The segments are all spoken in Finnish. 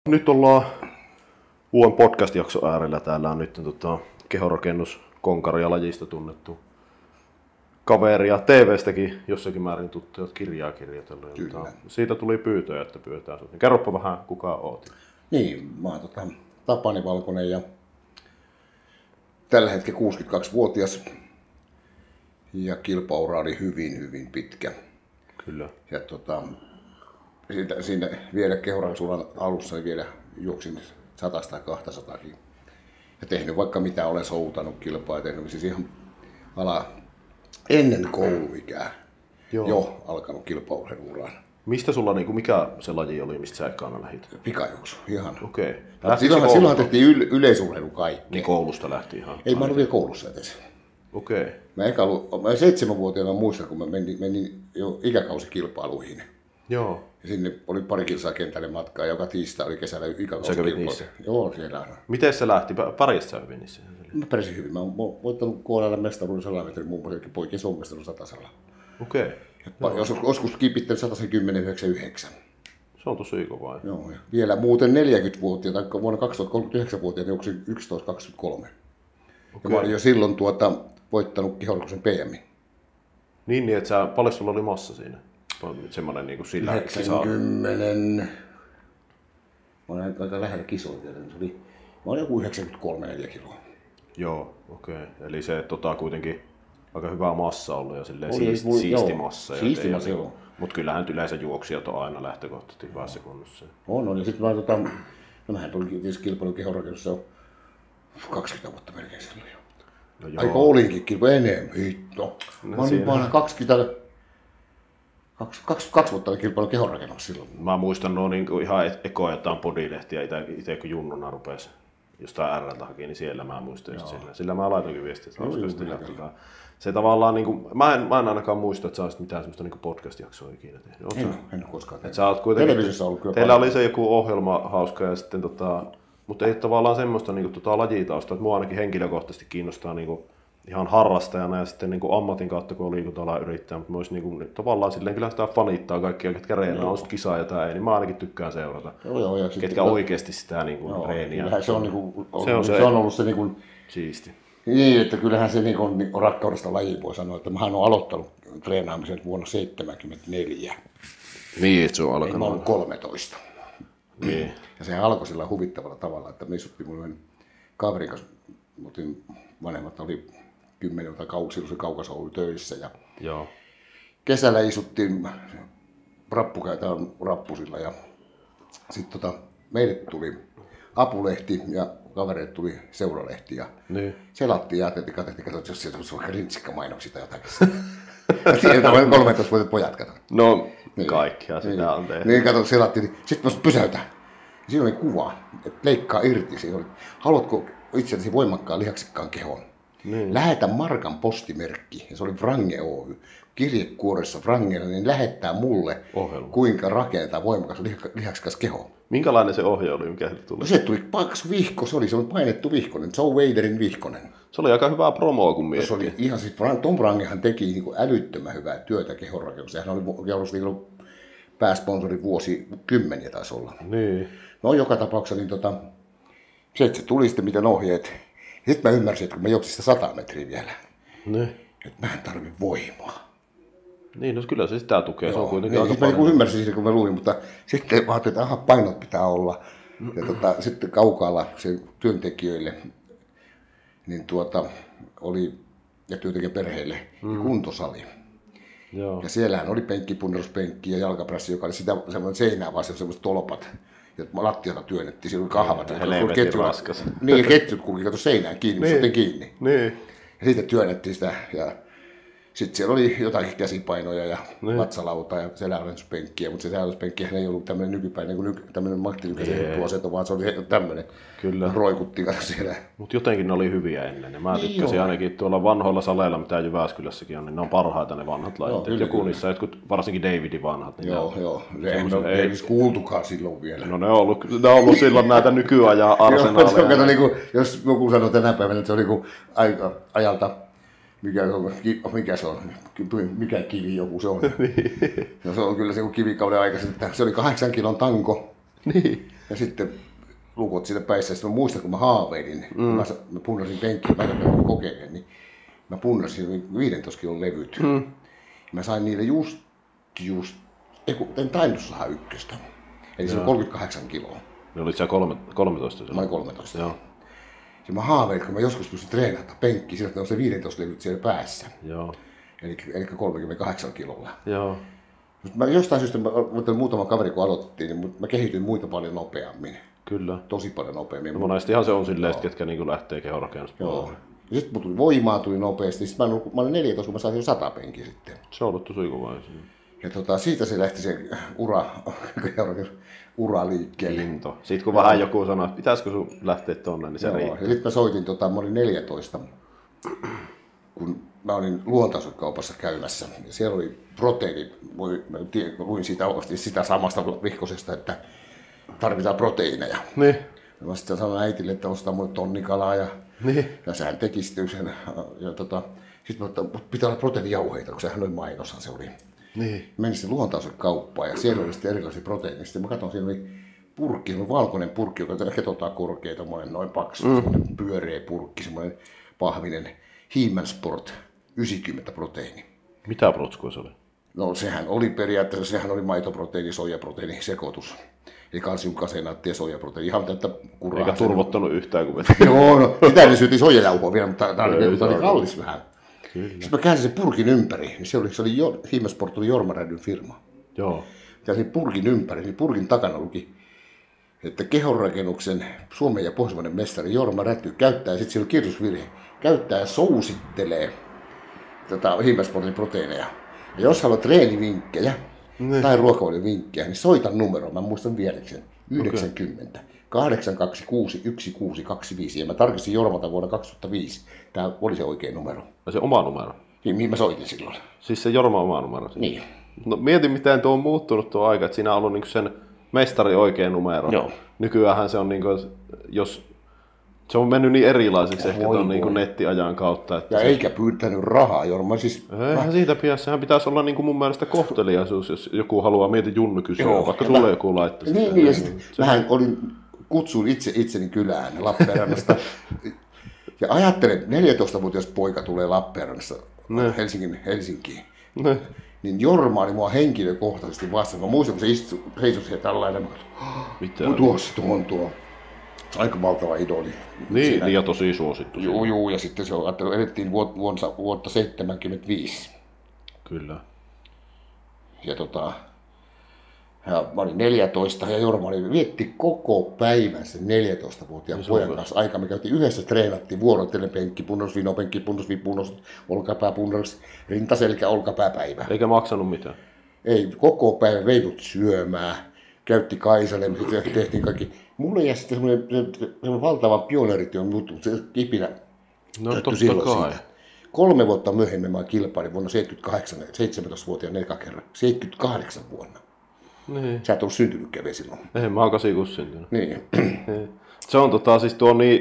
Nyt ollaan uuden podcast-jakson äärellä. Täällä on nyt kehorakennus konkari ja lajista tunnettu kaveri ja TV-stäkin jossakin määrin tuttu, että kirjaa kirjoitellut. Siitä tuli pyytöjä, että pyydetään sinut. Kerropa vähän, kuka oot. Niin, mä oon Tapani Valkonen ja tällä hetkellä 62-vuotias ja kilpaura oli hyvin pitkä. Kyllä. Ja siinä vielä kehoransulan alussa niin vielä juoksin 100 tai 200 ja tehnyt vaikka mitä, olen soutanut kilpaa ja tehnyt siis ihan ennen kouluikää jo alkanut kilpaurheiluuraan. Mistä sulla, mikä se laji oli, mistä sä ekana lähit? Pikajuoksu, ihan. Okei. Silloin tehtiin yleisurheilu kaikki. Niin koulusta lähti ihan? Ei, mä olin vielä koulussa edes. Okei. Mä 7-vuotiaana muistan, kun mä menin jo ikäkausikilpailuihin. Joo. Ja sinne oli pari kilsaa kentälle matkaa, joka tiistai oli kesällä ikäkausikilpailu. Joo, siellä. Miten se lähti? Parissa sä hyvin niissä? Mä pärjäsin hyvin. Mä oon voittanut KL:llä mestaruuden 100 metrin muun muassa, poikien suomestaruuden 100. Okei. Joskus kipittänyt 110,99. Se on tosi kova. Joo, ja vielä muuten 40-vuotiaita, tai vuonna 2039-vuotiaita juoksin 11,23. Ja mä olin jo silloin voittanut kehorakennuksen PM. Niin, että paljon sulla oli massa siinä? Semmoinen niin kuin sillä 90. Mä olin aika lähellä kisoja. Mä olin joku 93-4 kiloa. Joo, okei. Eli se kuitenkin aika hyvä massa ollut ja silleen siisti massa. Siisti massa, joo. Mutta kyllähän yleensä juoksijat on aina lähtökohtaisesti hyvässä kunnossa. On. Ja sitten mähän tulin tietysti kilpailun kehorakennussa 20 vuotta melkein silloin jo. No aika olinkin kilpailu enemmän. Hitto. Mä olin vain 22 vuotta kilpailun kehorakennussa silloin. Mä muistan ihan ekoja jotain podilehtiä itse kun junnuna rupesi jostain RL:ltä haki, niin siellä mä muistan just sillä mä laitoinkin viestiä, että se tavallaan mä en ainakaan muista, että sä olisit mitään semmoista podcast-jaksoa ikinä tehnyt. En koskaan tehnyt. Televisiossa ollut kyllä. Teillä oli se joku ohjelma hauska ja sitten mutta ei tavallaan semmoista lajitausta, että mua ainakin henkilökohtaisesti kiinnostaa ihan harrastajana ja sitten ammatin kautta, kun on liikunta-alan yrittäjä, mutta myös tavallaan silleen kyllä sitä fanittaa kaikkia, ketkä reenaa, on kisaa ja tai ei, niin mä ainakin tykkään seurata, ketkä oikeasti sitä reeniä. Se on ollut se siisti. Niin, että kyllähän se on rakkaudesta lajiin voi sanoa, että mähän olen aloittanut treenaamisen vuonna 1974. Niin, että se on alkanut. Mä olen 13. Niin. Ja se alkoi sillä huvittavalla tavalla, että me istuttiin mun kaverin kanssa, vanhemmat oli 10 tai silloin Kaukassa oli töissä ja joo. Kesällä istuttiin rappusilla ja sitten meille tuli apulehti ja kavereille tuli seuralehti ja selattiin ja katsottiin, jos sieltä olisi vaikka rintsikka-mainoksia tai jotakin. Sieltä vain 13-vuotiaat pojat kato. No, kaikkia sitä on tehty. Niin kato, selattiin, niin sitten mä pysäytä. Siinä oli kuva, että leikkaa irti. Siinä oli, haluatko itsellesi voimakkaan lihaksikkaan kehon? Niin. Lähetä Markan postimerkki, ja se oli Wrange Oy. Kirjekuoressa Wrangella, niin lähettää mulle, kuinka rakentaa voimakas lihaksikas keho. Minkälainen se ohje oli, mikä tuli? No se tuli paksu vihko, se oli painettu vihkonen, Joe Waderin vihkonen. Se oli aika hyvää promoa, kun miettii. Se oli ihan siis, Tom Wrangehan teki älyttömän hyvää työtä kehonrakennuksessa. Hän oli pääsponsori vuosikymmeniä taisi olla. Niin. No joka tapauksessa, niin se tuli sitten miten ohjeet. Ja sitten mä ymmärsin, että kun mä juoksin sitä 100 metriä vielä, että mä en tarvi voimaa. Niin, no kyllä se sitä tukee. Joo, se on kuitenkin niin, aika paljon. Mä ymmärsin siitä, kun mä luin, mutta sitten mä ajattelin, että painot pitää olla. Ja sitten kaukaalla se työntekijöille niin oli, ja työntekijäperheille kuntosali. Joo. Ja siellähän oli punneruspenkki ja jalkaprässi, joka oli sitä semmoinen seinää vaan semmoiset tolpat. Ja lattialta työnnettiin, siellä oli kahvat. Niin, ja ketjut kulki seinään kiinni, niin. Kiinni. Niin. Ja sitten työnnettiin sitä. Ja sitten siellä oli jotakin käsipainoja ja vatsalauta ja selällenspenkkiä, mutta se selällenspenkkihän ei ollut tämmöinen nykypäinen kuin tämmöinen mattilykäisen vaan se oli tämmöinen. Kyllä. Roikutti siellä. Mutta jotenkin ne oli hyviä ennen. Ja mä tykkäsin ainakin tuolla vanhoilla saleilla, mitä Jyväskylässäkin on, niin ne on parhaita ne vanhat lajit. Joku niissä, varsinkin Davidin vanhat. Niin joo. Ei edes kuultukaan silloin vielä. No ne on ollut silloin näitä nykyajan arsenaaleja. Jos joku sanoo tänä päivänä, että se oli ajalta. Mikä se on? Mikä kivi joku se on? No se on kyllä se kivikauden aikaisin, että se oli 8 kilon tanko. Niin. Ja sitten lukot siinä päissä. Sitten mä muistan, kun mä haaveilin, mä punnasin penkkiä, mä en kokeilen, niin mä punnasin 15 kilon levyt. Mä sain niille en tainnut saada ykköstä. Eli se oli 38 kiloa. Ne olit sä 13? Mä olin 13. Joo. Ja mä haaveilin, kun mä joskus pystyn treenaamaan penkkiä, sillä on se 15 levyt siellä päässä. Joo. Eli 38 kilolla. Joo. Mä jostain syystä, muutama kaveri kun aloitettiin, niin mä kehityin muita paljon nopeammin. Kyllä. Tosi paljon nopeammin. No monestihan se on silleen, ketkä niinku lähtee kehonrakennusta. Joo. Ja sitten mun tuli voimaa tuli nopeasti. Sitten mä olin 14, kun mä sain jo 100 penkiä sitten. Se on ollut tosi kova. Ja siitä se lähti se ura liikkeelle. Into. Sitten kun vähän joku sanoi, että pitäisikö sun lähteä tonne, niin se riittää. Ja sitten mä soitin, mä olin 14, kun mä olin luontaiskaupassa käymässä. Ja siellä oli proteiini, mä luin sitä samasta vihkosesta, että tarvitaan proteiineja. Niin. Ja mä sitten sanoin äitille, että ostaa mulle tonnikalaa ja sehän teki sitten sen. Sitten pitää olla proteiinijauheita, kun sehän oli mainoshan se oli. Niin. Menin sitten luontaiskauppaan ja siellä oli sitten erilaisia proteiineja. Sitten mä katson, siinä oli purkki, valkoinen purkki, joka hetotaan korkea, noin paksu, pyöreä purkki, semmoinen pahvinen He-Man-Sport 90 proteiini. Mitä protskua se oli? No sehän oli periaatteessa, maitoproteiini, soijaproteiini sekoitus. Eli kalsiumkaseinaatti ja soijaproteiini. Ihan täyttä kuraa. Eikä turvottanut yhtään kuin Joo, no sitä ne syötiin soijajauhoa vielä, mutta tämä oli kallis vähän. Kyllä. Sitten mä käänsin sen purkin ympäri, niin se oli He-Man-Sport oli Jorma Rädyn firma. Joo. Käänsin purkin ympäri, niin purkin takana luki, että kehonrakennuksen Suomen ja pohjoismainen mestari Jorma Räty käyttää, ja sitten siellä on kirjoitusvirhe, käyttää ja sousittelee He-Man-Sportin proteiineja. Ja jos haluat treenivinkkejä tai ruokavaliovinkkejä, niin soita numeroon, mä muistan vieläkseen, 90 826 1625. Ja mä tarkistin Jormalta vuonna 2005. Tämä oli se oikea numero. Ja se oma numero? Niin, mihin mä soitin silloin. Siis se Jorma oma numero? Niin. No mietin, miten tuo on muuttunut tuo aika, että siinä on ollut niinku sen mestari oikea numero. Joo. Nykyäänhän se on niinku, jos se on mennyt niin erilaiseksi ehkä tuon niinku nettiajan kautta. Että ja eikä pyytänyt rahaa, Jorma. Siis eihän siitä pidä, sehän pitäisi olla niinku mun mielestä kohteliaisuus, jos joku haluaa, mieti Junnu kysyä, vaikka sulle joku laittaa. Niin, ja sitten mähän kutsuin itseni kylään Lappeenrannasta. Ja ajattelen, että 14-vuotias poika tulee Lappeenrannasta Helsinkiin. Niin Jorma oli mua henkilökohtaisesti vastaan. Mä muistan, kun se seisoi siellä tällainen. Tuo. Aika valtava idoli. Niin, ja tosi suosittu. Joo, ja sitten se elettiin vuotta 1975. Kyllä. Ja mä olin 14 ja Jorma vietti koko päivän sen 14-vuotiaan pojan kanssa aikaa. Me käytiin yhdessä, treenattiin vuorotellen penkki, punnos, vinopenkki, punnos, vipunnos, olkapää, punnos, rintaselkä, olkapääpäivä. Eikä maksanut mitään? Ei, koko päivän vei mut syömään, käytti Kaisalle, tehtiin kaikki. Mulle jäi sitten semmoinen valtava pioneerityön juttu, se kipinä totta silloin kai. siitä. 3 vuotta myöhemmin mä kilpailin vuonna 78, 17-vuotiaana eka kerran, 78 vuonna. Niin. Sä et ollut syntynytkään vielä silloin. Ei, mä oon 86 syntynyt. Niin. Se on siis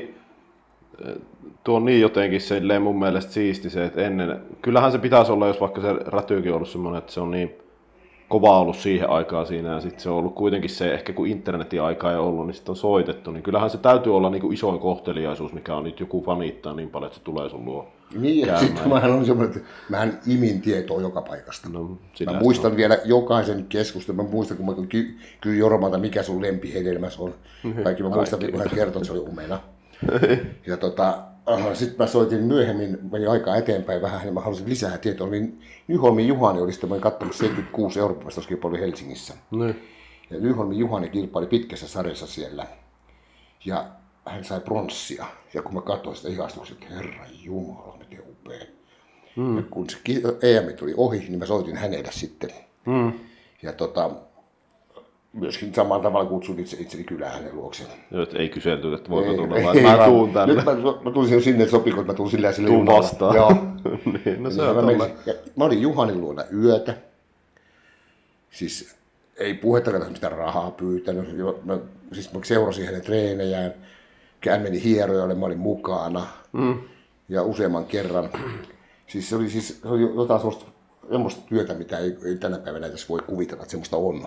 tuo on niin jotenkin silleen mun mielestä siisti se, että ennen, kyllähän se pitäisi olla, jos vaikka se Rätykin on ollut semmoinen, että se on niin kova ollut siihen aikaan siinä ja sitten se on ollut kuitenkin se, ehkä kun internetin aikaa ei ollut, niin sitten on soitettu, niin kyllähän se täytyy olla niin kuin isoin kohteliaisuus, mikä on nyt joku fanittaa niin paljon, että se tulee sun luo. Niin, ja sitten mähän on semmoinen, että mähän imin tietoa joka paikasta. No, mä muistan vielä jokaisen keskustelun, mä muistan kun mä kysyin Jormalta, mikä sun lempihedelmäs on. Kaikki mä muistan, kun hän kertoi, että se oli omena. Ja sitten mä soitin myöhemmin, meni aikaa eteenpäin vähän, ja mä halusin lisää tietoa. Nyholmin Juhani oli sitten katsomassa 76 eurooppalaiskilpailua Helsingissä. Ja Nyholmin Juhani kilpaili pitkässä sarjassa siellä. Ja hän sai pronssia. Ja kun mä katsoin sitä ihastuksen, että herran jumala, miten upea. Ja kun se EM tuli ohi, niin mä soitin hänelle sitten. Ja myöskin samalla tavalla kutsun itseni kylään hänen luokseen. Joo, ei kyselty, että voiko tulla vai mä tuun tänne. Nyt mä tulin sinne, että sopiko, että mä tulin sillä tuun vastaan. Joo. Niin, no se on mä olin Juhanin luona yötä. Siis ei puhettakaan mitään rahaa pyytänyt. Mä seurasin hänen treenejään. Hän meni hierojalle, mä olin mukana. Ja useamman kerran. Siis se oli jotain semmoista työtä, mitä ei tänä päivänä edes voi kuvitella, että semmoista on.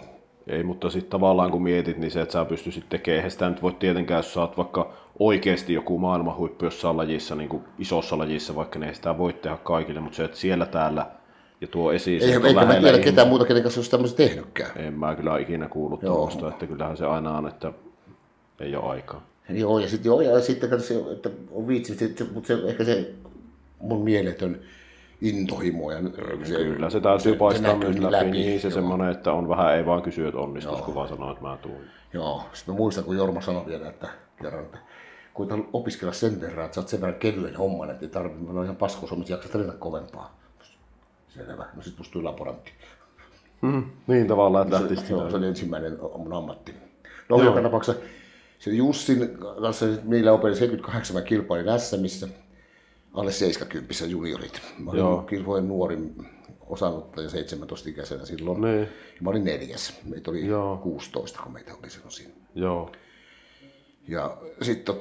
Ei, mutta sitten tavallaan kun mietit, niin se, että sä pystyisit tekemään, eihän sitä nyt voi tietenkään, jos sä oot vaikka oikeasti joku maailmanhuippu jossain lajissa, niin kuin isossa lajissa, vaikka ne ei sitä voi tehdä kaikille, mutta se, että siellä täällä ja tuo esiin. Eikä mä tiedä ketään muuta, kenen kanssa olisi tämmöistä tehnytkään. En mä kyllä ikinä kuullut tuosta, että kyllähän se aina on, että ei ole aikaa. Joo, ja sitten katso, että on viitsi, mutta se, ehkä se mun mieletön intohimo. Ja kyllä, se täytyy paistaa myös läpi. Niin se semmoinen, että on vähän, ei vaan kysyä, että onnistus, kun vaan sanoo, että mä tuun. Joo, sitten mä muistan, kun Jorma sanoi vielä, että koita opiskella sen verran, että sä oot sen verran kevyen homman, että ei tarvitse, mä olen ihan paskosomissa, jaksa treenata kovempaa. Selvä, no sit musta tuli laborantti. Niin tavallaan, että lähtisi. Se oli ensimmäinen mun ammatti. No joka tapauksessa se Jussin kanssa meillä opeli 78 kilpailin SMissä, alle 70 juniorit. Mä olin kilpojen nuorin osanottaja 17-ikäisenä silloin. Niin. Ja mä olin 4. Meitä oli 16, kun meitä oli silloin siinä. Joo. Ja sitten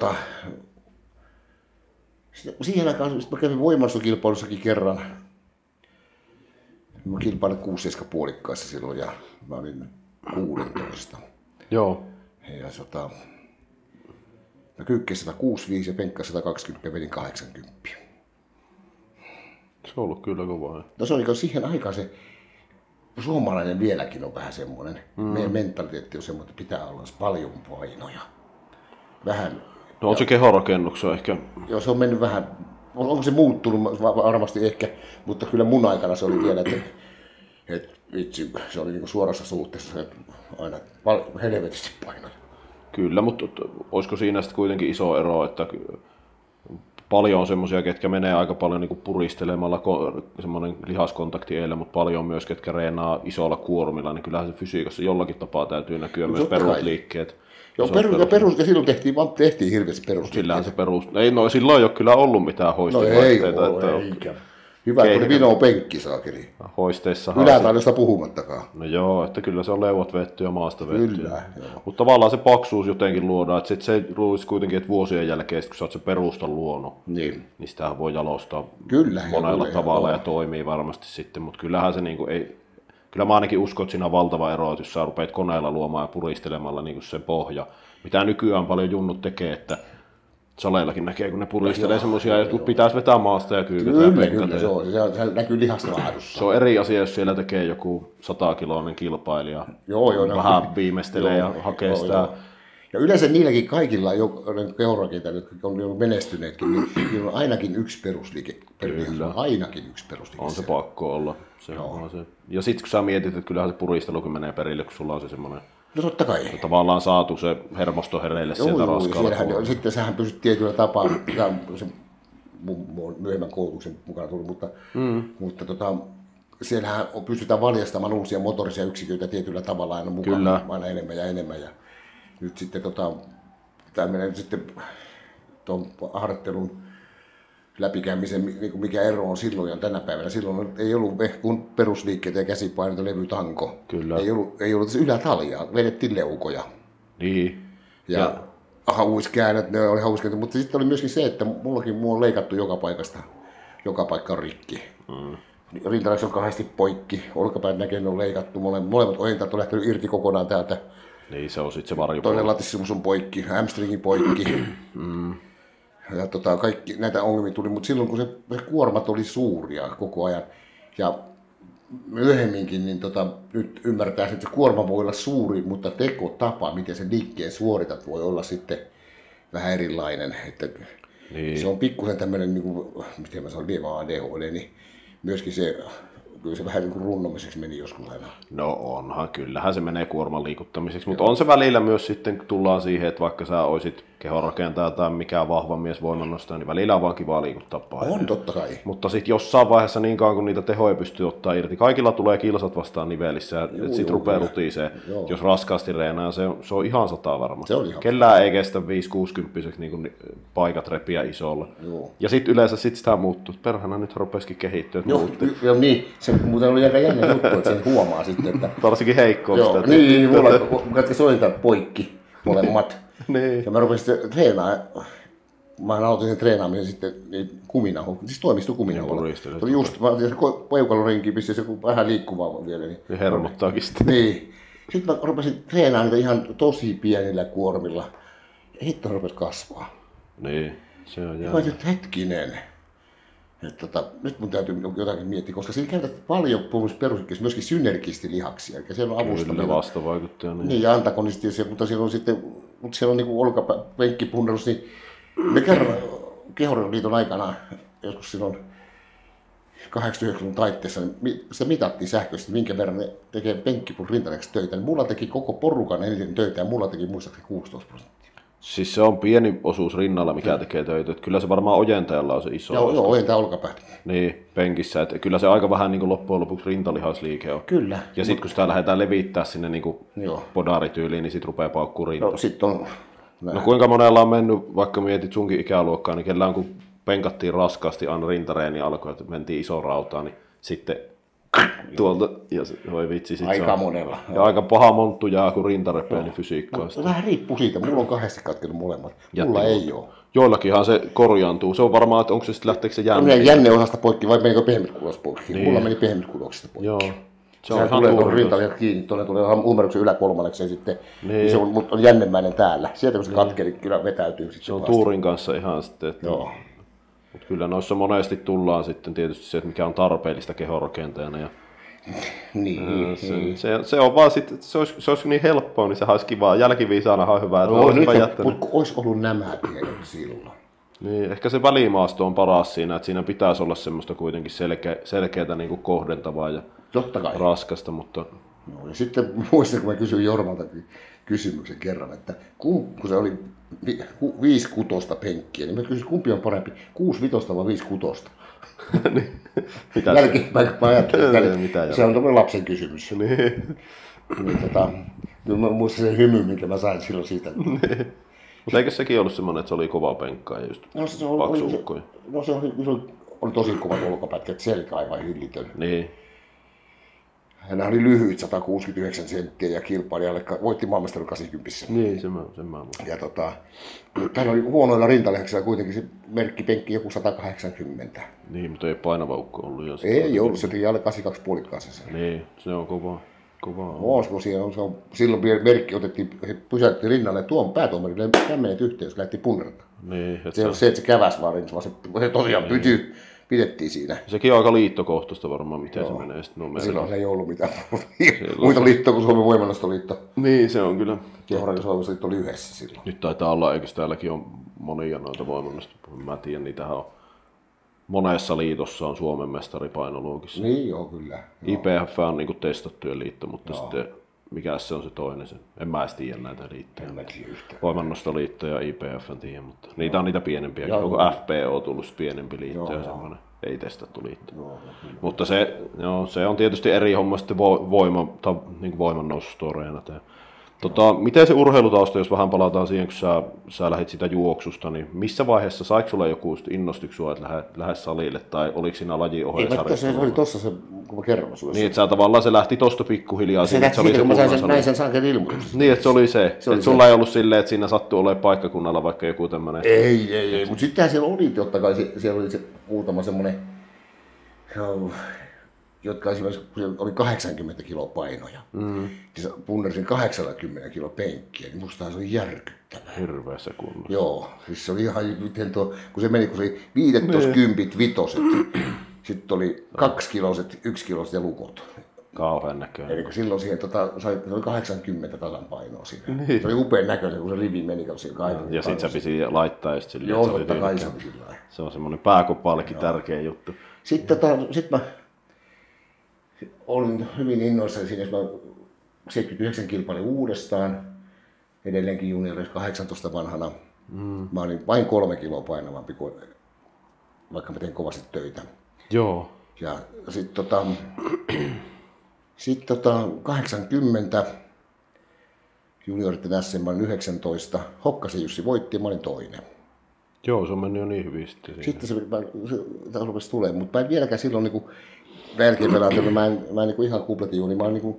siihen aikaan mä kävin voimastokilpailussakin kerran. Mä kilpailin 6-7 puolikkaissa silloin ja mä olin 16. Joo. Ja mä kyykkäsin 165 ja penkka 120 ja vedin 80. Se on ollut kyllä kovaa. No se oli siihen aikaan se suomalainen vieläkin on vähän semmoinen. Meidän mentaliteetti on semmoinen, että pitää olla paljon painoja. Vähän. No on se kehorakennuksen ehkä. Joo, se on mennyt vähän. Onko se muuttunut varmasti ehkä, mutta kyllä mun aikana se oli vielä, että vitsi, se oli niinku suorassa suhteessa että aina helvetisti painoja. Kyllä, mutta olisiko siinä sitten kuitenkin iso ero, että paljon on semmoisia, ketkä menee aika paljon niinku puristelemalla semmoinen lihaskontakti eilen, mutta paljon myös, ketkä reenaa isolla kuormilla, niin kyllähän se fysiikassa jollakin tapaa täytyy näkyä myös perusliikkeet. Joo, ja silloin tehtiin hirveästi perusliikkeitä. Silloin ei ole kyllä ollut mitään hoistelaitteita. No ei ole, eikä. Hyvä, kun vino penkki saakeli. Hoisteissa. Ylätaidosta puhumattakaan. No joo, että kyllä se on leuat vetty ja maasta vetty. Kyllä, mutta tavallaan se paksuus jotenkin luodaan, että se luulisi kuitenkin, että vuosien jälkeen, kun sä oot se perustan luonut, niin sitähän voi jalostaa monella tavalla ja toimii varmasti sitten, mutta kyllähän se niinku ei. Kyllä mä ainakin uskon, että siinä on valtava ero, että jos sä rupeat koneella luomaan ja puristelemalla niin se pohja, mitä nykyään paljon junnut tekee, että saleillakin näkee, kun ne puristelee semmoisia, että pitäisi vetää maasta ja kyykätä ja penkata. Kyllä, se näkyy lihastolaadussa. Se on eri asia, jos siellä tekee joku 100-kiloinen kilpailija, vähän viimeistelee ja hakee sitä. Ja yleensä niilläkin kaikilla kehorakentajilla, jotka on menestyneetkin, niin niillä on ainakin yksi perusliike. Kyllä. Ainakin yksi perusliike. On se pakko olla. Se on se. Ja sitten kun sä mietit, että kyllähän se puristelukin menee perille, kun sulla on se semmoinen. No totta kai. Tavallaan saatu se hermosto hereille sieltä raskaalla. Sitten sähän pystyt tietyllä tapaa, se myöhemmän koulutuksen mukana tuli, mutta siellähän pystytään valjastamaan uusia motorisia yksiköitä tietyllä tavalla aina mukaan, aina enemmän ja enemmän. Ja nyt sitten tämä menee sitten tuon harjoittelun läpikäymisen, niin mikä ero on silloin ja tänä päivänä. Silloin ei ollut kuin perusliikkeitä ja käsipainot ja levytanko. Kyllä. Ei ollut ylätaljaa, vedettiin leukoja. Niin. Ja hauiskäännöt, ne oli hauiskäännöt, mutta sitten oli myöskin se, että mulla on leikattu joka paikasta. Joka paikka on rikki. Rintalais on kahdesti poikki, olkapäät näkeen on leikattu, molemmat ojentat on lähtenyt irti kokonaan täältä. Niin, se on sitten se varjopuoli. Toinen latissimus on poikki, hamstringin poikki. Ja kaikki näitä ongelmia tuli, mutta silloin kun se kuormat oli suuria koko ajan ja myöhemminkin, niin nyt ymmärtää, että se kuorma voi olla suuri, mutta tekotapa, miten sen liikkeen suoritat, voi olla sitten vähän erilainen. Että niin. Se on pikkusen tämmöinen, niin kuin, miten mä sanon, lievä ADHD, niin myöskin se, kyllä se vähän niin kuin runnomiseksi meni joskus aina. No onhan, kyllähän se menee kuorman liikuttamiseksi, mutta on se välillä myös sitten, kun tullaan siihen, että vaikka sä olisit kehorakentaja tai mikään vahva mies voimannostaja, niin välillä on vaan kivaa liikuttaa painoja. On totta kai. Mutta sitten jossain vaiheessa niin kauan kun niitä tehoja pystyy ottaa irti, kaikilla tulee kilsat vastaan nivelissä ja sitten rupeaa rutisee. Jos raskaasti reenaa, se on ihan 100 varmasti. Kellään ei kestä 5-60 niin paikat repiä isolla. Joo. Ja sitten yleensä sitä muuttuu. Perhana nyt rupesikin kehittyä. Joo, niin. Se muuten oli aika jännä juttu, että sen huomaa sitten. Että varsinkin heikkoa. Niin, mulla katki sointaa poikki molemmat. Niin. Ja mä rupesin treenaamaan. Mä aloitin sen treenaamisen sitten niin kuminaho, siis toimistokuminaholla. Se oli just, mä otin se peukalorenkiin, pistin se vähän liikkuvaa vielä. Niin hermottaakin sitä. Niin. Sitten mä rupesin treenaamaan niitä ihan tosi pienillä kuormilla. Ja hitto rupesi kasvaa. Niin, se on Mä jännä. ajattelin, että hetkinen. Nyt mun täytyy jotakin miettiä, koska siinä käytetään paljon peruskeissa myöskin synergistilihaksia. Eli siellä on avustaminen. Kyllä vastavaikuttaja. Niin, ja antagonistisia, mutta siellä on sitten, mutta siellä on niin olkapenkkipunnerus, niin me kerran Kehonliiton aikana, joskus silloin 80-90-luvun taitteessa, niin se mitattiin sähköisesti, minkä verran ne tekee penkkipun rintaneeksi töitä. Niin mulla teki koko porukan eniten töitä ja mulla teki muistaakseni 16%. Siis se on pieni osuus rinnalla, mikä tekee töitä. Että kyllä se varmaan ojentajalla on se iso. Joo, ojentaa olkapäät. Niin, penkissä. Että kyllä se aika vähän niin loppujen lopuksi rintalihasliike on. Kyllä. Ja sitten kun sitä lähdetään levittää sinne niin podarityyliin, niin sitten rupeaa paukkuu rinta. No, sit on... No kuinka monella on mennyt, vaikka mietit sunkin ikäluokkaa, niin kellään kun penkattiin raskaasti aina rintareeni alkoi, että mentiin iso rautaan, niin sitten tuolta, ja se, voi vitsi, sit aika monella. Ja aika paha monttu jää, kun rinta repee, niin fysiikkaa. Vähän riippuu siitä, mulla on kahdesti katkenut molemmat, mulla ei ole. Joillakinhan se korjaantuu, se on varmaan, että onko se sitten lähteekö se jänne. Jänneosasta poikki vai menikö pehmytkudos poikki? Niin. Mulla meni pehmytkudoksesta poikki. Joo. Se on tulee tuon rintalijat kiinni, tuonne tulee ummeruksen yläkolmanneksi ja sitten niin. Se on jännemäinen täällä. Sieltä kun se katkeli, kyllä vetäytyy. Se on tuurin kanssa ihan sitten. Että... Joo. Mutta kyllä noissa monesti tullaan sitten tietysti se, että mikä on tarpeellista kehonrakentajana. Ja niin, se on vaan sitten, se olisi niin helppoa, niin se olisi kivaa. Jälkiviisaanahan on hyvä, että mutta olisi ollut nämä tiedot silloin. Niin, ehkä se välimaasto on paras siinä, että siinä pitäisi olla semmoista kuitenkin selkeätä niin kuin kohdentavaa ja raskasta, mutta... No, ja sitten muistan, kun mä kysyin Jormalta kysymyksen kerran, että kun se oli 5-6 penkkiä, niin mä kysyin, kumpi on parempi, 6-5 vai 5-6? Jälkeenpäin, kun mä ajattelin, että se on tämmöinen lapsen kysymys. Niin. Mä muistan sen hymyn, minkä mä sain silloin siitä. Mutta eikö sekin ollut semmoinen, että se oli kova penkkaa ja just paksuukkoja? No se oli tosi kovat olkapätkät, selkä aivan hillitön. Niin. Hän oli lyhyt, 169 senttiä ja kilpailijalle voitti maailmanmestaruuden 80. Niin, sen mä muistan. Ja hän oli huonoilla rintalihaksilla kuitenkin se merkkipenkki joku 180. Niin, mutta ei painava ukko ollut. Jo ei ollut, se teki alle 82 puolikkaasessa. Niin, se on kova. Silloin merkki otettiin, he pysäytti rinnalle tuon päätuomarille kämmenet yhteen, jos lähti punnerata. Niin, se ei ole se, että se käväs vaan se tosiaan pidettiin siinä. Sekin on aika liittokohtaista varmaan, miten se menee. Silloin se ei ollut mitään muita liittoja kuin Suomen Voimannostoliitto. Niin, se on kyllä. Kehonrakennusliitto oli yhdessä silloin. Nyt taitaa olla, eikö täälläkin on monia noita voimannostoja. Mä tiedän, niitähän on. Monessa liitossa on Suomen mestari painoluokissa. Niin joo, kyllä. IPF on niin testattujen liitto, mutta sitten mikä se on se toinen? En mä edes tiedä näitä liittoja. Voimannostoliitto ja IPF en tiedä, mutta niitä on niitä pienempiä. Onko FPO tullut pienempi liitto ja semmoinen ei testattu liitto. Mutta se on tietysti eri homma sitten niin voimannousustoreina. Miten se urheilutausta, jos vähän palataan siihen, kun sä lähdit sitä juoksusta, niin missä vaiheessa saiko sulla joku innostuksi sua, että lähde salille, tai oliko siinä lajin ohjeisarjassa? Se oli tossa se, kun mä kerron sulle. Niin, että sä tavallaan se lähti tosta pikkuhiljaa. Se lähti siitä, kun mä sain sen sanken ilmoituksen. Niin, että se oli se. Että sulla ei ollut silleen, että siinä sattuu olemaan paikkakunnalla vaikka joku tämmönen... Ei, mutta sittenhän siellä oli totta kai, siellä oli se muutama semmonen... jotka esimerkiksi, kun oli 80 kiloa painoja, niin punnersin 80 kiloa penkkiä, niin musta se oli järkyttävää. Hirveässä kunnossa. Joo, siis se oli ihan, miten kun se meni, kun se oli 15 kympit vitoset, sitten oli 2 kiloset, 1 kiloset ja lukot. Kauhean näköinen. Eli kun silloin siihen, se oli 80 tasan painoa siinä. Niin. Se oli upean näköinen, kun se rivi meni siinä. Ja sit se piti laittaa just silleen. Joo, totta kai se oli sillä. Se on semmoinen pääkopallekin tärkeä juttu. Sitten mä olin hyvin innoissani siinä, jos mä 79 kilpailin uudestaan, edelleenkin juniorissa 18 vanhana. Mä olin vain 3 kiloa painavampi, vaikka mä tein kovasti töitä. Joo. Ja sitten 80 junioritten SM, mä olin 19. Hokkasen Jussi voitti ja mä olin toinen. Joo, se on mennyt jo niin hyvin sitten. Sitten se rupesi tulemaan, mutta mä en vieläkään silloin niinku jälkeen mä en niinku ihan kupletijuuni, mä oon niinku...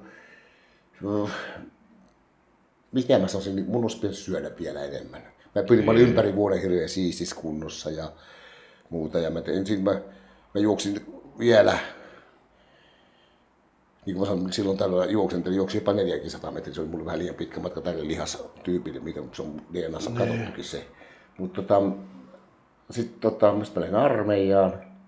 Mitä mä sanoisin, niin mun olisi pitänyt syödä vielä enemmän. Mä olin ympäri vuoden hirveän siistis kunnossa ja muuta. Ja mä juoksin vielä niin kuin mä sanoin, silloin tällöin juoksin jopa 400 metriä, se oli mulle vähän liian pitkä matka tälle lihastyypille, mikä se on DNAssa katsottukin se. Mutta sitten mä lähdin armeijaan.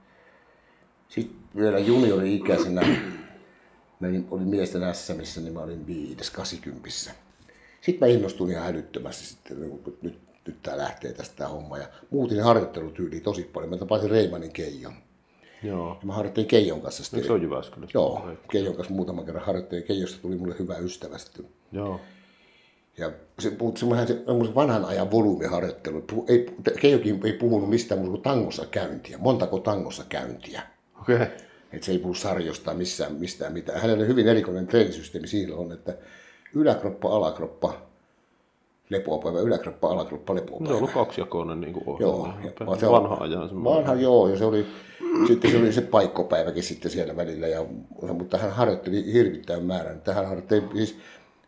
Sitten vielä juniori-ikäisenä, mä olin miesten SMissä, niin mä olin 5-80. Sitten mä innostuin ihan älyttömästi sitten, että nyt tää lähtee tästä tää homma. Ja muutin harjoittelutyyliä tosi paljon. Mä tapasin Reimanin Keijon. Joo. Ja mä harjoittelin Keijon kanssa sitten. Eikö se ole Jyväskylässä? Joo, Keijon kanssa muutaman kerran harjoittelin. Keijosta tuli mulle hyvä ystävä sitten. Joo. Ja se puhutti semmoisen vanhan ajan volyymiharjoittelu. Keijokin ei puhunut mistään muuta kuin tangossa käyntiä. Montako tangossa käyntiä. Okei. Okay. Että se ei puhu sarjosta mistään mitään. Hänellä oli hyvin erikoinen treenisysteemi siinä on, että yläkroppa, alakroppa, lepopäivä, yläkroppa, alakroppa, lepopäivä. Se on ollut kaksijakoinen niin kuin ohjelma. Joo, vanha ajan. Vanha, joo, ja sitten se oli se paikkopäiväkin sitten siellä välillä, mutta hän harjoitteli hirvittävän määrän. Hän harjoitteli siis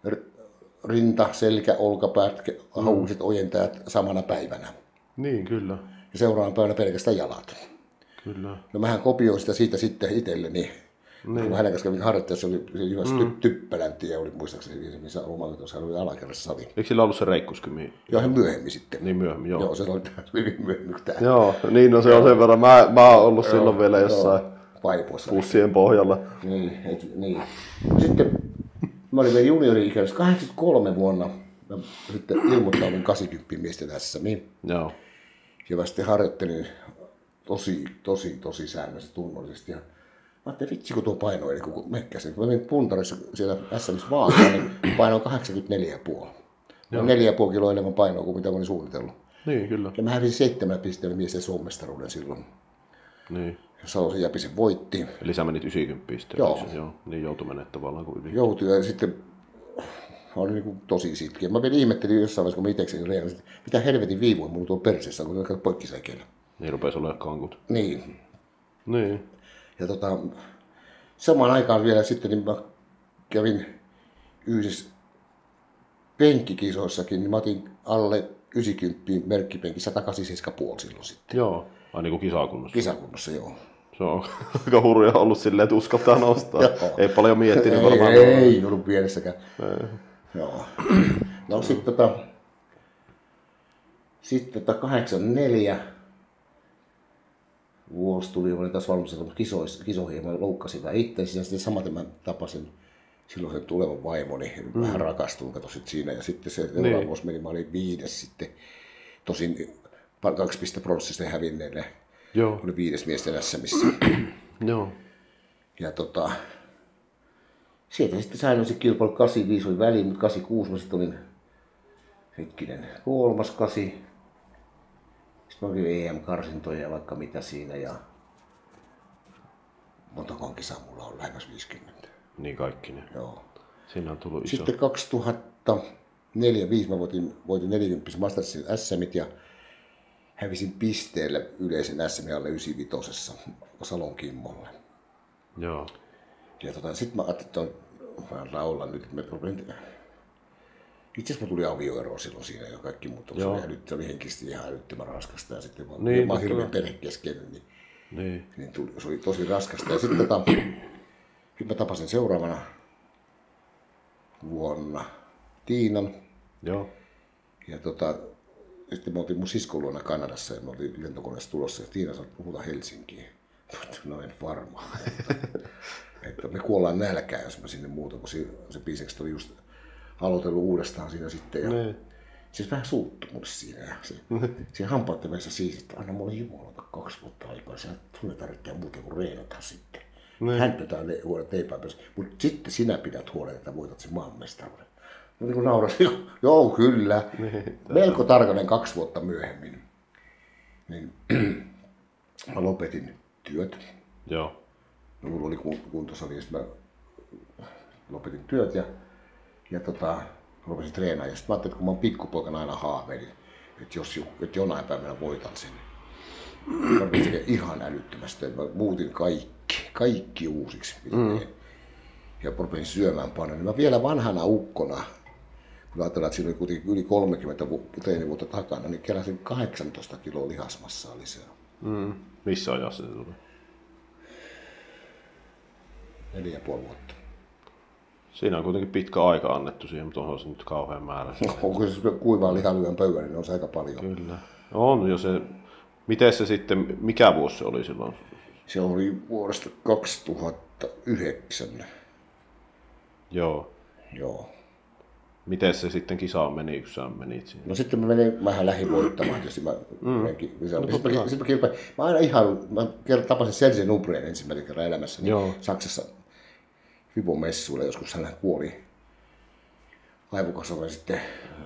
rinta, selkä, olkapäät, haukiset, ojentajat samana päivänä. Niin, kyllä. Ja seuraavana päivänä pelkästään jalat. Kyllä. No mähän kopioin sitä siitä sitten itselleni. Niin. Kun hänen kanssa kävin harjoittajassa, oli Typpälän tie, oli muistaakseni, missä omakotissa oli alakerrassa sali. Eikö sillä ollut se reikkuskymi? Joo, hän myöhemmin sitten. Niin myöhemmin, joo. Joo, se oli hyvin myöhemmin kuin tämä. Joo, niin no se on sen verran. Mä oon ollut silloin vielä jossain pussien pohjalla. Niin. Sitten mä olin vielä juniori-ikäisessä 83 vuonna. Mä sitten ilmoittauduin 80 miesten SMiin. Joo. Ja mä sitten harjoittelin tosi säännöllisesti, tunnollisesti. Ja mä ajattelin, vitsi kun tuo paino, eli kun mekkäsin. Kun mä menin puntarissa siellä SMissä Vaasaan, niin paino on 84,5. 4,5 kiloa enemmän painoa kuin mitä mä olin suunnitellut. Niin, kyllä. Ja mä hävisin 7 pisteellä miesten suomestaruuden silloin. Niin. Salosen Jäpisen voitti. Eli sä menit 90 pisteellä. Joo. Niin joutui menemään tavallaan kuin yli. Joutui ja sitten mä olin niin tosi sitkeä. Mä vielä ihmettelin jossain vaiheessa, kun mä itsekseni reenasin, että mitä helvetin viivoja mulla tuolla perseessä on, kun ne poikkisäikeillä. Niin rupesi olemaan kankut. Niin. Ja samaan aikaan vielä sitten niin mä kävin yhdessä penkkikisoissakin, niin mä otin alle 90 merkkipenki 187,5 silloin sitten. Joo, ai niin kuin kisakunnossa. Kisakunnossa, joo. Se on aika hurja ollut silleen, että uskaltaa nostaa. Ei paljon miettinyt varmaan. Ei ollut pienessäkään. Joo. No sitten sitten 84 vuosi tuli, olin taas valmisteltu kisoihin ja mä loukkasin vähän itseäsi ja sitten samaten mä tapasin silloin sen tulevan vaimoni, vähän rakastuin, kato sit siinä ja sitten se seuraava vuosi meni, mä olin 5 sitten, tosin 2 pistettä pronssista hävinneelle. Joo. Oli 5 miesten SMissä. Joo. Ja sieltä sitten sain se kilpailu 85 oli väliin, mutta 86 mä sitten olin 3.8. Sitten mä olin EM-karsintoja ja vaikka mitä siinä ja montakohan kisaa mulla on lähemmäs 50. Niin kaikki ne. Joo. Siinä on tullut iso. Sitten 2004-2005 mä voitin 40 Mastersin SMit ja hävisin pisteellä yleisen SM alle 95 Salon Kimmolle. Joo. Ja sitten mä ajattelin, että mä olla nyt, että itse asiassa mä tuli avioero silloin siinä ja kaikki muut. Se oli henkisesti ihan älyttömän raskasta ja sitten mä oon hirveän perhekeskeinen, niin se oli tosi raskasta. Ja sitten mä tapasin seuraavana vuonna Tiinan. Joo. Ja sitten me oltiin mun siskon luona Kanadassa ja me oltiin lentokoneessa tulossa ja Tiina sanoi, että puhutaan Helsinkiin. No en varmaan. Että me kuollaan nälkään, jos mä sinne muuta, kun se biiseksi oli just aloitellut uudestaan siinä sitten. Ja siis vähän suuttui mulle siinä. Ja siinä hampaattomessa siis, että anna mulle jumalauta 2 vuotta aikaa. Sä tunne tarvitsee muuta kuin reenata sitten. Hänpötään huolet eipäänpässä. Mutta sitten sinä pidät huolen, että voitat sen maanmestaruuden. No niin kuin naurasin, joo kyllä. Melko tarkalleen 2 vuotta myöhemmin. Niin mä lopetin työt. Joo. No, mulla oli kuntosali ja mä lopetin työt ja lopetin treenaamaan. Ja sitten mä ajattelin, että kun mä oon pikkupoikana aina haaveilin, että jonain päivänä voitan sen. Mä rupesin ihan älyttömästi. Mä muutin kaikki uusiksi. Ja rupesin syömään paljon. Mä vielä vanhana ukkona, kun ajatellaan, että siinä oli kuitenkin yli 30 treenivuotta takana, niin keräsin 18 kiloa lihasmassaa lisää. Missä ajassa se tuli? 4,5 vuotta. Siinä on kuitenkin pitkä aika annettu siihen, mutta onhan se nyt kauhean määrä. Onko se kuivaa lihalyön pöydän, niin on se aika paljon. Kyllä. On jo se. Miten se sitten, mikä vuosi se oli silloin? Se oli vuodesta 2009. Joo. Joo. Miten se sitten kisaan meni, kun sä menit siinä? No sitten mä menin vähän lähivoittamaan tietysti. Mä aina ihan, tapasin Serge Nubreen ensimmäisen kerran elämässäni Saksassa Fibon-messuilla. Joskus hän kuoli aivokasolle sitten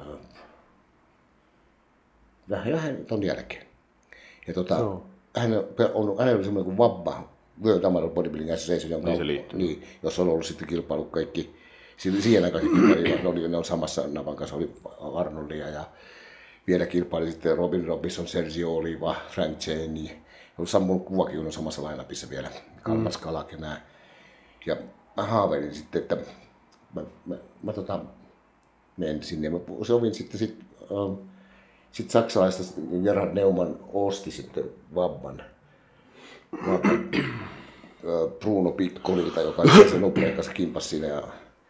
vähän ton jälkeen. Ja hänellä oli semmoinen kuin Vabba, World Amateur Bodybuilding Association, jossa on ollut sitten kilpailu kaikki. Siihen aikaan ne oli samassa navan kanssa, oli Arnoldia ja vielä kilpaili sitten Robin Robinson, Sergio Oliva, Frank Cheney. Oli sammunut kuvakin, kun on samassa lainapissa vielä, Kalmas Kalak ja nää. Ja mä haaveilin sitten, että mä menen sinne. Mä sovin sitten saksalaista Gerhard Neumann osti sitten Vabban Bruno Piccolilta, joka oli sen Nubreen kanssa kimpas siinä. Ja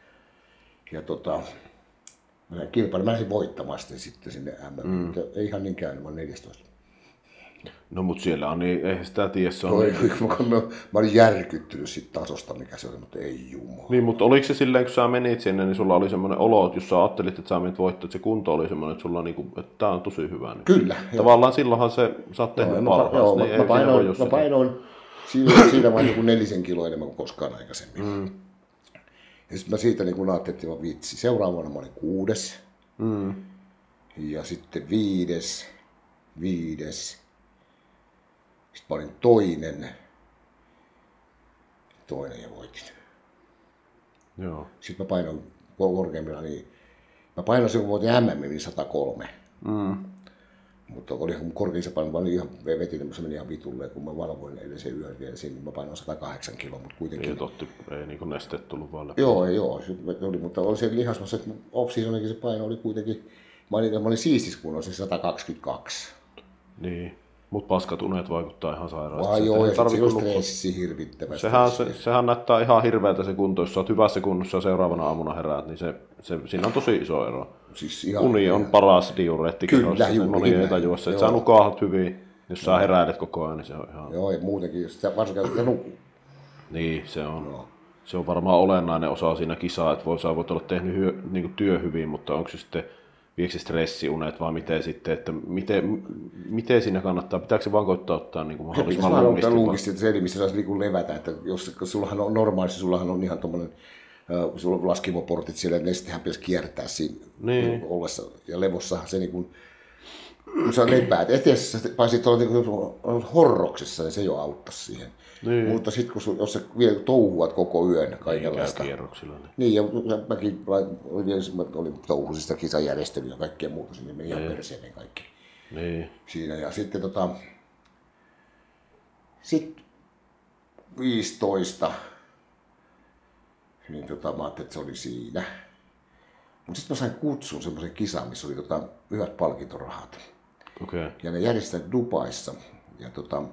mä lähdin voittamaan sitten sinne MM, ei ihan niin käynyt, mä olin 14. No mut siellä on, niin eihän sitä tiedä, se on... Mä olin järkyttynyt siitä tasosta, mikä se oli, mutta ei jumala. Niin, mutta oliko se silleen, kun sä menit sinne, niin sulla oli semmoinen olo, että jos sä ajattelit, että sä menit voittaa, että se kunto oli semmoinen, että sulla niinku, että tää on tosi hyvä. Niin. Kyllä. Tavallaan silloinhan se, sä oot tehnyt parhaasti, niin mä painoin siinä vain joku 4 kiloa enemmän kuin koskaan aikaisemmin. Ja sitten mä siitä niin ajattelin, että vitsi. Seuraavana mä olin 6. Ja sitten 5. Sitten mä olin toinen ja voitin. Joo. Sitten mä painoin korkeimmilla, niin mä painoin kun voitin MM 103. Mutta oli ihan korkeissa paino, mä olin ihan vetin, se meni ihan vitulle, kun mä valvoin edellisen yön vielä siinä, mä painoin 108 kiloa, mutta kuitenkin... Ei niin kuin nesteet tullut vaan läpi. Joo, mutta oli se lihasmassa, että off-seasonikin se paino oli kuitenkin, mä olin siistis kun oli se 122. Niin, mutta paskat unet vaikuttaa ihan sairaasti. Joo, ja se on stressi hirvittävä. Sehän näyttää ihan hirveältä se kunto, jos sä oot hyvässä kunnossa ja seuraavana aamuna heräät, niin siinä on tosi iso ero. Siis uni on paras diureetti kehossa, moni ei tajua se, että sä nukaahat hyvin, jos sä heräilet koko ajan, niin se on ihan... Joo, ja muutenkin, varsinkin jos sä nukuu. Niin, se on. No. Se on varmaan olennainen osa siinä kisaa, että sä voit olla tehnyt niin työ hyvin, mutta onko se sitten, viekö se stressiunet vai miten sitten, että miten siinä kannattaa, pitääkö se vaan koittaa ottaa niin mahdollisimman lungisti, että se eli missä saisi niin levätä, että jos sullahan on normaalisti, sullahan on ihan tommoinen sulla on laskimoportit siellä, ne sittenhän pitäisi kiertää siinä ollessa. Ja levossahan se kun sä lepäät eteessä, paisit olla niin horroksessa, niin se jo auttaisi siihen. Niin. Mutta sitten jos sä vielä touhuat koko yön kaikenlaista. Niin, ja mäkin olin touhusista kisajärjestelyä ja kaikkea muuta, sinne meni ihan perseelle kaikki. Niin. Siinä, ja sitten sitten 15. Niin mä ajattelin, että se oli siinä. Mutta sitten mä sain kutsun semmoisen kisaan, missä oli hyvät palkintorahat. Okay. Ja ne järjestetään Dubaissa. Ja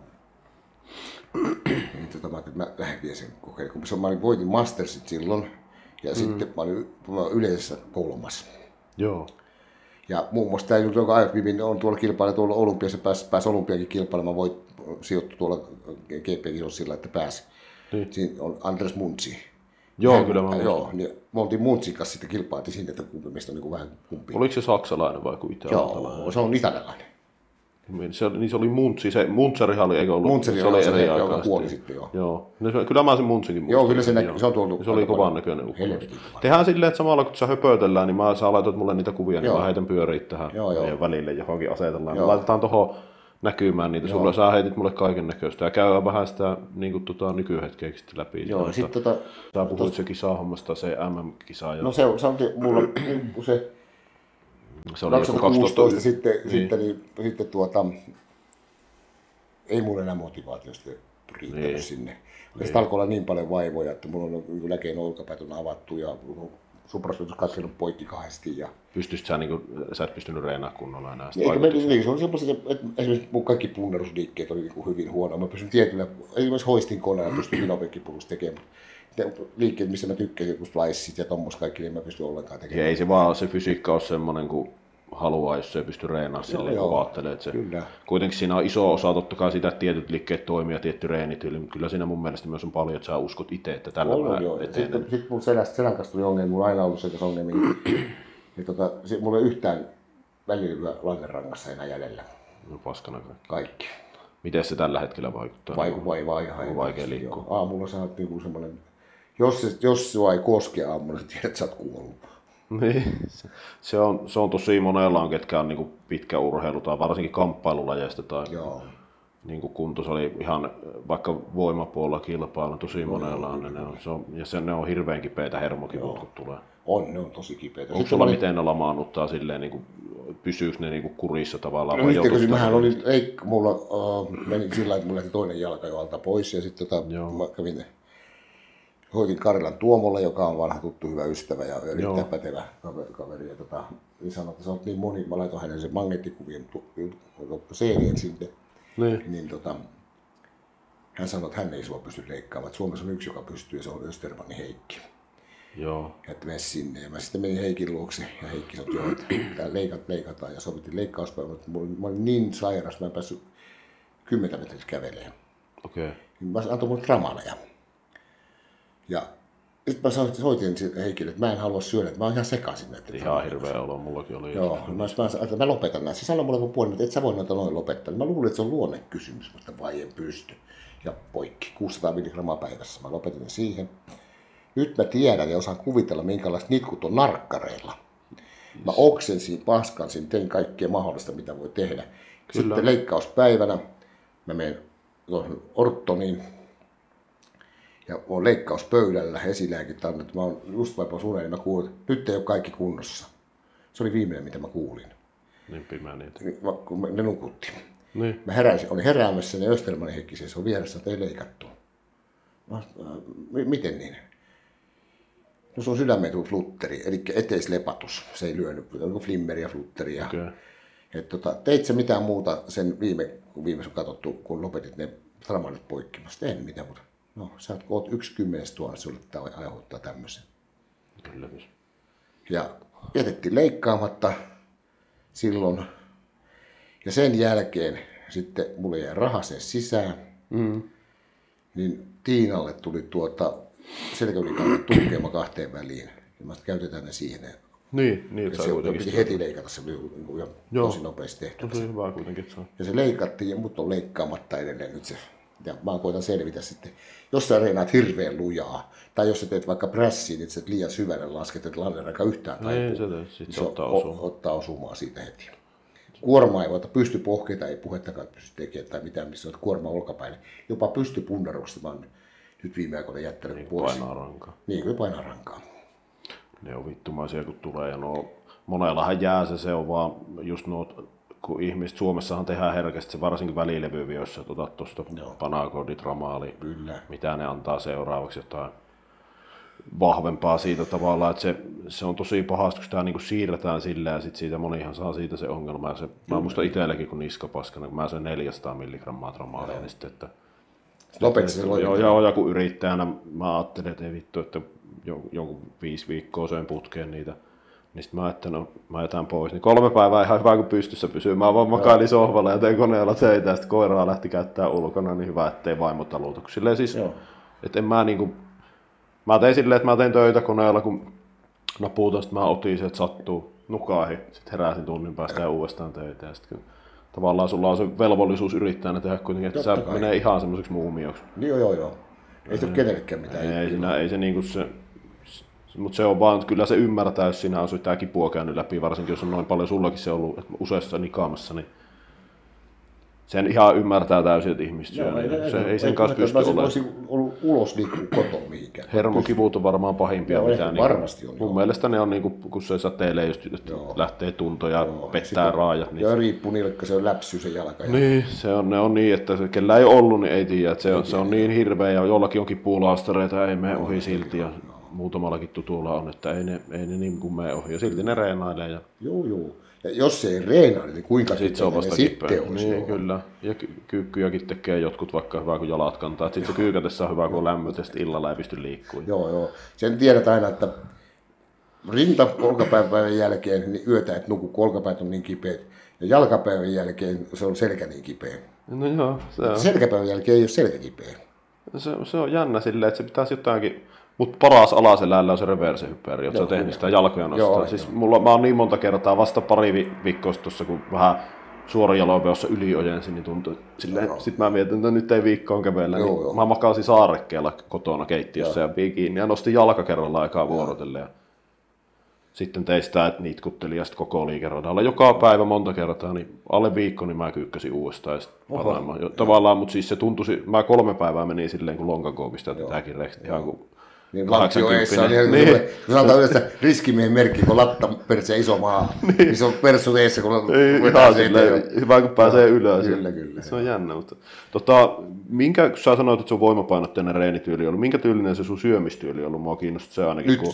niin mä ajattelin, että mä lähden vielä sen kokeilemaan. Kun mä voitin Mastersit silloin. Ja sitten mä olin yleisessä 3. Joo. Ja muun muassa tämä joka IFBB on tuolla kilpailla tuolla Olympiassa, pääsi Olympiakin kilpailemaan, sijoittui tuolla GP-kisossa sillä, että pääsi. Niin. Siinä on Andres Muntsi. Joo, kyllä mä niin me oltiin Muntsin kanssa sitten kilpailtiin siinä, että meistä on niin vähän kumpi. Oliko se saksalainen vai kuin italialainen? Joo, se on italialainen. Se oli Muntsi, se Muntserihan oli, eikö ollut? Muntseri oli se, joka kuoli sitten, joo. Joo, kyllä mä sen Muntsikin muistan. Joo, kyllä se näkyy, se on tuolta. Se oli kovan näköinen ukko. Tehdään silleen, että samalla kun sä höpötellään, niin sä laitoit mulle niitä kuvia, niin mä heitän pyöriä tähän meidän välille johonkin asetellaan. Me laitetaan tuohon näkymään niitä. Sulla sä heitit mulle kaiken näköistä ja käydään vähän sitä niin nykyhetkeäkin läpi. Joo, sitten sä puhuit se kisahommasta, se MM-kisa. No se on mulla se... Se oli 2016 sitten ei mulla enää motivaatiosta riittänyt sinne. Sitten alkoi olla niin paljon vaivoja, että mulla on läkeen olkapäät on avattu ja supraspintus katkenut poikki kahdesti. Ja... Sä et pystynyt reenaamaan kunnolla enää sitä se on semmoista, että esimerkiksi mun kaikki punnerusliikkeet oli hyvin huonoa. Mä pystyn tietyllä, esimerkiksi hoistin koneella, pystyn vinopekkipurusta tekemään. liikkeet, missä mä tykkäsin, kun sliceit ja tommos kaikki, niin mä pystyn ollenkaan tekemään. Ja ei se vaan se fysiikka ole semmoinen kuin haluaa, jos se ei pysty reenaamaan silleen, kun ajattelee. Että se, kuitenkin siinä on iso osa totta kai sitä, että tietyt liikkeet toimii ja tietty reenityyli, mutta kyllä siinä mun mielestä myös on paljon, että sä uskot itse, että tällä mä etenen. Sitten mun selän kanssa tuli ongelmia, mulla on aina ollut sellaisia ongelmia, niin mulla ei yhtään välillä langerangassa enää jäljellä. No paskana kaikki. Miten se tällä hetkellä vaikuttaa? Ihan vaikea liikkua. Aamulla sä oot niinku semmoinen, jos sua ei koske aamulla, sä tiedät, että sä oot kuollut. Niin, se on tosi monella on, ketkä on niinku pitkä urheilu tai varsinkin kamppailulajeista tai niinku kunto, se oli ihan vaikka voimapuolella kilpailu tosi monella on, ne on hirveän kipeitä hermokivut, kun tulee. Ne on tosi kipeitä. Onko sulla miten ne lamaannuttaa silleen, niinku, pysyykö ne niinku kurissa tavallaan? No mähän oli, mulla meni sillä lailla, että mulla lähti toinen jalka jo alta pois ja sitten mä hoitin Karilan Tuomolle, joka on vanha tuttu hyvä ystävä ja erittäin pätevä kaveri. Niin sanoi, että sä oot niin moni, mä laitoin hänen sen magneettikuvien CD:n sinne. Niin hän sanoi, että hän ei sua pysty leikkaamaan. Että Suomessa on yksi, joka pystyy, ja se on Östermanin Heikki. Joo. Ja että mene sinne. Ja mä sitten menin Heikin luokse ja Heikki sanoi, että tää leikataan ja sovittiin leikkauspäivä. Mä olin niin sairas, mä en päässyt 10 metriä kävelemään. Okei. Mä antoi mulle tramaleja. Ja sitten mä soitin Heikille, että mä en halua syödä, että mä oon ihan sekaisin näitä. Ihan hirveä olo, mullakin oli. Joo, mä lopetan näin. Se sanoi mulle kun puoli, että et sä voi noita noin lopettaa. Mä luulin, että se on luonnekysymys, mutta vai en pysty. Ja poikki, 600 milligrammaa päivässä. Mä lopetin siihen. Nyt mä tiedän ja osaan kuvitella, minkälaiset nitkut on narkkareilla. Mä oksensin, paskansin, tein kaikkea mahdollista, mitä voi tehdä. Kyllä. Sitten leikkauspäivänä mä menen tuohon orttoniin. Ja on leikkauspöydällä, esilääkit annettu. Mä oon just vaipaus uneen, niin mä kuulin, että nyt ei ole kaikki kunnossa. Se oli viimeinen, mitä mä kuulin. Niin pimeä niitä. Kun ne nukutti. Niin. Mä olin heräämässä, ja Östermanin Heikki se on vieressä, että ei leikattu. Miten niin? No se on sydämetun flutteri, eli eteislepatus. Se ei lyönyt, flimmeri ja flutteri. Okay. Teit sä mitään muuta sen viimeisen katsottu, kun lopetit ne tramalit poikkimasta? En mitään muuta. No, sä oot 1/10 sulle tämä aiheuttaa tämmöisen. Kyllä. Ja jätettiin leikkaamatta silloin. Ja sen jälkeen sitten mulle jäi raha sen sisään. Niin Tiinalle tuli selkäylikanne tukkeema 2 väliin. Ja mä käytetään ne siihen. Niin että se piti heti leikata se tosi nopeasti tehty. Tosi hyvä kuitenkin. Ja se leikattiin, mutta on leikkaamatta edelleen nyt se. Ja mä koitan selvitä sitten, jos sä reenaat hirveän lujaa, tai jos sä teet vaikka prässiin, että sä et liian syvälle lasket, että lanneranka yhtään taipuu, se ottaa osumaa siitä heti. Kuorma ei voita, pystypohkeita ei puhettakaan pysty tekemään tai mitään, missä on kuorma olkapäin. Jopa pystypunnerukset mä oon nyt viime aikoina jättänyt niin, pois. Painaa rankaa. Niin, kuin painaa rankaa. Ne on vittumaisia kun tulee ja monellahan jää se on vaan just kun ihmiset Suomessahan tehdään herkästi se varsinkin välilevy, jos sä otat tuosta Panakodit-ramaali, mitä ne antaa seuraavaksi jotain vahvempaa siitä tavallaan, että se on tosi pahasti, kun sitä niinku siirretään sillä ja sit siitä monihan saa siitä se ongelma. Ja mä muistan itselläkin kun niskapaskana, kun mä söin 400 milligrammaa tramaalia, niin sitten, että lopetti se Joo, ja kun yrittäjänä mä ajattelin, että ei vittu, että jonkun 5 viikkoa söin putkeen niitä. Niin sit mä ajattelin, että mä jätän pois. Niin 3 päivää ihan hyvä, kun pystyssä pysyy. Mä vaan makailin sohvalla ja tein koneella töitä ja sitten koiraa lähti käyttää ulkona, niin hyvä, ettei vaimo taluta. Silleen siis, että en mä niinku, mä tein silleen, että mä tein töitä koneella, kun napuutan, sit mä otin se, että sattuu, nukaahin. Sitten heräsin tunnin päästä ja uudestaan töitä. Ja sit, tavallaan sulla on se velvollisuus yrittäjänä tehdä kuitenkin, että sä menee ihan semmoiseksi muumioksi. Joo. Ei se ole kenellekään mitään. Ei se niinku se. Mutta se on vaan, kyllä se ymmärtää, jos sinä on tämä kipua käynyt läpi, varsinkin jos on noin paljon sullakin se ollut useassa nikaamassa, niin sen ihan ymmärtää täysin, että ihmiset syö. Ei sen kanssa pysty olemaan. Olisi ollut ulos liikkuu kotoa mihinkään. Hermokivut on varmaan pahimpia. Mitä varmasti on. Mun mielestä ne on, kun se sateilee, just lähtee tunto ja pettää raajat. Ja riippuu nilkka, se on läpsyy se jalka. Niin, ne on niin, että kellä ei ollut, niin ei tiedä. Se on niin hirveä ja jollakin onkin puulaastareita, ei mene ohi silti. Ja muutamallakin tutulla on, että ei ne niin kuin mene ohi ja silti ne reenailee. Joo. Ja jos se ei reenaa, niin kuinka sitten se on vasta sitten on. Niin, kyllä. Ja kyykkyjäkin tekee jotkut vaikka hyvä, kun jalat kantaa. Sitten se kyykätessä on hyvä, kun on lämmöt ja sitten illalla ei pysty liikkumaan. Joo. Sen tiedät aina, että olkapäivän jälkeen niin yötä et nuku, kun olkapäät on niin kipeät. Ja jalkapäivän jälkeen se on selkä niin kipeä. No joo, se on. Selkäpäivän jälkeen ei ole selkä kipeä. Se on jännä silleen, että se pitäisi jotainkin. Mutta paras alaselällä on se reverse-hyppääri, jotta se on tehnyt sitä jalkoja nostaa. Joo, siis mä oon niin monta kertaa vasta pari viikkoa tuossa, kun vähän suorajaloveossa yliojensin, niin tuntui silleen. Sitten mä mietin, että nyt ei viikkoon kävellä. Niin mä makasin saarekkeella kotona keittiössä ja pii kiinni ja nostin jalkakerralla aikaa vuorotellen. Sitten tein sitä, että niitkuttelin ja sitten koko liikeradalla joka päivä monta kertaa, niin alle viikko niin mä kyykkäsin uudestaan. Ja tavallaan, mutta siis se tuntui, mä 3 päivää menin silleen kuin lonkakoopista, että tämäkin reksi ihan kuin niin 80. Niin. Kun sanotaan yleensä riskimiehen merkki, kun latta persee iso maa, niin se on perssu eessä, kun ihan silleen, hyvä kun pääsee ylös. Kyllä. Se on jännä, mutta kun sä sanoit, että se on voimapainotteinen reenityyli ollut, minkä tyylinen se sun syömistyyli on ollut? Mua kiinnostaa se ainakin. Nyt,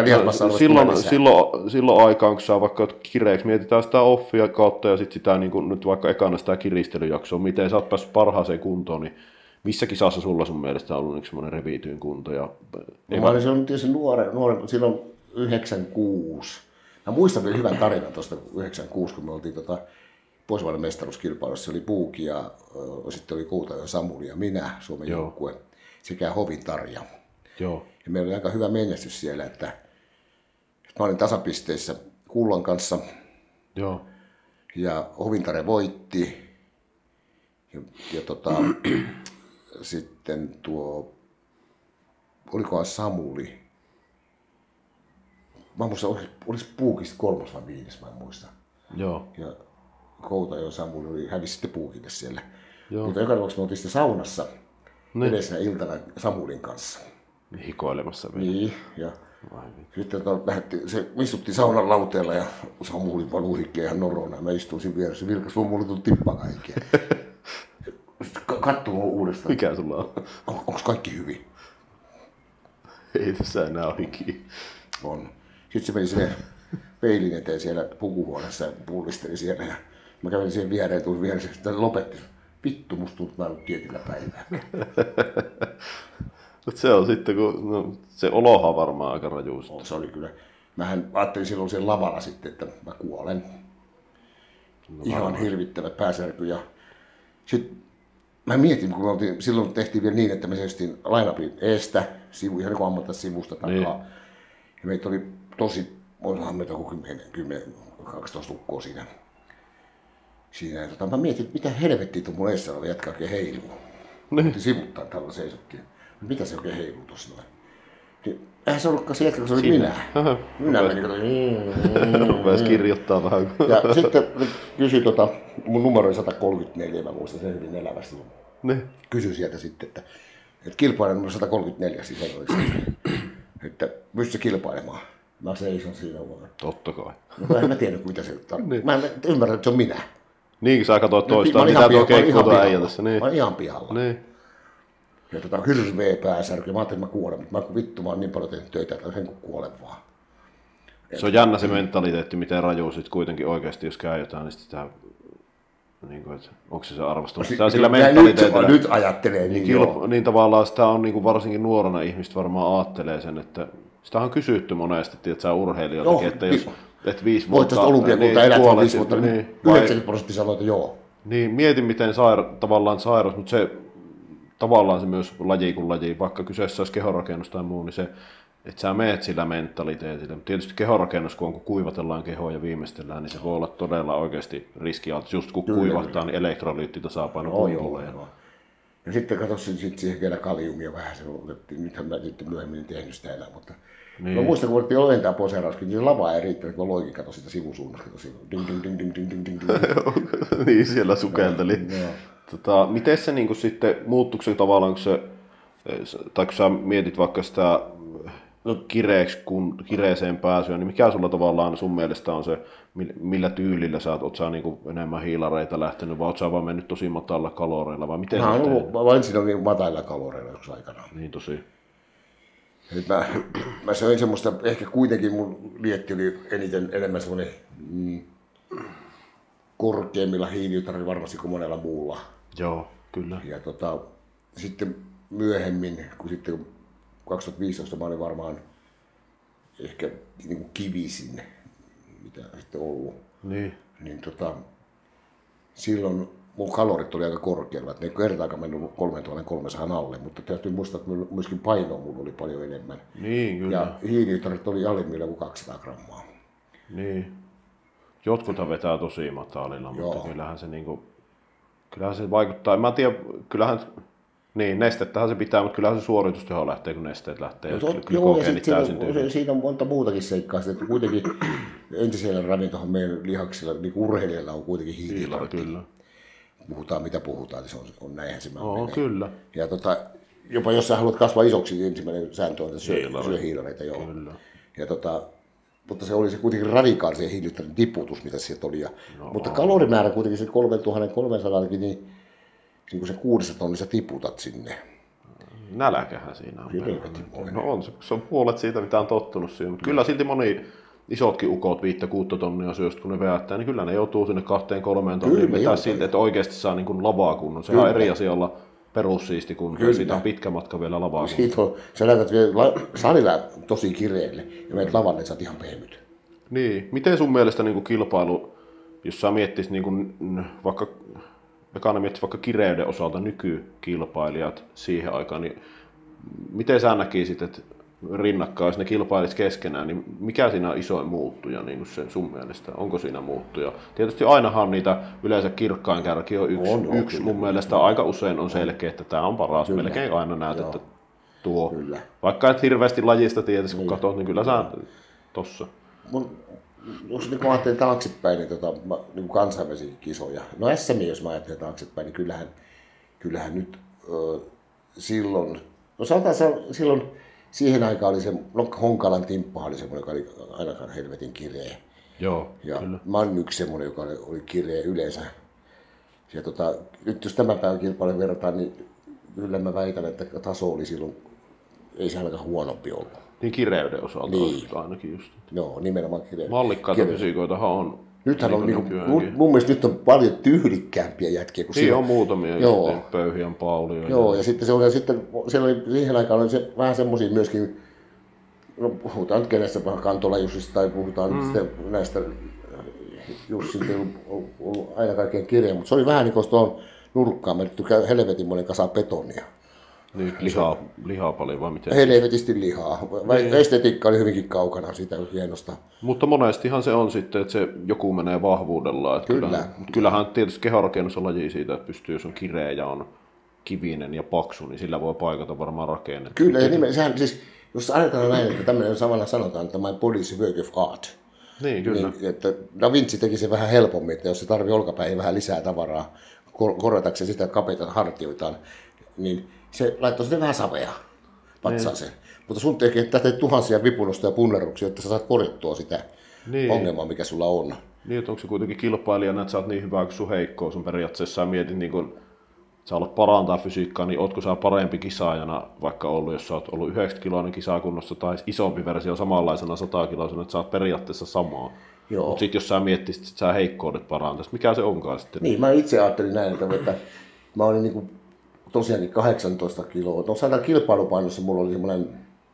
silloin aikaan, kun sä vaikka kireeksi, mietitään sitä offia kautta ja sitten sitä, niin kun nyt vaikka ekana sitä kiristelyjaksoa, miten sä oot päässyt parhaaseen kuntoon, niin missä kisassa sulla sun mielestä on ollut yksi semmoinen revityin kunto? Mä olin silloin tietysti nuori, silloin 96. Mä muistan vielä hyvän tarinan tuosta 96, kun me oltiin Pohjoismaiden mestaruuskilpailussa. Se oli Puuki ja sitten oli Koutajoen Samuli ja minä, Suomen joukkue, sekä Hovin Tarja. Joo. Ja meillä oli aika hyvä menestys siellä, että mä olin tasapisteissä Kullan kanssa. Joo. Ja Hovin Tarja voitti. Sitten olikohan Samuli, mä muistan, olisi Puukista 3. vai 5, mä en muista. Joo. Ja Koutajoen Samuli hävisi sitten Puukille siellä. Joo. Mutta joka tapauksessa me oltiin sitten saunassa edellisenä iltana Samulin kanssa. Hikoilemassa vielä. Niin, ja sitten se istuttiin saunan lauteella ja Samuli vaan uhikkeen ihan norona ja mä istuin siinä vieressä. Vilkas mulla tuli tippa kaikkea. Katso uudestaan. Mikä sulla on? Onko kaikki hyvin? Ei tässä enää ole ikinä. On. Sitten se meni sinne peilin eteen siellä pukuhuoneessa ja pullisteli siellä. Ja mä kävin siihen viereen, tulin viereen, sitten lopetti. Vittu, musta tuntuu, että mä en ollut tietyllä päivää. Mutta se on sitten, kun se oloha varmaan aika raju. Se oli kyllä. Mähän ajattelin silloin siellä lavalla sitten, että mä kuolen. Ihan hirvittävä pääsärky. Ja sitten mä mietin, kun silloin tehtiin vielä niin, että me seistiin line-upin eestä, ihan niin kuin ammata sivusta takaa. Niin. Ja meitä oli tosi, onhan meitä 10-12 lukkoa siinä. Mä mietin, että mitä helvettiä tuon mun eessä oli jätkä oikein heiluu. Niin. Sivuttaa tällä seisottiin. Mitä se oikein heiluu tuossa noin? Niin, eihän se ollutkaan se jätkä, kun se oli minä. Minä menin. Rupesi kirjoittaa vähän. Ja sitten kysyi mun numero oli 134, mä muistan sen hyvin elävästi. Niin. Kysyi sieltä sitten, että kilpailijan numero 134 siis että pystytkö kilpailemaan? Mä seison siinä vaan. Totta kai. No en mä tiedä, mitä se on. Niin. Mä en ymmärrä, että se on minä. Niin, sä katsoit toistaan, mitä tuo keikkuu tuo äijä tässä. Niin. Mä oon ihan pihalla. Niin. Ja hirveä pääsärky. Mä ajattelin, että mä kuolen, mutta vittu, mä oon niin paljon tehnyt töitä, että sen kun kuolen vaan. Se on jännä se mentaliteetti, miten raju sit kuitenkin oikeasti, jos käy jotain, niin sitä, niin kuin, että onko se arvostunut. Sitä sillä mentaliteetillä. Nyt ajattelee niin niin tavallaan sitä on niin kuin varsinkin nuorena ihmistä varmaan aattelee sen, että sitä on kysytty monesti, että sä urheilijoitakin, että jos et 5 vuotta... Voit olympiakultaa elät vaan 5 vuotta, niin 90% sanoo, että joo. Niin, mietin miten tavallaan sairaus, mutta se tavallaan se myös laji kuin laji, vaikka kyseessä olisi kehonrakennus tai muu, niin se, että sä meet sillä mentaliteetillä. Tietysti kehonrakennus, kun kuivatellaan kehoa ja viimeistellään, niin se voi olla todella oikeasti riskialtis. Just kun kuivataan, niin elektrolyyttitasapaino pumpulle. Ja sitten katsoin siihen vielä kaliumia vähän, se otettiin. Nythän mä sitten myöhemmin tehnyt sitä enää, mutta niin. Mä muistan, kun otettiin olentää poseerauskin, niin se lava ei riittänyt, kun loikin katsoi sitä sivusuunnasta. Ding, ding, ding, ding, ding, ding, ding. Niin, siellä sukelteli. Miten se niin sitten, muuttuiko se tavallaan, kun sä mietit vaikka sitä kireeseen pääsyä, niin mikä sulla tavallaan sun mielestä on se, millä tyylillä sä oot sä niin enemmän hiilareita lähtenyt, vai oot sä vaan mennyt tosi matalla kaloreilla, vai miten sä teet? Mä ensin olin matalla kaloreilla joskus aikana. Niin tosi. Mä söin semmoista, ehkä kuitenkin mun dieetti oli enemmän semmoinen korkeimmilla hiilihydraatilla varmasti kuin monella muulla. Joo, kyllä. Ja sitten myöhemmin, kun sitten 2015 mä olin varmaan ehkä niin kuin kivisin, mitä sitten ollut. Niin. Niin silloin mun kalorit oli aika korkealla, että ne ei kertaakaan mennyt 3300 alle, mutta täytyy muistaa, että myöskin painoa mulla oli paljon enemmän. Niin, kyllä. Ja hiilihydraatit oli alimmilla kuin 200 grammaa. Niin. Jotkut vetää tosi matalilla, mutta kyllähän se vaikuttaa. Mä en tiedä, kyllähän niin, nestettähän se pitää, mutta kyllähän se suoritusteho lähtee, kun nesteet lähtee. Joo, ja sitten siinä on monta muutakin seikkaa. Että kuitenkin entisellä ravintohan meidän lihaksilla, niin urheilijalla on kuitenkin hiilihydraatit. Kyllä. Puhutaan mitä puhutaan, niin se on näinhän se menee. Kyllä. Ja jopa jos sä haluat kasvaa isoksi, niin ensimmäinen sääntö on, että syö hiilareita. Joo. Kyllä. Ja mutta se oli se kuitenkin radikaali se hiilihydraatin tiputus, mitä sieltä oli. Mutta kalorimäärä kuitenkin se 3300, niin kun se 6 tonnissa tiputat sinne. Nälkähän siinä on. No on se on puolet siitä, mitä on tottunut siihen. Mutta kyllä silti moni isotkin ukot 5-6 tonnia syöstä, kun ne veättää, niin kyllä ne joutuu sinne 2-3 tonnia vetää siltä, että oikeasti saa niin kuin lavaa kunnon. Sehän on eri asia olla perussiisti, kun siitä on pitkä matka vielä lavaa kunnon. Sä näytät vielä salilla tosi kireelle ja menet lavalle, että sä oot ihan pehmyt. Niin. Miten sun mielestä niin kuin kilpailu, jos sä miettisit niin kuin, vaikka kireyden osalta nykykilpailijat siihen aikaan, niin miten sä näkisit, että rinnakkain, jos ne kilpailisi keskenään, niin mikä siinä on isoin muuttuja niin sen sun mielestä? Onko siinä muuttuja? Tietysti ainahan niitä yleensä kirkkain kärki on yksi mun mielestä aika usein on selkeä, että tämä on paras. Kyllä. Melkein aina näet, että tuo. Kyllä. Vaikka et hirveästi lajista tietysti, kun katsot, niin kyllä sä tossa. Jos niin ajattelin taaksepäin, niin kansainvälisiä kisoja. No SM, jos mä ajattelen taaksepäin, niin kyllähän nyt silloin, no sanotaan silloin siihen aikaan oli se, Honkalan Timppahan oli semmoinen, joka oli ainakaan helvetin kireä. Joo, ja kyllä. Mä olin yksi semmoinen, joka oli kireä yleensä. Ja nyt jos tämän päivän kilpailun verrataan, niin kyllä mä väitän, että taso oli silloin, ei se ainakaan huonompi ollut. Niin kireyden osalta niin. Ainakin just. Joo, nimenomaan kireyden. Mallikkaita fysiikoitahan on. Nythän on mun mielestä nyt on paljon tyylikkäämpiä jätkiä kuin siinä on muutamia, Pöyhien Paulia. Joo, ja sitten siellä oli siihen aikaan oli vähän semmosia myöskin, no puhutaan nyt kenestä, Kantola Jussista tai puhutaan sitten näistä, Jussi ei ollut aina kaikkein kireä, mutta se oli vähän niin kuin tuohon nurkkaan menetty helvetinmoinen kasa betonia. Niin, lihaa paljon vai miten? Helvetisti lihaa. Estetiikka oli hyvinkin kaukana siitä hienosta. Mutta monestihan se on sitten, että se joku menee vahvuudella. Että kyllähän tietysti kehonrakennus on laji siitä, että pystyy, jos on kireä ja on kivinen ja paksu, niin sillä voi paikata varmaan rakennetta. Kyllä, ja sehän, siis, jos ajatellaan näin, että tämmöinen samalla sanotaan, että my body is a work of art. Niin, kyllä. Niin, että Da Vinci teki sen vähän helpommin, että jos se tarvii olkapäihin vähän lisää tavaraa korjatakseen sitä kapeita hartioitaan, niin se laittoi sitten vähän savea patsaaseen. Mutta sun tekee tuhansia vipunosta ja punneruksia, että sä saat korjattua sitä ongelmaa, mikä sulla on. Niin, että onko se kuitenkin kilpailijana, että sä oot niin hyvä kuin sun heikkous on periaatteessa. Sä mietit, niin kun sä haluat parantaa fysiikkaa, niin ootko sä parempi kisaajana vaikka ollut, jos sä oot ollut 90-kiloinen kisakunnossa tai isompi versio samanlaisena 100-kiloisena, että sä oot periaatteessa samaa. Mutta sitten jos sä miettisit, että sä heikkoudet parantaisi, mikä se onkaan sitten? Niin, mä itse ajattelin näin, että mä olin niin kuin tosiaankin 18 kiloa. No 100 kilpailupainossa mulla oli semmoinen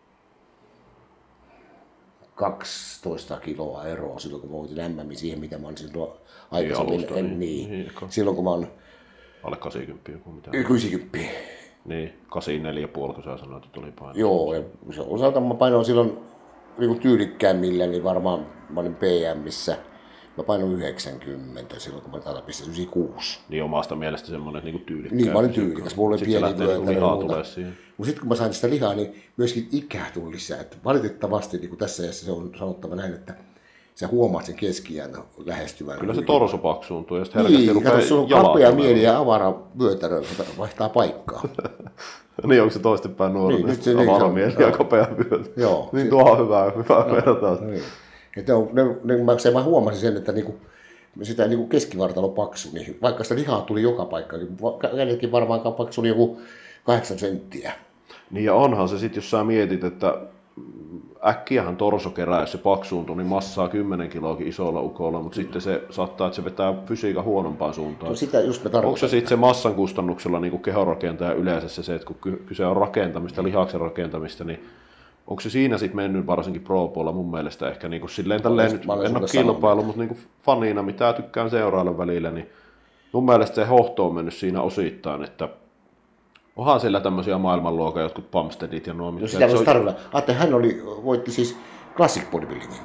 12 kiloa eroa silloin, kun mä voitin MM siihen, mitä mä olin silloin aikaisemmin. Niin. Silloin, kun mä olin alle 80 joku mitä? 90. Niin, 84,5 kun sä sanoit, että tuli paino. Joo, ja se osalta mä painoin silloin niin tyylikkäämmillä, niin varmaan mä olin PMissä. Mä painoin 90 silloin, kun mä olin 96. Niin omasta mielestä semmoinen niin tyylikkää. Niin, mä olin tyylikäs. Mulla oli pieni vyötä ja muuta. Mutta sitten kun mä sain sitä lihaa, niin myöskin ikää tuli lisää. Että valitettavasti niin kuin tässä iässä se on sanottava näin, että sä huomaat sen keski-iän lähestyvän. Kyllä se torso paksuuntuu ja sitten herkästi rupeaa sulla on kapea mieli ja avara vyötärö vaihtaa paikkaa. Niin, onko se toistepäin nuori? Niin, avara mieli ja kapea vyötärö. Joo. Niin tuo on hyvä vertaus. Niin. Mä huomasin sen, että niinku, sitä niinku keskivartalo paksu, niin vaikka sitä lihaa tuli joka paikka, niin varmaan paksu oli joku 8 senttiä. Niin ja onhan se sitten, jos sä mietit, että äkkiähän torso kerää, jos se paksuuntuu, niin massaa 10 kiloakin isolla ukolla, mutta sitten se saattaa, että se vetää fysiikan huonompaan suuntaan. No sitä just me onko se sitten se massan kustannuksella niin kehorakentaja yleensä se, että kun kyse on rakentamista, lihaksen rakentamista, niin onko se siinä sitten mennyt varsinkin pro-puolella mun mielestä ehkä niin kuin silleen tälleen, nyt en ole kilpailu, mutta niin kuin fanina, mitä tykkään seurailla välillä, niin mun mielestä se hohto on mennyt siinä osittain, että onhan siellä tämmöisiä maailmanluokan jotkut Bumsteadit ja nuo. No sitä voisi tarkoittaa. Hän voitti siis Classic Bodybuildingin.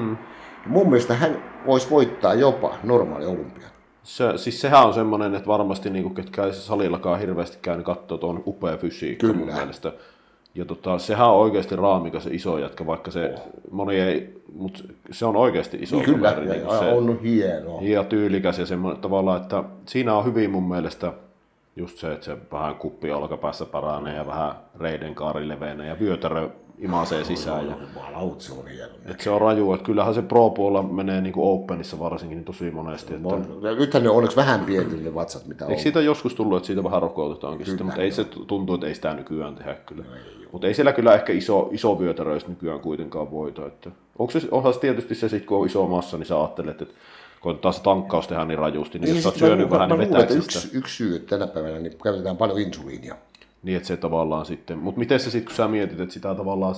Mun mielestä hän voisi voittaa jopa normaali olympian. Siis sehän on semmoinen, että varmasti niin ketkä ei salillakaan hirveästi käynyt katsoa, että on upea fysiikka mun mielestä. Ja sehän on oikeasti raamikas se iso jätkä, vaikka se moni ei, mutta se on oikeasti iso. Niin kyllä, kaveri, niin se on hieno. Ja tyylikäs ja semmoinen tavallaan, että siinä on hyvin mun mielestä just se, että se vähän kuppi olkapäässä paranee ja vähän reidenkaari levenee ja vyötärö imasee sisään. Se on hieno. Että se on raju, että kyllähän se pro-puolella menee niin kuin Openissa varsinkin niin tosi monesti. Että nythän ne on onneksi vähän pieni ne vatsat, mitä on. Eikö siitä joskus tullut, että siitä vähän rokoutetaankin sitten, mutta ei se tuntuu, että ei sitä nykyään tehdä kyllä. Mutta ei siellä kyllä ehkä iso vyötäröistä nykyään kuitenkaan voita. Että onhan se tietysti se sitten, kun on iso massa, niin sä ajattelet, että kun taas se tankkaus tehdään niin rajusti, niin jos sä oot syönyt vähän, niin vetääkö sitä? Yksi syy, että tänä päivänä niin käytetään paljon insuliinia. Niin, että se tavallaan sitten, mutta miten se sitten, kun sä mietit, että sitä tavallaan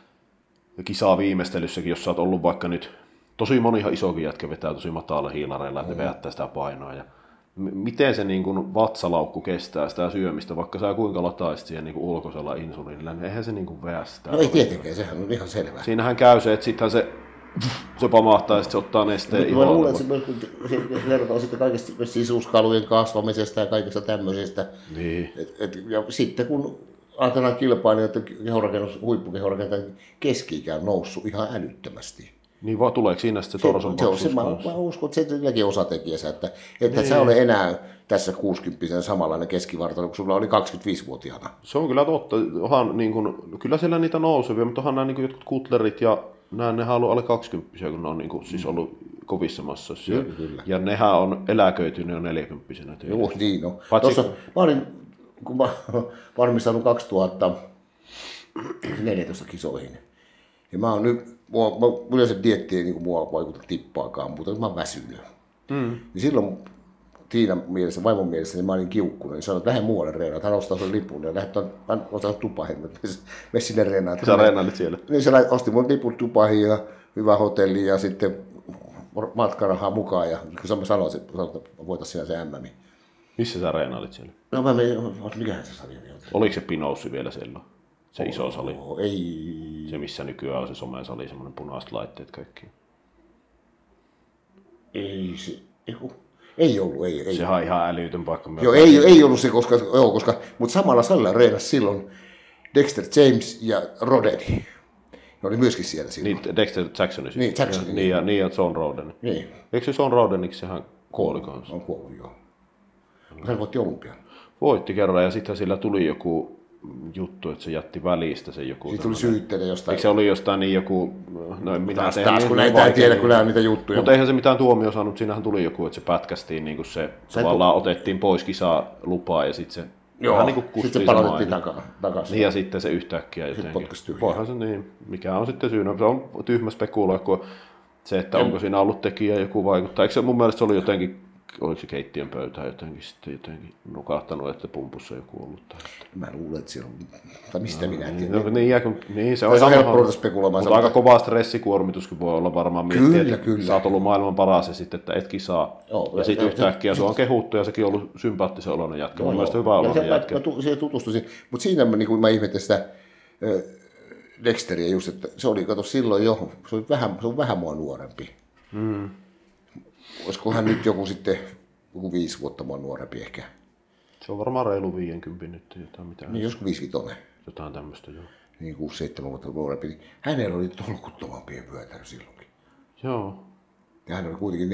kisaa viimeistellyssäkin, jos sä oot ollut vaikka nyt, tosi monihan isokin jätkä vetää tosi matala hiilareilla, että ne veättää sitä painoa. Ja miten se niin kuin vatsalaukku kestää sitä syömistä, vaikka sä kuinka lataisit siihen niin kuin ulkoisella insuliinilla, niin eihän se niin kuin veä sitä. No ei tietenkään, sehän on ihan selvä. Siinähän käy se, että sittenhän se pamahtaa ja sitten se ottaa nesteen iholle. Mä luulen, että se kertoo sitten kaikesta sisuskalujen kasvamisesta ja kaikesta tämmöisestä. Niin. Ja sitten kun ajatellaan kilpailijoita, huippukehorakentajan keski-ikä on noussut ihan älyttömästi. Niin vaan tuleeko siinä sitten se torson paksuus? Mä uskon, että se on osatekijänsä, että niin. Sä ole enää tässä 60-vuotiaana samanlainen keskivartalo, kun sulla oli 25-vuotiaana. Se on kyllä totta. Onhan, niin kun, kyllä siellä niitä nousevia, mutta onhan nämä niin jotkut kutlerit ja nehän on ollut alle 20, kun ne on niin kuin, siis ollut kovissa massassa. Ja nehän on eläköitynyt jo 40. Joo, niin on. Tuossa, kun mä valmistanut 2014 kisoihin, ja mä oon nyt, yleensä dieetti ei niin mua vaikuta tippaakaan, mutta mä oon väsynyt. Niin silloin Tiinan mielessä, vaimon mielessä, niin mä olin kiukkunen, niin sanoin, että lähde muualle reenaan. Hän ostaa sun lipun ja hän ostaa tupahin, mene sinne reenaan. Sä reenailit siellä? Niin se osti mun lipun tupahin ja hyvä hotelli ja sitten matkarahaa mukaan. Ja kun mä sanoin, että voitaisiin se MM. Missä sä reenailit siellä? No mikähän se sali oli? Oliko se Pinoussi vielä siellä? Se iso sali? Ei. Se missä nykyään on se somesali, semmoinen punaiset laitteet kaikki. Ei se, ei ollut, ei. Sehän on ihan älytön paikka. Joo, ei ollut se, koska mutta samalla salilla reenasi silloin Dexter James ja Rodeni. Ne oli myöskin siellä silloin. Niin, Dexter Jackson. Niin, Jackson. Niin, ja John Roden. Niin. Eikö se John Rodeniksi sehän kuoli kanssa? On kuollut, joo. Hän voitti olympian. Voitti kerran ja sitten sillä tuli joku juttu, että se jätti välistä sen joku. Siitä tuli syytteitä jostain. Eikö se oli jostain niin joku, no en minä taas kun näitä ei tiedä, kun nämä on niitä juttuja. Mutta eihän se mitään tuomio saanut, siinähän tuli joku, että se pätkästiin, niin kuin se tavallaan otettiin pois kisaa lupaa ja sitten se vähän niin kuin kustiin sitten se palautettiin takaisin. Niin ja sitten se yhtäkkiä jotenkin. Voihan se niin, mikä on sitten syynä, se on tyhmä spekuloida, kun se, että onko siinä ollut tekijä joku vaikuttaa. Eikö se mun mielestä se oli jotenkin, oliko se keittiön pöytään jotenkin nukahtanut, että pumpussa joku ollut. Mä luulen, että se on, tai mistä minä en tiedä. Niin, se on ihan helppo ruveta spekuloimaan. Mutta aika kova stressikuormituskin voi olla varmaan miettiä, että kyllä. sä oot ollut maailman paras ja sitten, että etkin saa. Joo, ja sitten yhtäkkiä se on kehuttu ja sekin on ollut sympaattisen oloinen jätkä. Mun mielestä hyvä oloinen jätkä. Mä siihen tutustuisin, mutta siinä niin mä ihmettelin sitä Dexteriä just, että se oli, kato silloin jo, se on vähän mua nuorempi. Olisikohan nyt joku sitten 5 vuotta mua nuorempi ehkä. Se on varmaan reilu 50 nyt. Jotain, mitä niin, joskus 55. Jotain tämmöistä, joo. Niin 6-7 vuotta nuorempi. Hänellä oli tolkuttomampia vyötärö silloinkin. Joo. Ja hän oli kuitenkin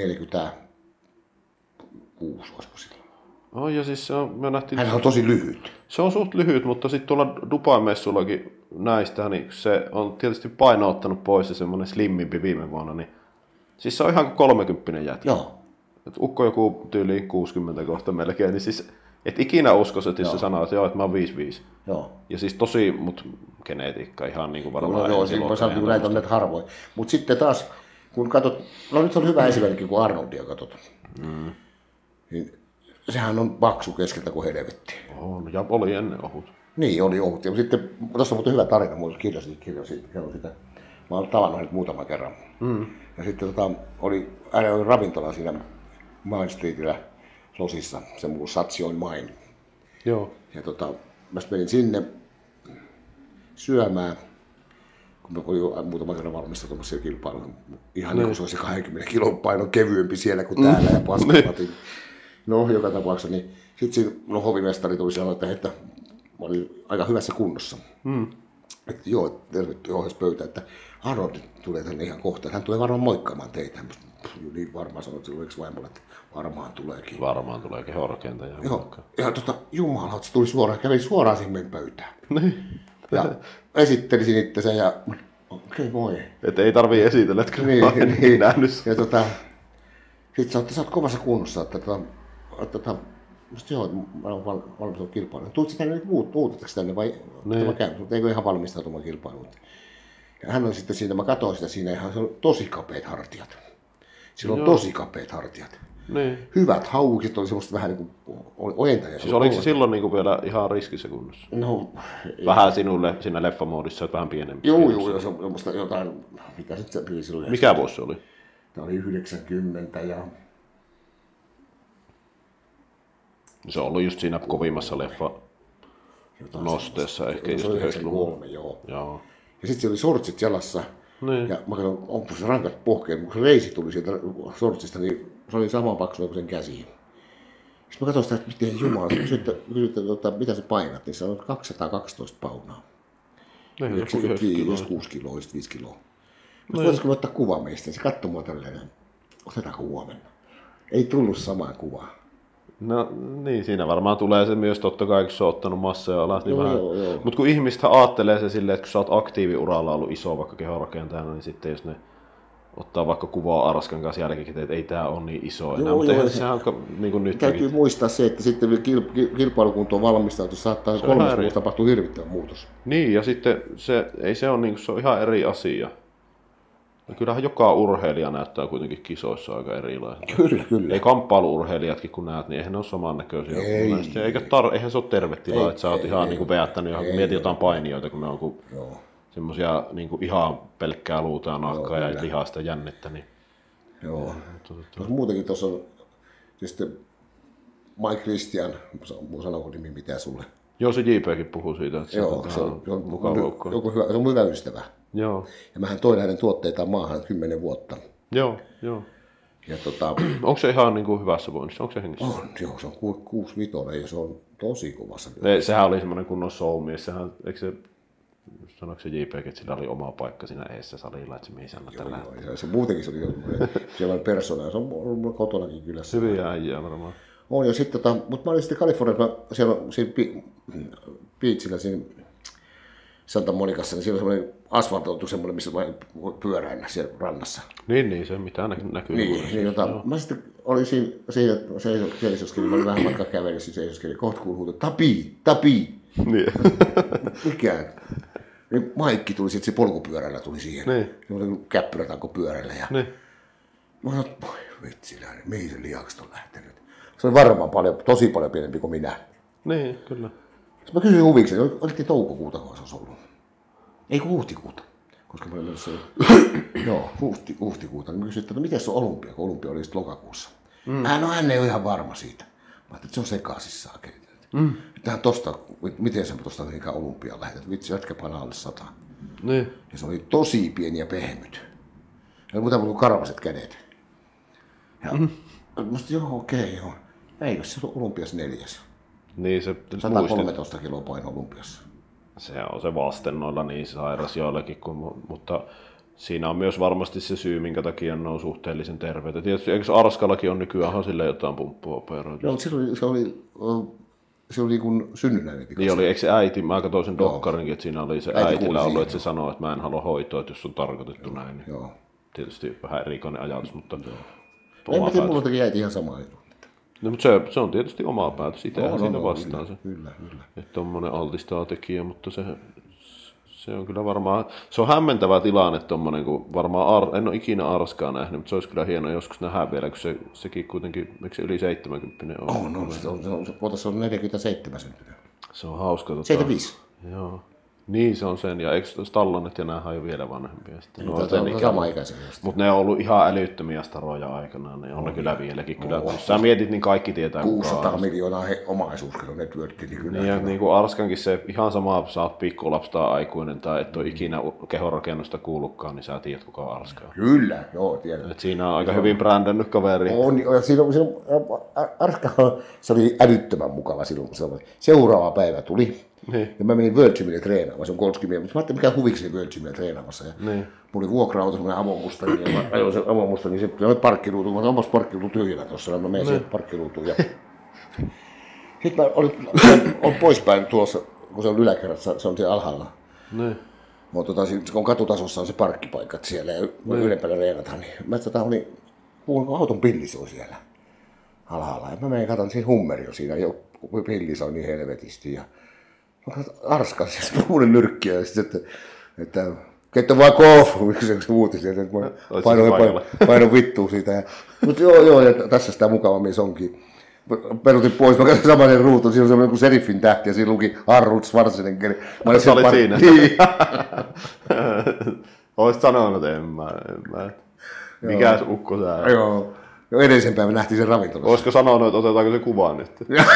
46, olisiko silloin. Oh, ja siis se on, me nähtiin... Hän on tosi lyhyt. Se on suht lyhyt, mutta sitten tuolla Dubai-messullakin näistä, niin se on tietysti paino ottanut pois ja semmoinen slimmimpi viime vuonna, niin siis se on ihan kuin 30 jätkä. Joo. ukko joku tyyli 60 kohta melkein, niin siis et ikinä uskoisi, että jos se sanoo, että joo, että mä oon 5-5. Joo. Ja siis tosi, mut genetiikka ihan niinku varmaan. Joo, siinä kun näitä on näitä harvoin. Mutta sitten taas, kun katsot, no nyt on hyvä esimerkki, kun Arnoldia katsot. Niin sehän on paksu keskeltä kuin helvetti. On, ja oli ennen ohut. Niin, oli ohut. Ja sitten, tuossa on hyvä tarina, mulla kirjasin sitä. Mä olen tavannut hänet muutaman kerran. Ja sitten hänellä oli ravintola siinä Main Streetillä Losissa, se muu Satsi on Mine. Joo. Ja mä menin sinne syömään, kun mä olin muutaman kerran valmistautumassa jo kilpailuun. Ihan niin kuin se olisi 20 kilon painon kevyempi siellä kuin täällä ja paskapatin. No, joka tapauksessa, niin sitten hovimestari tuli sanoa, että mä olin aika hyvässä kunnossa. Että joo, tervetuloa ohjasi pöytään, että Arnold tulee tänne ihan kohta. Hän tulee varmaan moikkaamaan teitä. Niin varmaan sanoin silloin vaimolle, että varmaan tuleekin. Varmaan tuleekin horkeinta. Joo, ja jumala, että se tuli suoraan, käveli suoraan siihen meidän pöytään. Ja esittelisin itsensä ja okei, moi. Että ei tarvii esitellä, että kyllä niin. nähnyt. Ja sitten sanoi, että sä oot kovassa kunnossa, että joo, mä olen valmistautunut kilpailuun. Tuutko tänne nyt muutetteko tänne vai mä käyn? Mutta eikö ihan valmistautumaan kilpailuun? Ja hän on sitten siinä, mä katsoin sitä siinä, ihan se on tosi kapeat hartiat. Sillä on tosi kapeat hartiat. Niin. Hyvät haukset oli semmoista vähän niin kuin ojentaja. Siis oliko se silloin niin kuin vielä ihan riskissä kunnossa? No, vähän sinulle siinä leffamoodissa, että vähän pienempi. Joo, se on semmoista jotain, mitä sitten se pili silloin. Mikä vuosi se oli? Tämä oli 90 ja... Se on ollut just siinä kovimmassa leffa nosteessa ehkä just 93, joo. Joo. Ja sitten siellä oli sortsit jalassa. Niin. Ja mä katsoin, onko se rankat pohkeet, kun se reisi tuli sieltä sortsista, niin se oli sama paksu kuin sen käsiin. Sitten mä katsoin sitä, että miten jumala, kysyin, mitä sä painat, niin se on 212 paunaa. 6 kiloa, 5 kiloa. Mutta voitaisiko me ottaa kuva meistä? Se katsoi mua tälleen, otetaanko huomenna? Ei tullut samaa kuvaa. No niin, siinä varmaan tulee se myös totta kai, kun sä oot ottanut massoja alas. Niin Joo. Mutta kun ihmiset ajattelee se silleen, että kun sä oot aktiiviuralla ollut iso vaikka kehonrakentajana, niin sitten jos ne ottaa vaikka kuvaa Arskan kanssa jälkikäteen, että ei tää ole niin iso enää. Mutta eihän sehän ole niin kuin nyt. Täytyy muistaa se, että sitten kilpailukuntoon valmistautu saattaa 3 vuotta tapahtua hirvittävä muutos. Niin, ja sitten se on ihan eri asia. Ja kyllähän joka urheilija näyttää kuitenkin kisoissa aika erilainen. Kyllä. Ei kamppailu-urheilijatkin kun näet, niin eihän ne ole samannäköisiä. Eihän se ole tervetilaa, että sä oot ihan niin veättänyt ja mietit jotain painijoita, kun ne on semmosia niin ihan pelkkää luuta ja nahkaa ja lihasta ja jännettä. Niin. Joo. Muutenkin tuossa on sitten Mike Christian, sanoiko nimi mitä sulle? Joo, se JPkin puhuu siitä, että se on mukava ukko. Se on hyvä ystävä. Joo. Ja mähän toin hänen tuotteitaan maahan 10 vuotta. Joo. Ja onko se ihan niin kuin hyvässä voinnissa? Onko se hengissä? On, joo, se on 6-5 ja se on tosi kovassa. Sehän oli semmoinen kunnon showmies. Sehän, eikö se, sanoiko se JP, että sillä oli oma paikka siinä eessä salilla, että se mihin sanoi tällä? Joo, se muutenkin se oli sellainen persona, se on ollut kotonakin kylässä. Hyviä äijää varmaan. On, ja sitten, mutta mä olin sitten Kaliforniassa, siinä Beachillä, siinä Santa Monicassa, niin siinä on semmoinen asfaltoitu semmoinen, missä voi pyöräillä siellä rannassa. Niin, se mitä näkyy. Niin, mä sitten olin siinä seisoskelin, mä olin vähän matkaa kävelin siinä seisoskelin, kohta kuului huuto, Tapi! Niin. Mikään. Niin Maikki tuli sitten, se polkupyörällä tuli siihen. Niin. Se oli käppyrätanko pyörällä. Ja niin. mä sanoin, että voi vitsiläinen, mihin se lihakset on lähtenyt. Se oli varmaan tosi paljon pienempi kuin minä. Niin, kyllä. Sitten mä kysyin huvikseni, olettiin toukokuuta, kun se olisi ollut. Ei kun huhtikuuta. Koska mä olin menossa joo, huhtikuuta. Niin mä kysyin, että miten se on olympia, kun olympia oli sitten lokakuussa. No hän ei ole ihan varma siitä. Mä ajattelin, että se on sekaisissaan. Tähän tosta, miten sä tosta mihinkään olympiaan lähetät? Vitsi, jätkä painaa alle 100. Niin. Ja se oli tosi pieni ja pehmyt. Ja muuta kuin karvaset kädet. Ja mä sanoin, joo, okei. Eikö se ole olympiassa 4. Niin, se 113 kiloa paino olympiassa. Se on se vastennoilla niin sairas joillekin, mutta siinä on myös varmasti se syy, minkä takia ne on suhteellisen terveitä. Tietysti eikö Arskallakin on nykyään sille jotain pumppuoperoita? Joo, se oli niin kuin synnynnäinen vika. Niin oli, eikö se äiti, mä katsoin sen dokkarinkin, että siinä oli se äitillä ollut, että se sanoo, että mä en halua hoitoa, että jos on tarkoitettu näin. Niin joo. Tietysti vähän erikoinen ajatus, mutta En mä tiedä, mulla jäi ihan sama etu. No, mutta se on tietysti oma päätös. Itsehän siinä vastaan se. Kyllä. Että tommonen altistaa tekijä, mutta se on kyllä varmaan, se on hämmentävä tilanne tommonen, kun varmaan, en ole ikinä arskaa nähnyt, mutta se olisi kyllä hienoa joskus nähdä vielä, kun sekin kuitenkin, miksi se yli 70 on? Se on 47 syntynyt. Se on hauska. 75. Joo. Niin se on sen, ja eikö Stallonet ja näähän on jo vielä vanhempia sitten. No, se on sama ikäisiä. Mutta ne on ollut ihan älyttömiä staroja aikanaan, ne on ne kyllä vieläkin. Kyllä, kun sä mietit, niin kaikki tietää 600 miljoonaa omaisuus, kun ne pyöritti. Niin, ja niin kuin Arskankin se ihan sama, sä oot pikkulapsi tai aikuinen tai et ole ikinä kehonrakennusta kuullutkaan, niin sä tiedät kuka on Arska. Kyllä, joo, tiedän. Et siinä on aika hyvin brändännyt kaveri. On, silloin Arska, se oli älyttömän mukava silloin. Seuraava päivä tuli. Niin. Ja mä menin World Gymille treenaamaan, se on 30 mutta mä ajattelin, mikä huviksi World Gymille treenaamassa. Ja niin. Mulla oli vuokra-auto, semmoinen Amo-Mustang, ja mä ajoin sen Amo-Mustangin, niin se oli parkkiruutu, mä oon parkkiruutu tyhjänä tuossa, ja mä menin siihen parkkiruutuun. Ja... Sitten mä olin poispäin tuossa, kun se on yläkerrassa, se on siellä alhaalla. Niin. Kun katutasossa on se parkkipaikat siellä ja ylempänä reenataan, niin mä kuulin, auton pillis on siellä alhaalla. Ja mä menin katson, siinä hummeri on siinä, jo pillis on niin helvetisti. Ja Arskan siis puhunen nyrkkiä ja sitten, että kettä vaan koofu, miksi se huuti sieltä, että mä painoin vittuun siitä. Mutta joo, ja tässä sitä mukava mies onkin. Perutin pois, mä katsoin samainen ruutu, siinä on semmoinen kuin Seriffin tähti ja siinä luki Arnold Schwarzenegger. Sä olit siinä? Niin. Oisit sanonut, en mä. Mikäs ukko sä? Joo. Jo edellisen päivän nähtiin sen ravintolassa. Olisiko sanonut, että otetaanko se kuva nyt?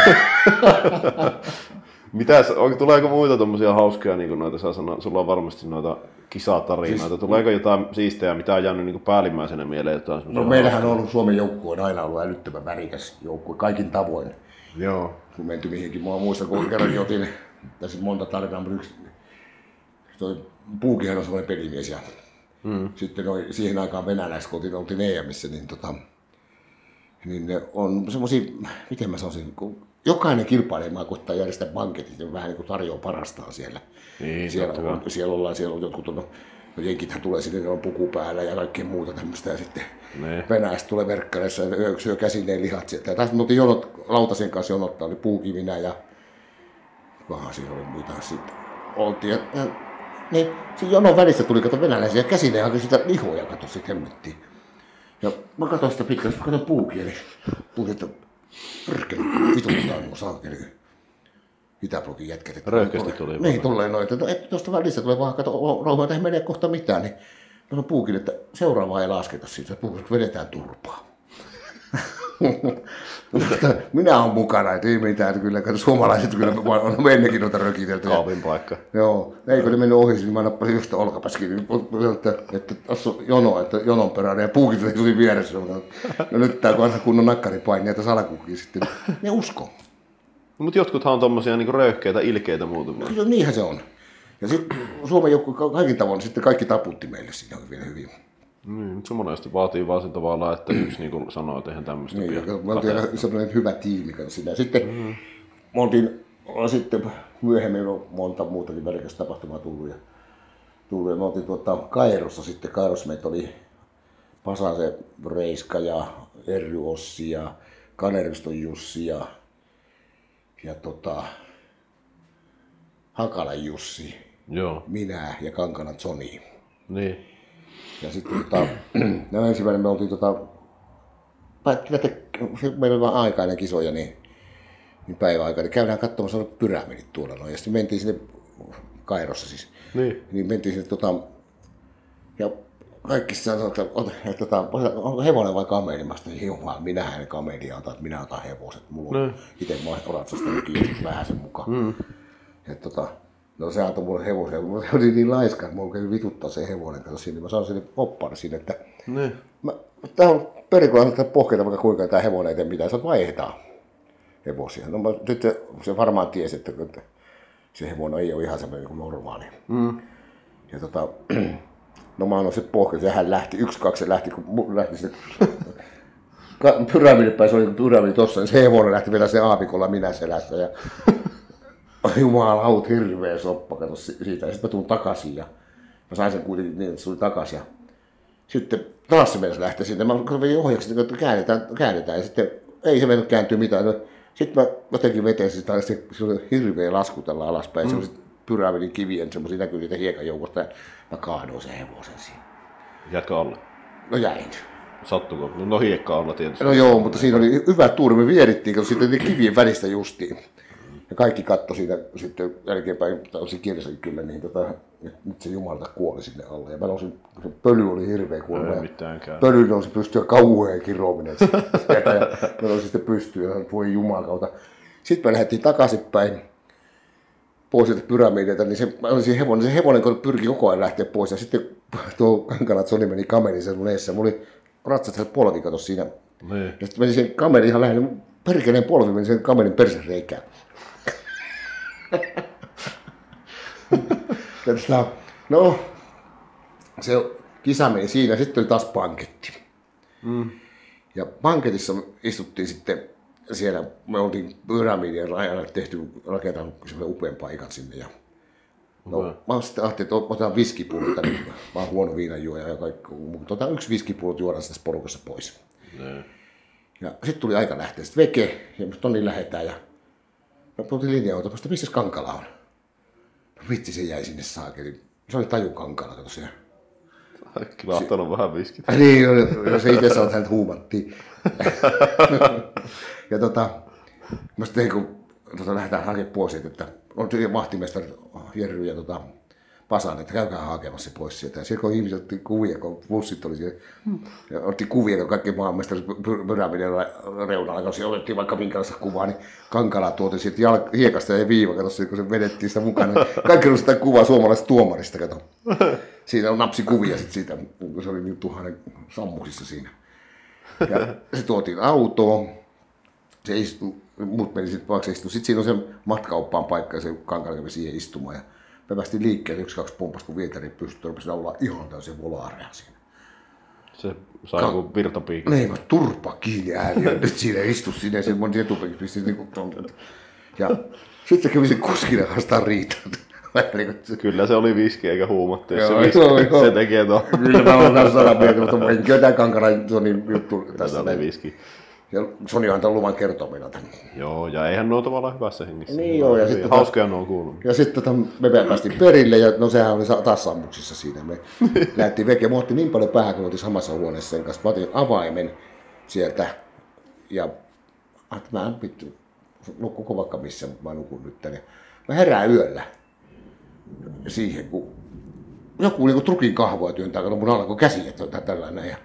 Tuleeko muita tommosia hauskoja, niin kuin noita sä sanoit, sulla on varmasti noita kisatarinoita. Siis, tuleeko jotain siistejä, mitä on jäänyt niin päällimmäisenä mieleen? Jotain no meillähän on ollut Suomen joukkue, on aina ollut älyttömän värikäs joukkue, kaikin tavoin. Joo. Kun menty mihinkin, mä muistan, kun kerran otin, tässä monta tarinaa, mutta yksi, toi Puukihan on semmoinen pelimies ja sitten siihen aikaan venäläiskotin oltiin EMissä, niin ne on semmosia, miten mä sanoisin, kun jokainen kilpailija koittaa järjestää banketit ja vähän niin kuin tarjoaa parastaan siellä. Niin, siellä on jotkut, jenkithän tulee sinne, ne on puku päällä ja kaikkea muuta tämmöistä. Ja sitten Venäjästä tulee verkkareissa ja syö käsineen lihat sieltä. Ja tässä me oltiin lautasen kanssa jonottaa, oli Puukiminä ja vähän siinä oli muita sitten. Oltiin niin siinä jonon välissä tuli venäläisiä käsineen hakea sitä lihoja, kato sit hemmettiin. Ja mä katsoin sitä pitkään, mä katsoin Puukieli. Puhuin, että perkele, vitutetaan nuo saakeli. Itäblokin jätkät. Röyhkeästi tuli. Niin, tulee noin. Tuosta välissä tulee vaan, kato, rauhoita, ei mene kohta mitään. Niin mä Puukieli, että seuraavaa ei lasketa siitä. Puhuin, että vedetään turpaa. Minä olen mukana, että ei mitään. Kyllä, suomalaiset kyllä on ennenkin noita rökitelty. Kaapin paikka. Joo, eikö ne mennyt ohi, niin mä nappasin just olkapäskin, että tässä on jono, että jonon peräinen ja Puukin tuli vieressä. No nyt tää vanha kunnon nakkaripaini, että salakukin sitten, ne usko. No, mutta jotkuthan on tommosia niinku röyhkeitä, ilkeitä muutamia. No, niinhän se on. Ja sitten Suomen joukkue kaikin tavoin, sitten kaikki taputti meille siinä vielä hyvin. Niin, mutta se monesti vaatii vaan sen tavallaan, että yksi niin sanoo, että eihän tämmöistä niin, me oltiin sellainen hyvä tiimi siinä. Sitten me oltiin sitten myöhemmin monta muutakin välikästä tapahtumaa tullut. Ja me oltiin Kairossa sitten. Kairossa meitä oli Pasasen Reiska ja Erry Ossi ja Kaneriston Jussi ja Hakalan Jussi. Joo. Minä ja Kankanan Joni. Niin. Ja sitten ensimmäinen me oltiin päättiin, että meillä on vain aikainen kisoja, niin päiväaika, niin käydään katsomassa pyramidit tuolla noin. Ja sitten mentiin sinne Kairossa siis. Niin mentiin sinne ja kaikki sanoivat, että onko hevonen vai kameli? Mä sanoin, jumala, minähän kamelia otan, että minä otan hevoset. Mulla on itse oratsasta joskus vähän sen mukaan. Ja no se antoi mulle hevosen, mutta se oli niin laiska, että mulla kävi vituttaa se hevonen. Mä sanoin sinne oppaan sinne, että tää on perikoilla pohkeita vaikka kuinka tää hevonen ei tee mitään, sä vaihdetaan hevosia. No sitten se varmaan tiesi, että se hevonen ei ole ihan semmoinen kuin normaali. Ja no mä annoin se pohkeita ja hän lähti, 1-2 se lähti, kun lähti se pyramidin päin, se oli pyramidi tossa, niin se hevonen lähti vielä se aapikolla minä selässä. Ja jumalaut, hirveä soppa, kato siitä. Ja sitten mä tulin takaisin ja mä sain sen kuitenkin niin, että se tuli takaisin. Ja sitten taas se meni lähteä siitä. Mä vein ohjaksi, että käännetään. Ja sitten ei se mennyt kääntyä mitään. No, sitten mä jotenkin veteen sitä, ja se oli hirveä lasku tällä alaspäin. Sellaiset pyramidin kivien, semmoisia näkyy siitä hiekan joukosta. Ja mä kaadoin sen hevosen siinä. Jätkö alle? No jäin. Sattuko? No hiekka alla tietysti. No joo, mutta siinä oli hyvä tuuri. Me vierittiin, kun sitten kivien välistä justiin. Ja kaikki katsoi siitä sitten jälkeenpäin, olisi kirjasin kyllä, niin nyt se Jumalta kuoli sinne alle. Ja mä nousin, se pöly oli hirveä kuolema. Pöly nousi pystyä kauhean kirominen. Ja mä nousin sitten pystyä, ja voi Jumalauta. Sitten me lähdettiin takaisinpäin pois sieltä pyramideilta, niin se hevonen, kun pyrki koko ajan lähteä pois. Ja sitten tuo Kankalat Soni meni kamerin sen mun eessä. Mulla oli ratsasteltu polvi kato siinä. Niin. Ja sitten meni sen kameri ihan lähelle, perkeleen polvi meni sen kamerin persereikään. No, se kisa meni siinä, sitten oli taas banketti. Ja banketissa istuttiin sitten siellä, me oltiin pyramidien rajalla rakentanut upean paikan sinne. Ja no, mä sitten ajattelin, että otetaan viskipullot, niin mä oon huono viinanjuoja ja kaikki, mutta otetaan yksi viskipullot juodaan sitä porukassa pois. Ja sitten tuli aika lähteä sitten veke, ja me tonne lähdetään ja me tultiin linja-autosta, missäs Kankala on? No vitsi, se jäi sinne saakeliin. Se oli Taju Kankala, kato siellä. Kilahtanut vähän viskit. Niin, se itse sanoi, että häntä huumattiin. Ja mä sitten kun lähdetään hakemaan pois, että on vahtimestari Jerry ja Pasan, että käykää hakemassa se pois sieltä. Ja siellä kun ihmiset otti kuvia, kun bussit oli siellä, ja otti kuvia, kun kaikki maanmestarit pyramidin reunalla, kun siellä otettiin vaikka minkälaista kuvaa, niin Kankala tuotiin siitä hiekasta ja viiva, kato, kun se vedettiin sitä mukana. Kaikki oli sitä kuvaa suomalaisesta tuomarista, kato. Siinä on napsi kuvia sit siitä, kun se oli niin tuhannen sammuksissa siinä. Ja se tuotiin autoon, se istui, muut meni sitten vaikka se istui. Sitten siinä on se matkaoppaan paikka ja se Kankala kävi siihen istumaan. Ja me päästiin liikkeelle, 1-2 pompas, kun Vietari pystyi, rupesi laulaa ihan täysin volaareja siinä. Se sai joku virtapiikin. Niin, mä turpa kiinni ääni, ja nyt siinä istui siinä, ja se moni etupenkki pisti niinku tonne. Ja sitten se kävi sen kuskina kanssa riitaan. Kyllä se oli viski eikä huumotti, jos se tekee tuon. Kyllä mä olen kanssa saada mieltä, mutta en kyllä Kankala Sonin juttu tässä. Oli viski. Ja Soni on antanut luvan kertomina tänne. Joo, ja eihän nuo tavallaan hyvässä hengissä. Niin joo, ja sitten hauskoja nuo on kuulunut. Ja sitten me päästiin perille, ja no sehän oli taas sammuksissa siinä. Me lähdettiin veke, me otti niin paljon päähän, kun me oltiin samassa huoneessa sen kanssa. Mä otin avaimen sieltä, ja mä en vittu, nukkuko vaikka missä, mutta mä nukun nyt tänne. Mä herään yöllä siihen, kun joku niinku trukin kahvoa työntää, kun mun alkoi käsi, että tällainen. Ja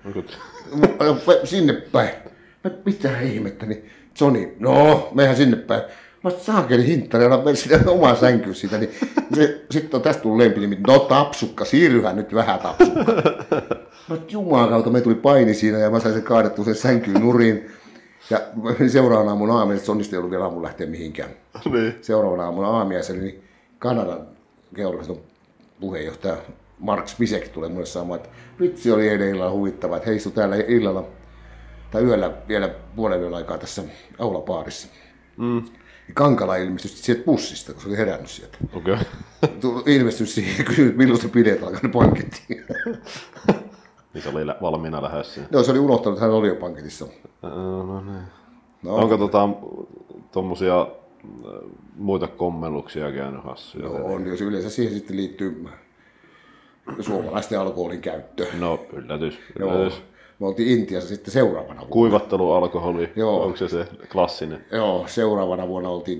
sinne päin. Mitä ihmettä, niin Soni, no, mehän sinne päin. Mä saakeli hinttareilla, meni sinne omaan sänkyyn siitä, niin sitten on tästä tullut lempinimi, no Tapsukka, siirryhän nyt vähän Tapsukka. Mä jumalauta, me tuli paini siinä ja mä sain sen kaadettua sen sänkyyn nurin. Ja seuraavana aamun aamiaiselle, Sonista ei ollut vielä aamun lähteä mihinkään. Niin. Seuraavana aamun aamiaiselle, niin Kanadan geologiston puheenjohtaja Mark Spisek tulee mulle saamaan, että vitsi oli eilen illalla huvittava, että he istu täällä illalla tai yöllä vielä puolen yön aikaa tässä aulapaarissa. Kankala ilmestyi sieltä bussista, kun se oli herännyt sieltä. Okei. Ilmestyi siihen ja kysyi, että milloin se pidetään, kun ne pankettiin. Niin se oli valmiina lähes siihen. Joo, se oli unohtanut, että hän oli jo panketissa. No niin. No. Onko tommosia muita kommelluksia käynyt hassuja? No on, jos yleensä siihen sitten liittyy suomalaisten alkoholin käyttö. No yllätys. Joo. Me oltiin Intiassa sitten seuraavana vuonna. Kuivattelualkoholi, joo. Onko se klassinen? Joo, seuraavana vuonna oltiin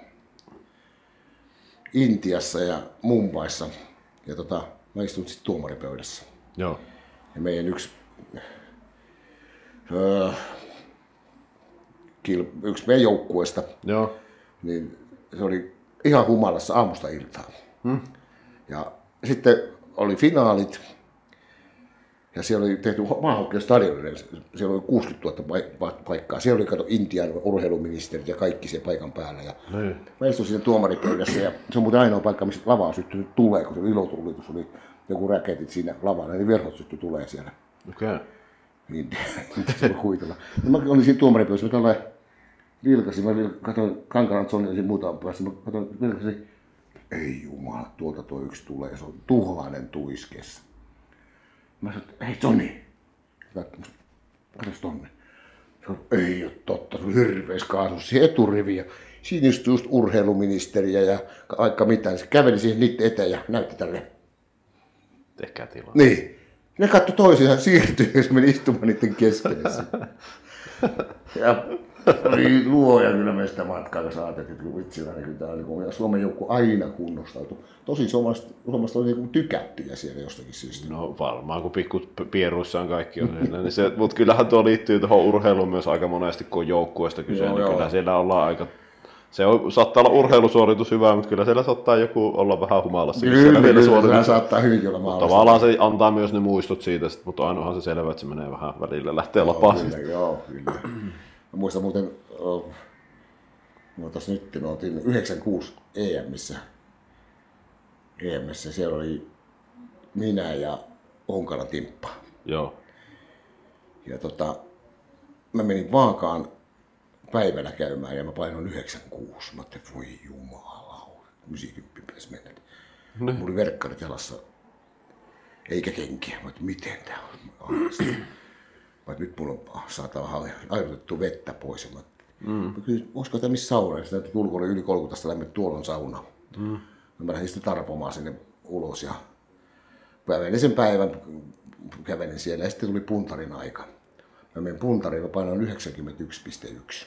Intiassa ja Mumbaissa. Ja mä istun sitten tuomaripöydässä. Joo. Ja meidän yksi meidän joukkueesta, joo. Niin se oli ihan humalassa aamusta iltaan. Ja sitten oli finaalit. Ja siellä oli tehty maahokkeen-stadionille, siellä oli 60 000 paikkaa. Siellä oli kato Intian urheiluministerit ja kaikki siellä paikan päällä. Ja mä istuin siinä tuomaripöydässä ja se on muuten ainoa paikka, missä lava on syttynyt tulee, kun se ilotulitus oli joku raketit siinä lavalla, niin verhot syttyi tulee siellä. Okei. Niin, se oli huitella. Mä olin siinä tuomaripöydässä, mä tällainen vilkasin, mä katsoin Kankalan Sonia ja muutaman päässä, mä katsoin, vilkasin, ei jumala, tuolta tuo yksi tulee, se on 1000 tuiskessa. Mä sanoin, että hei Toni, katsos tonne. Ei ole totta, se oli hirveässä kaasussa siihen eturiviin ja siinä istui just urheiluministeriä ja vaikka mitään. Se käveli siihen niiden eteen ja näytti tälle. Tehkää tilaa. Niin. Ne katsoi toisiaan siirtyi ja se meni istumaan niiden keskellä. Ja oli luoja kyllä me sitä matkaa, kun saatettiin, että vitsillä niin kyllä Suomen joukku aina kunnostautui. Tosi Suomesta oli niin tykättyjä siellä jostakin syystä. No varmaan, kun pikkupieruissaan kaikki on siellä. Niin mutta kyllähän tuo liittyy tuohon urheiluun myös aika monesti, kun on joukkueesta kyse. Niin kyllä siellä ollaan aika... saattaa olla urheilusuoritus hyvä, mutta kyllä siellä saattaa joku olla vähän humalassa. Kyllä saattaa hyvinkin olla mahdollista. Tavallaan se antaa myös ne muistot siitä, mutta ainoahan se selvä, että se menee vähän välillä lähtee lapaan. Joo, kyllä. Mä muistan muuten, nyt me oltiin 96 EMissä. Siellä oli minä ja Honkalan Timppa. Joo. Ja mä menin Vaakaan päivällä käymään ja mä painoin 96. Mä ajattelin, voi jumala, 90 pitäisi mennä. Mulla oli verkkarit jalassa, eikä kenkiä. Mä ajattelin, miten tää on? Nyt mulla on saatava aivotettu vettä pois. Mä kysyin, olisiko tämä missä sauna? Ja sitten ulkona yli 30 lämmin, tuolla on sauna. Mä lähdin sitten tarpomaan sinne ulos ja kävelin sen päivän, kävelin siellä ja sitten tuli puntarin aika. Mä menin puntariin, mä painoin 91,1.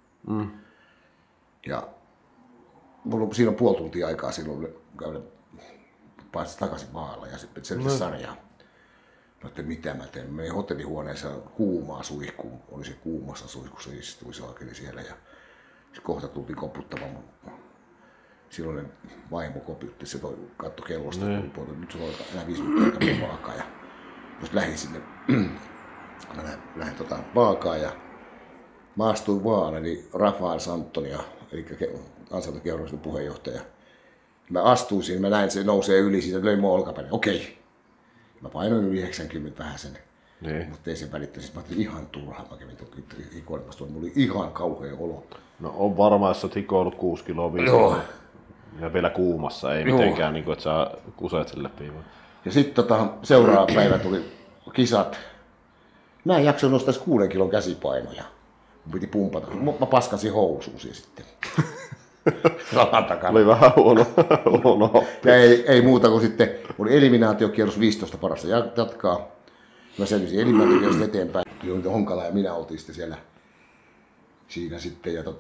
Ja siinä on puoli tuntia aikaa silloin käydä paitsi takaisin maalla ja sitten selvisi sarjaa. Mä ajattelin, mitä mä teen. Mä menin hotellihuoneessa kuumaa suihkuun. Oli se kuumassa suihkussa, istui saakeli siellä ja kohta tultiin koputtamaan. Silloinen vaimo koputti, se katsoi kellosta, nyt sulla on enää 5 minuuttia vaakaa. Ja jos lähdin sinne, mä lähdin vaakaan ja mä astuin vaan, eli Rafael Santonia, eli kansantakeurallisen puheenjohtaja. Mä astuin siinä, mä näin, se nousee yli, siitä löi mun olkapäin. Okei. Mä painoin 90 vähän sen, mutta ei sen välittäisi. Mä ajattelin ihan turhaa, mä kävin hikoilemassa, mulla oli ihan kauhea olo. No on varmaan, jos sä oot hikoillut 6 kiloa ja vielä kuumassa, ei mitenkään, niin kuin, että sä kuseet sen läpi. Ja sitten seuraava päivä tuli kisat. Mä en jaksanut nostaa 6 kilon käsipainoja. Mun piti pumpata. Mä paskasin housuusia sitten. Rahan takana. Oli vähän huono. Ja ei muuta kuin sitten, oli eliminaatiokierros 15 parasta jatkaa. Mä selvisin eliminaatiokierrosta eteenpäin. Honkala ja minä oltiin sitten siellä siinä sitten. Ja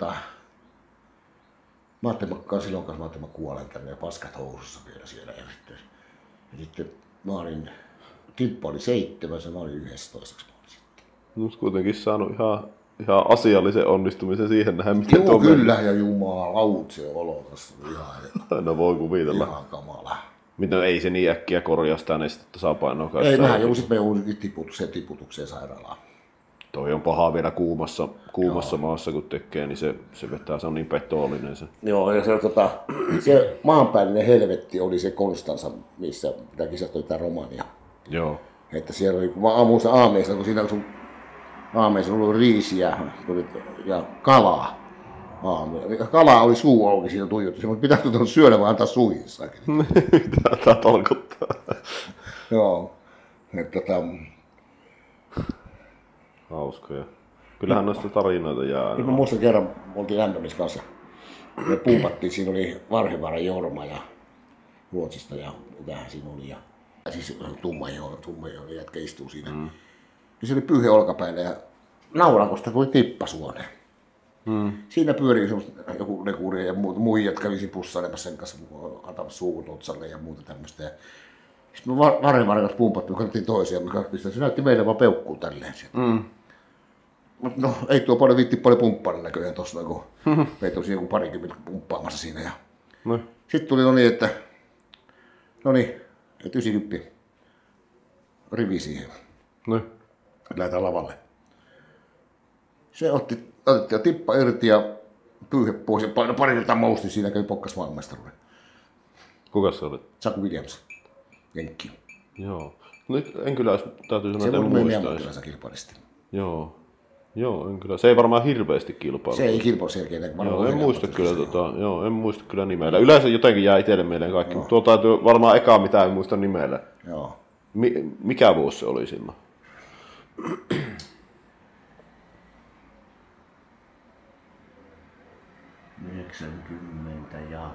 mä ajattelin, että mä kuolen tänne ja paskat housussa vielä siellä. Ja sitten mä olin, Timppa oli 7 ja mä olin 11. Nyt kuitenkin saanut ihan asiallisen onnistumisen siihen nähdä, miten joo, kyllä, ja jumalaut se olo tässä ihan. No voi kuvitella. Ihan kamala. Mitä ei se niin äkkiä korjaa sitä nestettä tasapainoa kanssa. Ei, mähän jouduin sitten tiputukseen sairaalaan. Toi on paha vielä kuumassa maassa, kun tekee, niin se vetää, se on niin petoollinen se. Joo, ja se maanpäällinen helvetti oli se Konstansa, missä tämä kisat oli tämä Romania. Joo. Että siellä oli, kun mä aamuin aameissa, kun siinä sun aameissa oli riisiä ja kalaa. Kalaa oli suu auki siinä tuijotti, mutta pitääkö tuon syödä vai antaa suihinsa? Mitä tämä tarkoittaa? Joo. Hauskoja. Kyllähän noista tarinoita jää. Mä muistan kerran, oltiin Ämpömissä kanssa. Me puupattiin, siinä oli Varhivaara Jorma ja Ruotsista ja mitähän siinä oli. Ja siis tumma jätkä istuu siinä. Ja se oli pyyhe olkapäillä ja naulakosta tuli tippasuone. Siinä pyörii joku lekuri ja muijat kävisi pussailemassa sen kanssa, antamassa suukut otsalle ja muuta tämmöistä. Sitten me Varhivaarakat pumpattiin, me katsottiin toisiaan, me katsottiin sitä, se näytti meille vaan peukkuu tälleen sieltä. No ei tuo paljon viitti paljon pumppailla näköjään tossa, kun meitä oli joku 20 pumppaamassa siinä. Ja sitten tuli että 90 rivi siihen. Lähdetään lavalle. Se otti tippa irti ja pyyhe pois ja paino pari kertaa mousti siinä, kävi pokkas maailmanmestaruuden. Kuka se oli? Saku Williams, jenkki. Joo. Nyt en kyllä, täytyy sanoa, että en muista. Se kilpailisti. Joo, en kyllä. Se ei varmaan hirveästi kilpailu. Se ei kilpailu selkeä. En muista kyllä nimellä. Yleensä jotenkin jää itselle mieleen kaikki, mutta tuo täytyy varmaan ekaa mitä en muista nimellä. Joo. Mikä vuosi se oli silloin? 90 ja...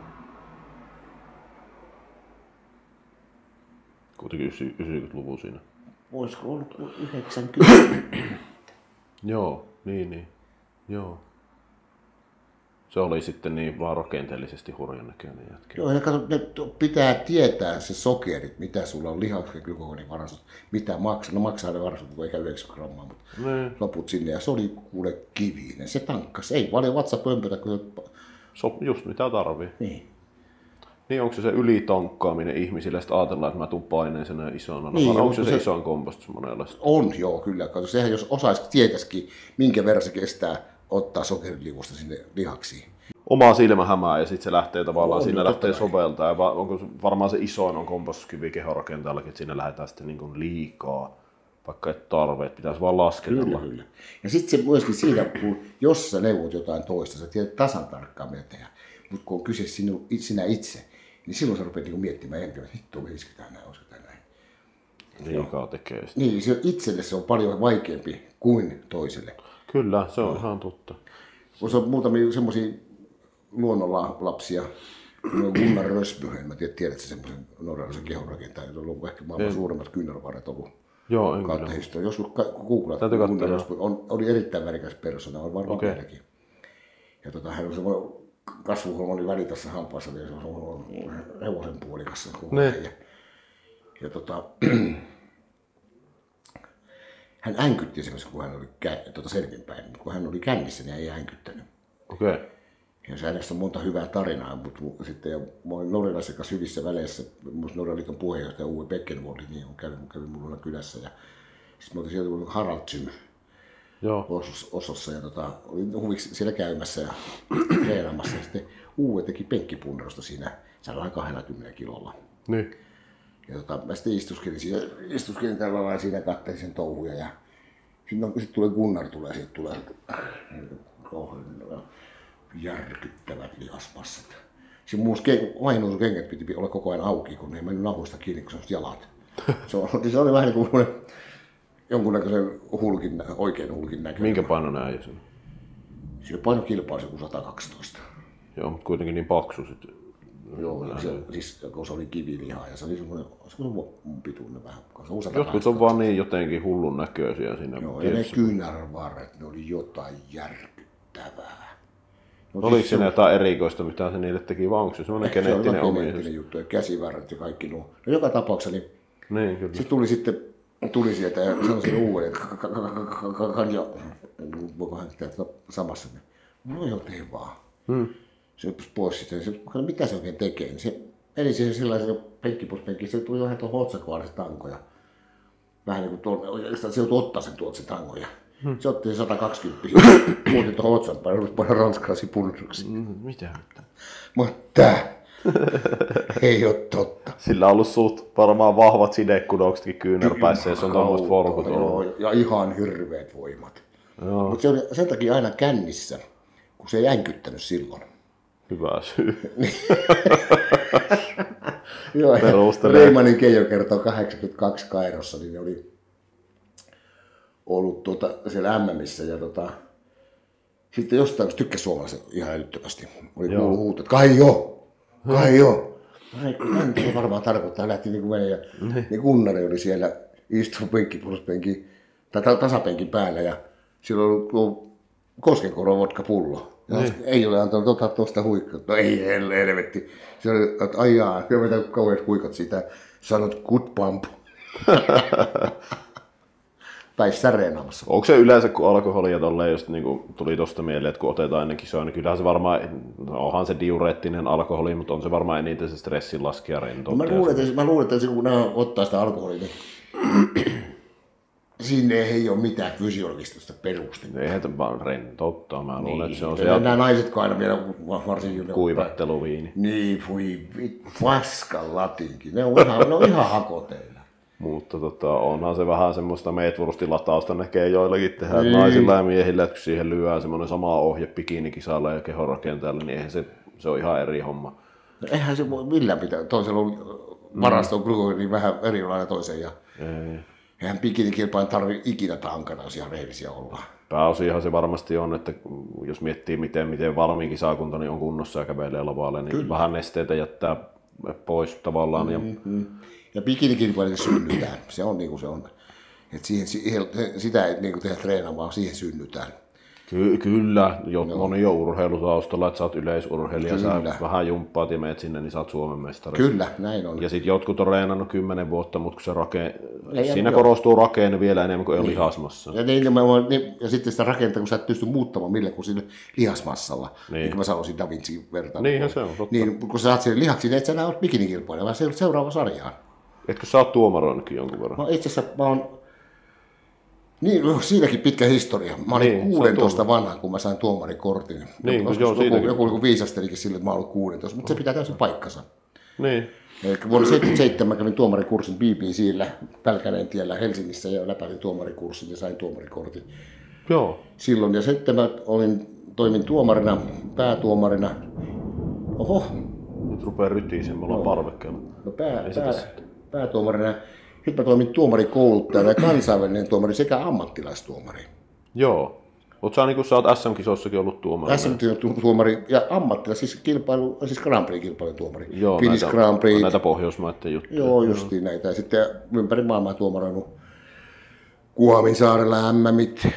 Kuitenkin 90-luvun siinä. Olisiko ollut 90? Joo, niin. Joo. Se oli sitten niin vaan rakenteellisesti hurjan näköinen jätkä. Joo, ja kato, ne pitää tietää se sokerit, mitä sulla on lihaksen glykogeenivarastot, mitä maksaa. No maksaa ne varastot, eikä 9 grammaa, mutta loput sinne. Ja se oli kuule kivinen. Se tankkasi. Ei paljon vatsapömpötä, kun just mitä tarvii. Niin. Niin onko se ylitankkaaminen ihmisille, sitten ajatellaan, että mä tuun paineisena isona, Niin, vai onko se isoin kompostus monella? On, joo, kyllä. Kato, sehän jos osaisi, tietäisikin, minkä verran se kestää ottaa sokeriliuosta sinne lihaksiin. Oma silmä hämää ja sitten se lähtee tavallaan, On, siinä no, lähtee soveltaa. Ja onko varmaan se isoin on kompostuskivi kehorakentajallakin, että siinä lähdetään sitten niin kuin liikaa, vaikka et tarveet, pitäisi vaan lasketella. Kyllä. Ja sitten se myöskin siinä, kun jos sä neuvot jotain toista, sä tiedät tasan tarkkaan mitä tehdä. Mutta kun on kyse sinä itse, niin silloin sä rupeat niinku miettimään jälkeen, että hitto, menisikö tää näin, olisiko tää näin. Liikaa tekee sitä. Niin, itselle se on paljon vaikeampi kuin toiselle. Kyllä, se on ihan totta. Kun se on muutamia semmoisia luonnonlapsia, Gunnar Rösböhen, mä tiedät sä semmoisen norjalaisen kehonrakentajan, jolla on ollut ehkä maailman suuremmat kyynärvarret ollut. Joo, en kautta historiaa. Joskus googlat, Gunnar Rösböhen oli erittäin värikäs persona, on varmaan vieläkin. Ja hän on semmoinen kasvuhormoni väli tässä hampaassa, niin se on hevosen puolikassa. Ja hän änkytti esimerkiksi, kun hän oli selvinpäin, mutta kun hän oli kännissä, niin hän ei änkyttänyt. Okei. Ja se hänestä on monta hyvää tarinaa, mutta sitten ja mä olin norjalaisen kanssa hyvissä väleissä, musta Norjan liiton puheenjohtaja Uwe Beckenvold, niin kävi mulla kylässä. Ja sitten mä olin siellä Haraldsson Oslossa ja olin huviksi siellä käymässä ja treenaamassa. Ja sitten Uwe teki penkkipunnerusta siinä 120 kilolla. Niin. Ja mä sitten istuskelin tällä lailla siinä, katselin sen touhuja ja sitten tulee Gunnar, sieltä tulee järkyttävät lihasmassat. Se vaihdunnut kengät piti olla koko ajan auki, kun ne ei mennyt nahoista kiinni, kun se on jalat. Se oli vähän niin kuin jonkunnäköisen oikein hulkin näköinen. Minkä painon äijä se on? Sillä painokilpaa se kuin 112. Joo, mutta kuitenkin niin paksu sitten. Joo, siis kun se oli kivilihaa ja se oli semmoinen pituinen vähän. Jotkut on vaan niin jotenkin hullun näköisiä siinä. Joo, ja ne kyynärvarret, ne oli jotain järkyttävää. Oliko siinä jotain erikoista, mitä se niille teki, vai onko se semmoinen geneettinen ominaisuus? Geneettinen juttu, ja käsivarret ja kaikki nuo. No joka tapauksessa, niin kyllä. Se tuli sieltä ja sanoi sen uuden, että voiko hän tehdä samassa. No joo, tee vaan. Se hyppäsi pois sitten, mitä se oikein tekee. Se meni siihen sellaisen penkkipuuspenkkiin, se tuli vähän tuohon otsakohdassa tankoja. Vähän niin kuin tuolla, oikeastaan se joutui ottaa sen tuolta se tangoja. Se otti se 120, muutin tuohon otsan päälle, rupesi painaa ranskalaisia punneruksia. Mitä? Mutta tää ei oo totta. Sillä on ollut suht varmaan vahvat sidekudoksetkin kyynärpäissä, jos on tommoista forkut ollut. Ja ihan hirveät voimat. Mutta se oli sen takia aina kännissä, kun se ei änkyttänyt silloin. Hyvä syy. Joo, Reimanin Keijo kertoo 82 Kairossa, niin ne oli ollut siellä MMissä ja sitten jostain, kun tykkäsi suomalaisen ihan älyttömästi, oli kuullut huuto, että kai jo. Se varmaan tarkoittaa, lähti niin kuin meni ja niin Gunnari oli siellä istunut penkkipuoluspenkin tai tasapenkin päällä ja sillä oli ollut koskenkorvan vodkapullo. Ei ole antanut ottaa tuosta huikkaa. No ei helvetti. Se oli, että aijaa, kyllä meitä kauheat huikat siitä. Sanot good pump. Päissä reenaamassa. Onko se yleensä, kun alkoholia tolleen, jos niinku tuli tosta mieleen, että kun otetaan ennen kisoja, niin kyllähän se varmaan, onhan se diureettinen alkoholi, mutta on se varmaan eniten se stressin laskija rentoutta. Mä luulen, että kun nämä ottaa sitä alkoholia, niin siinä ei ole mitään fysiologista perustetta. Eihän tämä vaan rentouttaa, mä luulen, että se on se. Nämä naisetko aina vielä varsinkin kuivatteluviini. Niin, paskan latinkin. Ne on ihan hakoteilla. Mutta onhan se vähän semmoista meetwurstilatausta näkee joillakin tehdä naisilla ja miehillä, että kun siihen lyödään semmoinen sama ohje bikinikisalla ja kehonrakentajalle, niin eihän se on ihan eri homma. No eihän se voi millään pitää. Toisella on varasto on glukoonin vähän erilainen toisen. Ja Ei. eihän bikinikilpailujen tarvitse ikinä tankata, jos ihan rehellisiä ollaan. Pääosiahan se varmasti on, että jos miettii miten valmiin kisakunta niin on kunnossa ja kävelee lavalle, niin kyllä. Vähän nesteitä jättää pois tavallaan. Ja bikinikilpailujen synnytään, se on niin kuin se on. Et sitä ei niin tehdä treenaamaan, vaan siihen synnytään. Kyllä, moni on urheilutaustalla, että sä oot yleisurheilija, sä vähän jumppaat ja meet sinne, niin sä oot Suomen mestari. Kyllä, näin on. Ja sitten jotkut on treenannut 10 vuotta, mutta kun se siinä korostuu rakenne vielä enemmän kuin ei ole lihasmassa. Ja sitten sitä rakentaa, kun sä et pysty muuttamaan millään kuin sillä lihasmassalla. Niin kuin mä sanoisin Da Vincin vertaan. Niinhän se on, totta. Niin, kun sä saat sinne lihaksi, niin et sä enää ole bikinikilpailija, vaan seuraava sarjaan. Etkö sä oot tuomaroinutkin jonkun verran? No itse asiassa mä oon... Niin, siinäkin pitkä historia. Mä olin 16 vanha, kun mä sain tuomarikortin. Niin, joku viisastelikin sille, että mä olin 16, mutta se pitää täysin paikkansa. Niin. Eli vuonna 1977 mä kävin tuomarikurssin BBC:llä Pälkäneen tiellä Helsingissä ja läpäisin tuomarikurssin ja sain tuomarikortin. Joo. Silloin ja sitten mä toimin tuomarina, päätuomarina. Oho. Nyt rupeaa rytisemään, me ollaan parvekkeella. No päätuomarina. Sitten mä toimin tuomarikouluttajana ja kansainvälinen tuomari sekä ammattilaistuomari. Joo. Sä oot SM-kisossakin ollut tuomari. SM-tuomari ja siis Grand Prix-kilpailun tuomari. Joo, Finnish Grand Prix. Näitä Pohjoismaiden juttuja. Joo, justiin näitä. Ja sitten ympäri maailmaa tuomaroinut Kuominsaarella MM:it.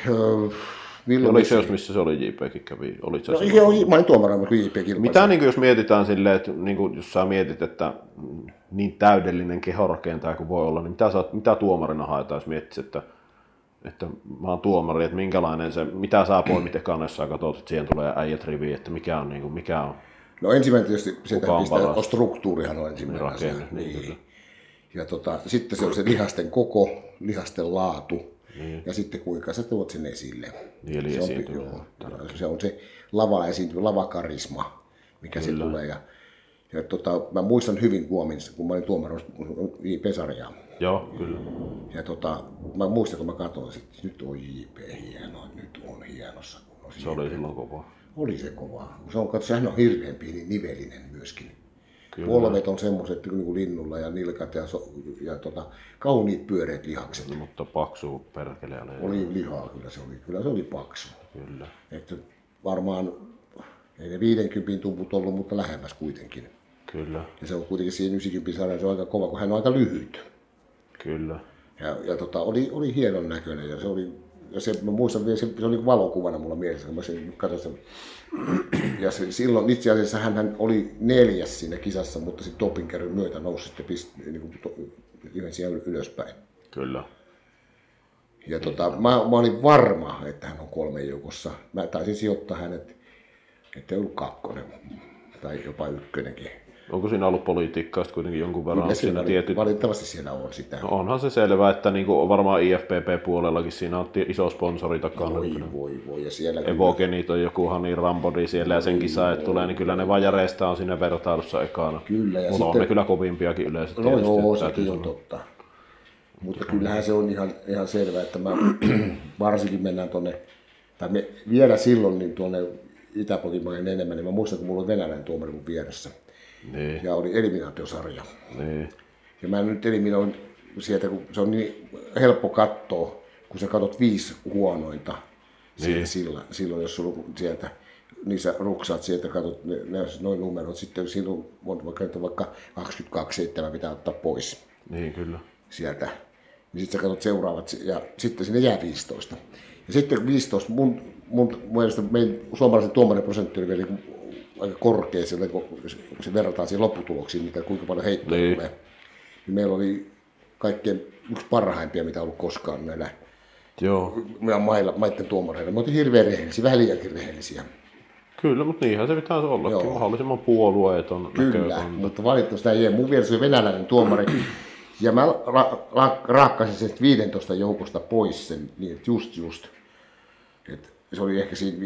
Oliko se, missä se oli JPkin kävi? Mä olin tuomaroinut JP-kilpailu. Mitä jos mietitään silleen, että jos sä mietit, että niin täydellinen kehorakentaja kuin voi olla, niin mitä tuomarina haetaan, jos miettisit, että mä oon tuomari, että minkälainen se, mitä sä poimit ekana, jos sä katsot, että siihen tulee äijät riviin, että mikä on. No ensimmäinen tietysti sieltä pistää, struktuurihan on ensimmäinen asia. Niin. Ja sitten se on se lihasten koko, lihasten laatu. Niin. Ja sitten kuinka sä tuot sen esille. Niin, eli se on se lavakarisma, mikä se tulee. Ja mä muistan hyvin Kuomissa, kun mä olin tuomaroissa JP-sarjaa. Joo, kyllä. Ja mä muistan, kun mä katsoin, että nyt on JP hieno, nyt on hienossa. Se oli silloin kova. Oli se kova. Sehän on hirveän pieni nivelinen myöskin. Kyllä. Polvet on semmoiset niin kuin linnulla ja nilkat ja kauniit pyöreät lihakset. Mutta paksu perkeleellä. Oli lihaa, kyllä se oli paksu. Kyllä. Että varmaan ei ne 50 tumput ollut, mutta lähemmäs kuitenkin. Kyllä. Ja se on kuitenkin siinä 90 sarjassa aika kova, kun hän on aika lyhyt. Kyllä. Ja oli hienon näköinen ja se oli. Ja mä muistan vielä, se oli valokuvana mulla mielessä, kun mä sen katsoin sen. Ja silloin itse asiassa hän oli 4. siinä kisassa, mutta sitten dopingkerran myötä nousi sitten ihan siellä ylöspäin. Kyllä. Ja mä olin varma, että hän on 3 joukossa. Mä taisin sijoittaa hänet, ettei ollut 2 tai jopa 1. Onko siinä ollut politiikkaa kuitenkin jonkun verran? Valitettavasti siellä on sitä. No onhan se selvä, että niinku varmaan IFPP-puolellakin siinä on iso sponsori takana. Voi. Ja siellä Evogenit on joku Hani Rambodi siellä ja sen kisa, että tulee, niin kyllä ne vajareista on siinä vertailussa ekana. Kyllä. Ja mulla on ne kyllä kovimpia yleisesti. No joo, sekin on totta. Mutta kyllähän se on ihan selvä, että mä varsinkin mennään tuonne, tai me vielä silloin niin tuonne Itä-Pokimaan enemmän, niin mä muistan, kun mulla oli venäläinen tuomari mun vieressä. Niin. Ja oli eliminaatiosarja. Niin. Ja mä nyt eliminoin sieltä, kun se on niin helppo katsoa, kun sä katsot 5 huonointa niin. silloin, jos sulla sieltä niissä ruksaat sieltä, katsot noin numerot, sitten silloin on vaikka 22-7 pitää ottaa pois. Niin, kyllä. Sieltä. Niin sitten sä katsot seuraavat ja sitten sinne jää 15. Ja sitten 15, mun mielestä meidän suomalaisen tuomariprosentti oli vielä aika korkea, kun se verrataan siihen lopputuloksiin, mitä kuinka paljon heittoja tulee. Niin meillä oli kaikkein yksi parhaimpia, mitä on ollut koskaan näillä maiden tuomareilla. Me oltiin hirveän rehellisiä, vähän liiankin rehellisiä. Kyllä, mutta niinhän se pitäisi olla. Mahdollisimman puolueeton. Kyllä, mutta valitettavasti ei. Mun mielestä se on venäläinen tuomari. Ja mä raakkasin sen 15 joukosta pois sen, niin että just. Että se oli ehkä siinä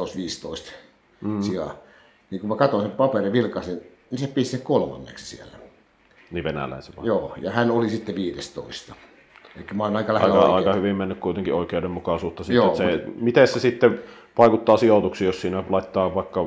16-15 sijaa. Niin kun mä katsoin sen paperin vilkasin, niin se pisti sen 3. siellä. Niin venäläisen vai? Joo, ja hän oli sitten 15. Eli mä oon aika lähellä aika hyvin mennyt kuitenkin oikeudenmukaisuutta. Sitten, joo, miten se sitten vaikuttaa sijoituksiin, jos siinä laittaa vaikka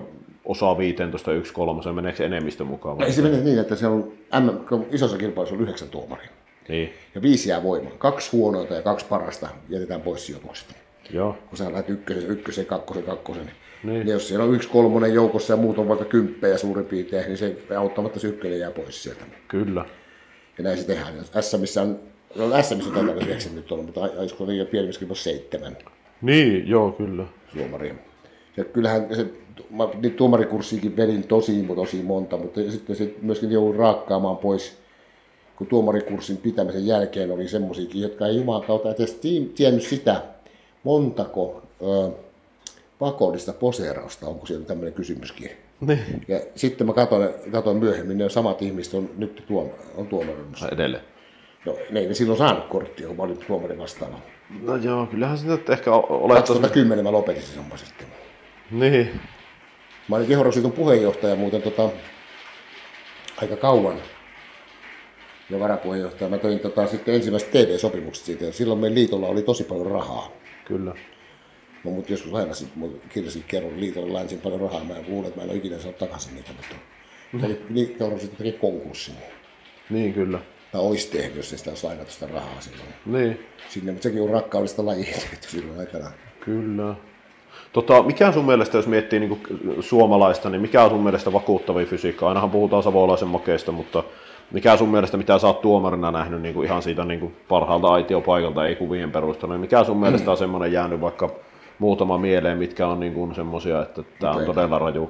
osa 15, 1/3, meneekö se enemmistö mukaan? No, ei se mene niin, että se on isossa kilpailussa on 9 tuomaria. Niin. Ja 5 jää voimaan. 2 huonoita ja 2 parasta jätetään pois sijoitukset. Joo. Kun sä lähdet ykkösen, kakkosen. Niin. Jos siellä on 1/3 joukossa ja muut on vaikka 10 suurin piirtein, niin se auttamatta se ykkönen jää pois sieltä. Kyllä. Ja näin se tehdään. SMissä on taitaa 9 nyt ollut, mutta olisiko liian pienemmissä 7 Niin, joo, kyllä. tuomaria. Ja kyllähän se tuomarikurssiinkin vedin tosi monta, mutta sitten se myöskin joudun raakkaamaan pois, kun tuomarikurssin pitämisen jälkeen oli semmoisiakin, jotka ei jumalan kautta edes tiennyt sitä, montako pakollista poseerausta, onko siellä tämmöinen kysymyskin. Niin. Ja sitten mä katsoin myöhemmin, ne samat ihmiset on nyt tuomaroimassa. Edelleen. No, ne ei silloin saanut korttia, kun mä olin tuomari vastaava. No joo, kyllähän sitä nyt ehkä olet... 2010 mä lopetin sen homma sitten. Niin. Mä olin Kehorosliiton puheenjohtaja muuten aika kauan. Ja varapuheenjohtaja. Mä toin sitten ensimmäiset TV-sopimukset siitä. Ja silloin meidän liitolla oli tosi paljon rahaa. Kyllä. No, mutta joskus lainasin, kirjasin kerran liitolla lainasin paljon rahaa. Mä luulen, että mä en ole ikinä saanut takaisin niitä. Mutta Kehorosliitto teki konkurssin. Niin, kyllä. Tai olisi tehnyt, jos ei sitä olisi lainattu sitä rahaa silloin. Niin. Sinne, mutta sekin on rakkaudesta lajia silloin aikana. Kyllä. Mikä on sun mielestä, jos miettii niin suomalaista, niin mikä on sun mielestä vakuuttavia fysiikka? Ainahan puhutaan savolaisen makeista, mutta mikä on sun mielestä, mitä sä oot tuomarina nähnyt niin kuin ihan siitä niin kuin parhaalta aitiopaikalta, ei kuvien perusteella, niin mikä sun mielestä on semmoinen jäänyt vaikka muutama mieleen, mitkä on niin kuin semmoisia, että tämä on todella raju?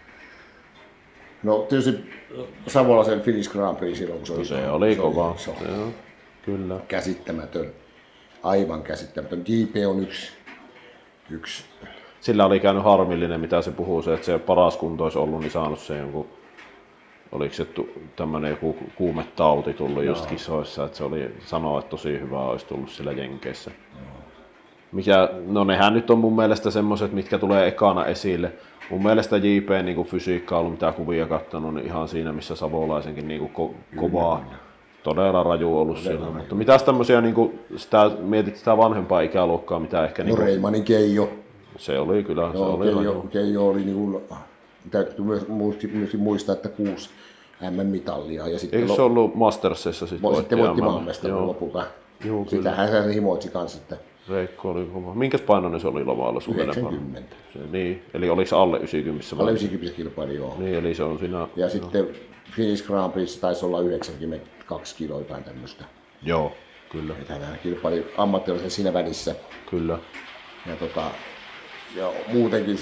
No tietysti savolaisen Finnish Grand Prix silloin, kun se oli kova. Kyllä. Käsittämätön. Aivan käsittämätön. JP on yksi. Sillä oli käynyt harmillinen, mitä se puhuu, se, että se paras kunto olisi ollut, niin saanut se jonkun, oliko se tämmöinen joku kuumetauti tullut just kisoissa, että se oli sanoa, että tosi hyvä olisi tullut sillä Jenkeissä. No nehän nyt on mun mielestä semmoiset, mitkä tulee ekana esille. Mun mielestä JP niin fysiikka on ollut, mitä kuvia katsonut, niin ihan siinä, missä savolaisenkin niin kovaa. Todella raju ollut silloin, mutta mitäs tämmöisiä, niin mietit sitä vanhempaa ikäluokkaa, mitä ehkä... No Reimanin Keijo. Se oli kyllä, joo, se oli raju. Keijo oli niin kuin, täytyy myös muistaa, että 6 MM-mitallia. Ja sitten eikö se ollut Mastersissa sitten? Sitten voitti maailmanmestaruuden lopulta. Sitähän se himoitsi kanssa. Että... Reikko oli kova. Minkäs painoinen se oli Lovaalla? 90. Niin, eli oliko se alle 90? Alle 90 kilpaili, joo. Niin, eli se on siinä... Ja sitten Finnish Grand Prix taisi olla 92 kiloa jotain tämmöistä. Joo, kyllä. Että hän kilpaili ammattilaisen siinä välissä. Kyllä. Ja muutenkin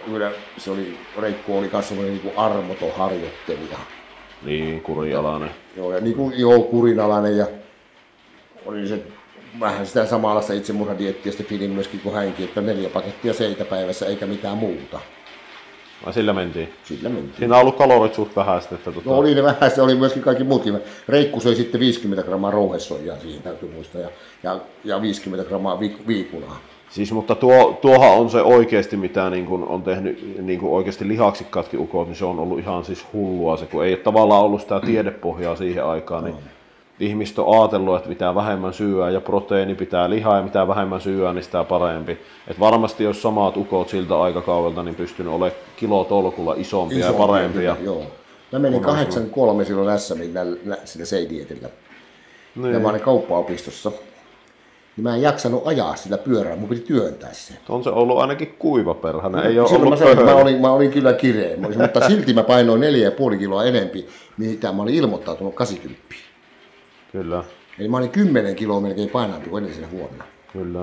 Reikko oli myös semmoinen niin kuin armoton harjoittelija. Niin, kurinalainen. Joo, ja kurinalainen ja oli se vähän sitä samanlaista itsemurhadiettiä sitten pidin myöskin kuin hänkin, että 4 pakettia seitäpäivässä eikä mitään muuta. Vai sillä mentiin? Sillä mentiin. Siinä on ollut kalorit suht vähäistä. No oli ne vähäistä, oli myöskin kaikki muutkin. Reikku söi sitten 50 grammaa rouhessoijaa, siihen täytyy muistaa, ja 50 grammaa viikunaa. Siis, mutta tuohan on se oikeasti, mitä niin kun on tehnyt niin kun oikeasti lihaksikkaatkin ukot, niin se on ollut ihan siis hullua se, kun ei ole tavallaan ollut sitä tiedepohjaa siihen aikaan, niin ihmiset on ajatellut, että mitä vähemmän syödä ja proteiini pitää lihaa ja mitä vähemmän syödä, niin sitä parempi. Et varmasti jos samat ukot siltä aikakaudelta, niin pystynyt olemaan kilotolkulla isompia ja parempia. Joo. Mä menin 83 silloin SM:llä sillä seidietillä. Niin. Ja mä olin kauppaopistossa. Niin mä en jaksanut ajaa sillä pyörää, mun piti työntää se. On se ollut ainakin kuiva perhana, ei silloin ole ollut mä olin kyllä kireä, mutta silti mä painoin 4,5 kiloa enempi, mitä mä olin ilmoittautunut 80. Kyllä. Eli mä olin 10 kiloa melkein painampi kuin edellisenä vuonna. Kyllä.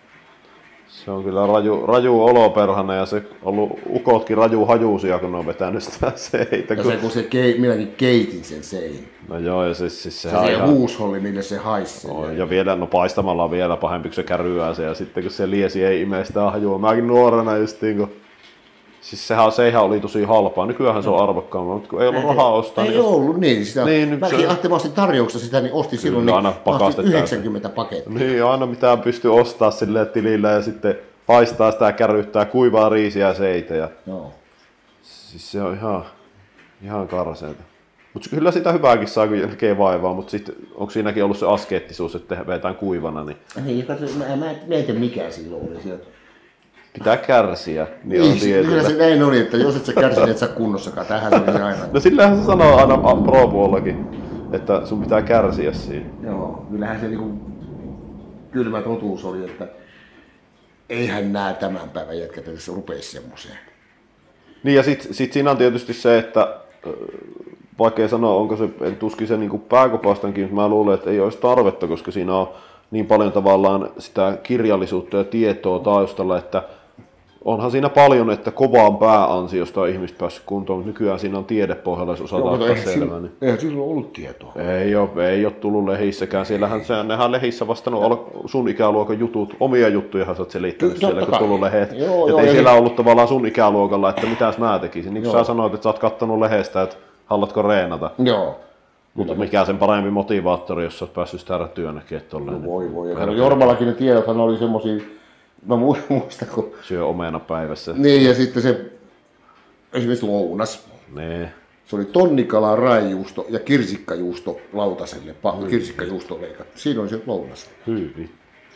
Se on kyllä raju olo perhana ja se ollut ukotkin raju hajuusia, kun ne on vetänyt sitä seitä. Ja se kun minäkin keitin sen sein. No joo, ja siis se ihan... huusholli, mille se haisi. No, ja vielä, paistamalla on vielä pahempi, kun se käryää se, ja sitten kun se liesi ei ime sitä hajua. Mäkin nuorena justiin, kun... Siis sehän oli tosi halpaa. Nykyäänhän se on arvokkaampaa, mutta kun ei ollut rahaa ostaa. Ei ollut niin. Sitä, mäkin ostin tarjouksesta sitä, niin ostin silloin niin 90 pakettia. Niin, aina mitään pystyy ostaa silleen tilillä ja sitten paistaa sitä, käryttää kuivaa riisiä ja seitä. Ja... Joo. Siis se on ihan karseeta. Mutta kyllä sitä hyvääkin saa, kun tekee vaivaa, mutta sitten onko siinäkin ollut se askeettisuus, että vetään kuivana? Niin katso, mä en tiedä mikä silloin oli siellä. pitää kärsiä. Niin on kyllä se näin oli, että jos et sä kärsi, niin et sä kunnossakaan. Tähän se oli aina. No sillähän se sanoo aina Pro-puolellakin, että sun pitää kärsiä siinä. Joo, kyllähän se niinku kylmä totuus oli, että eihän nää tämän päivän jätkät edes rupeisi semmoiseen. Niin ja sit siinä on tietysti se, että vaikea sanoa, onko se, en tuskin se niin pääkopaastankin, mutta mä luulen, että ei olisi tarvetta, koska siinä on niin paljon tavallaan sitä kirjallisuutta ja tietoa taustalla, että onhan siinä paljon, että kovaan pääansiosta on ihmiset päässyt kuntoon, mutta nykyään siinä on tiedepohjalla, jos osataan ottaa selvää. Niin... Eihän silloin ollut tietoa. Ei ole tullut lehissäkään. Siellähän nehän lehissä vastannut sun ikäluokan jutut, omia juttujahan sä oot selittänyt siellä, kun tullut lehet. Ei siellä ollut tavallaan sun ikäluokalla, että mitäs mä tekisin. Niin kuin sä sanoit, että sä oot kattonut lehdestä, että haluatko reenata. Joo. Mutta mikä sen parempi motivaattori, jos sä oot päässyt sitä työnäkin, että tolleen. No voi. Ja Jormallakin ne tiedothan oli semmosia, mä muistan kun... Syö omena päivässä. Niin ja sitten se esimerkiksi lounas. Nee. Se oli tonnikala, raijuusto ja kirsikkajuusto lautaselle, kirsikkajuusto leikattu. Siinä oli se lounas. Hyvin.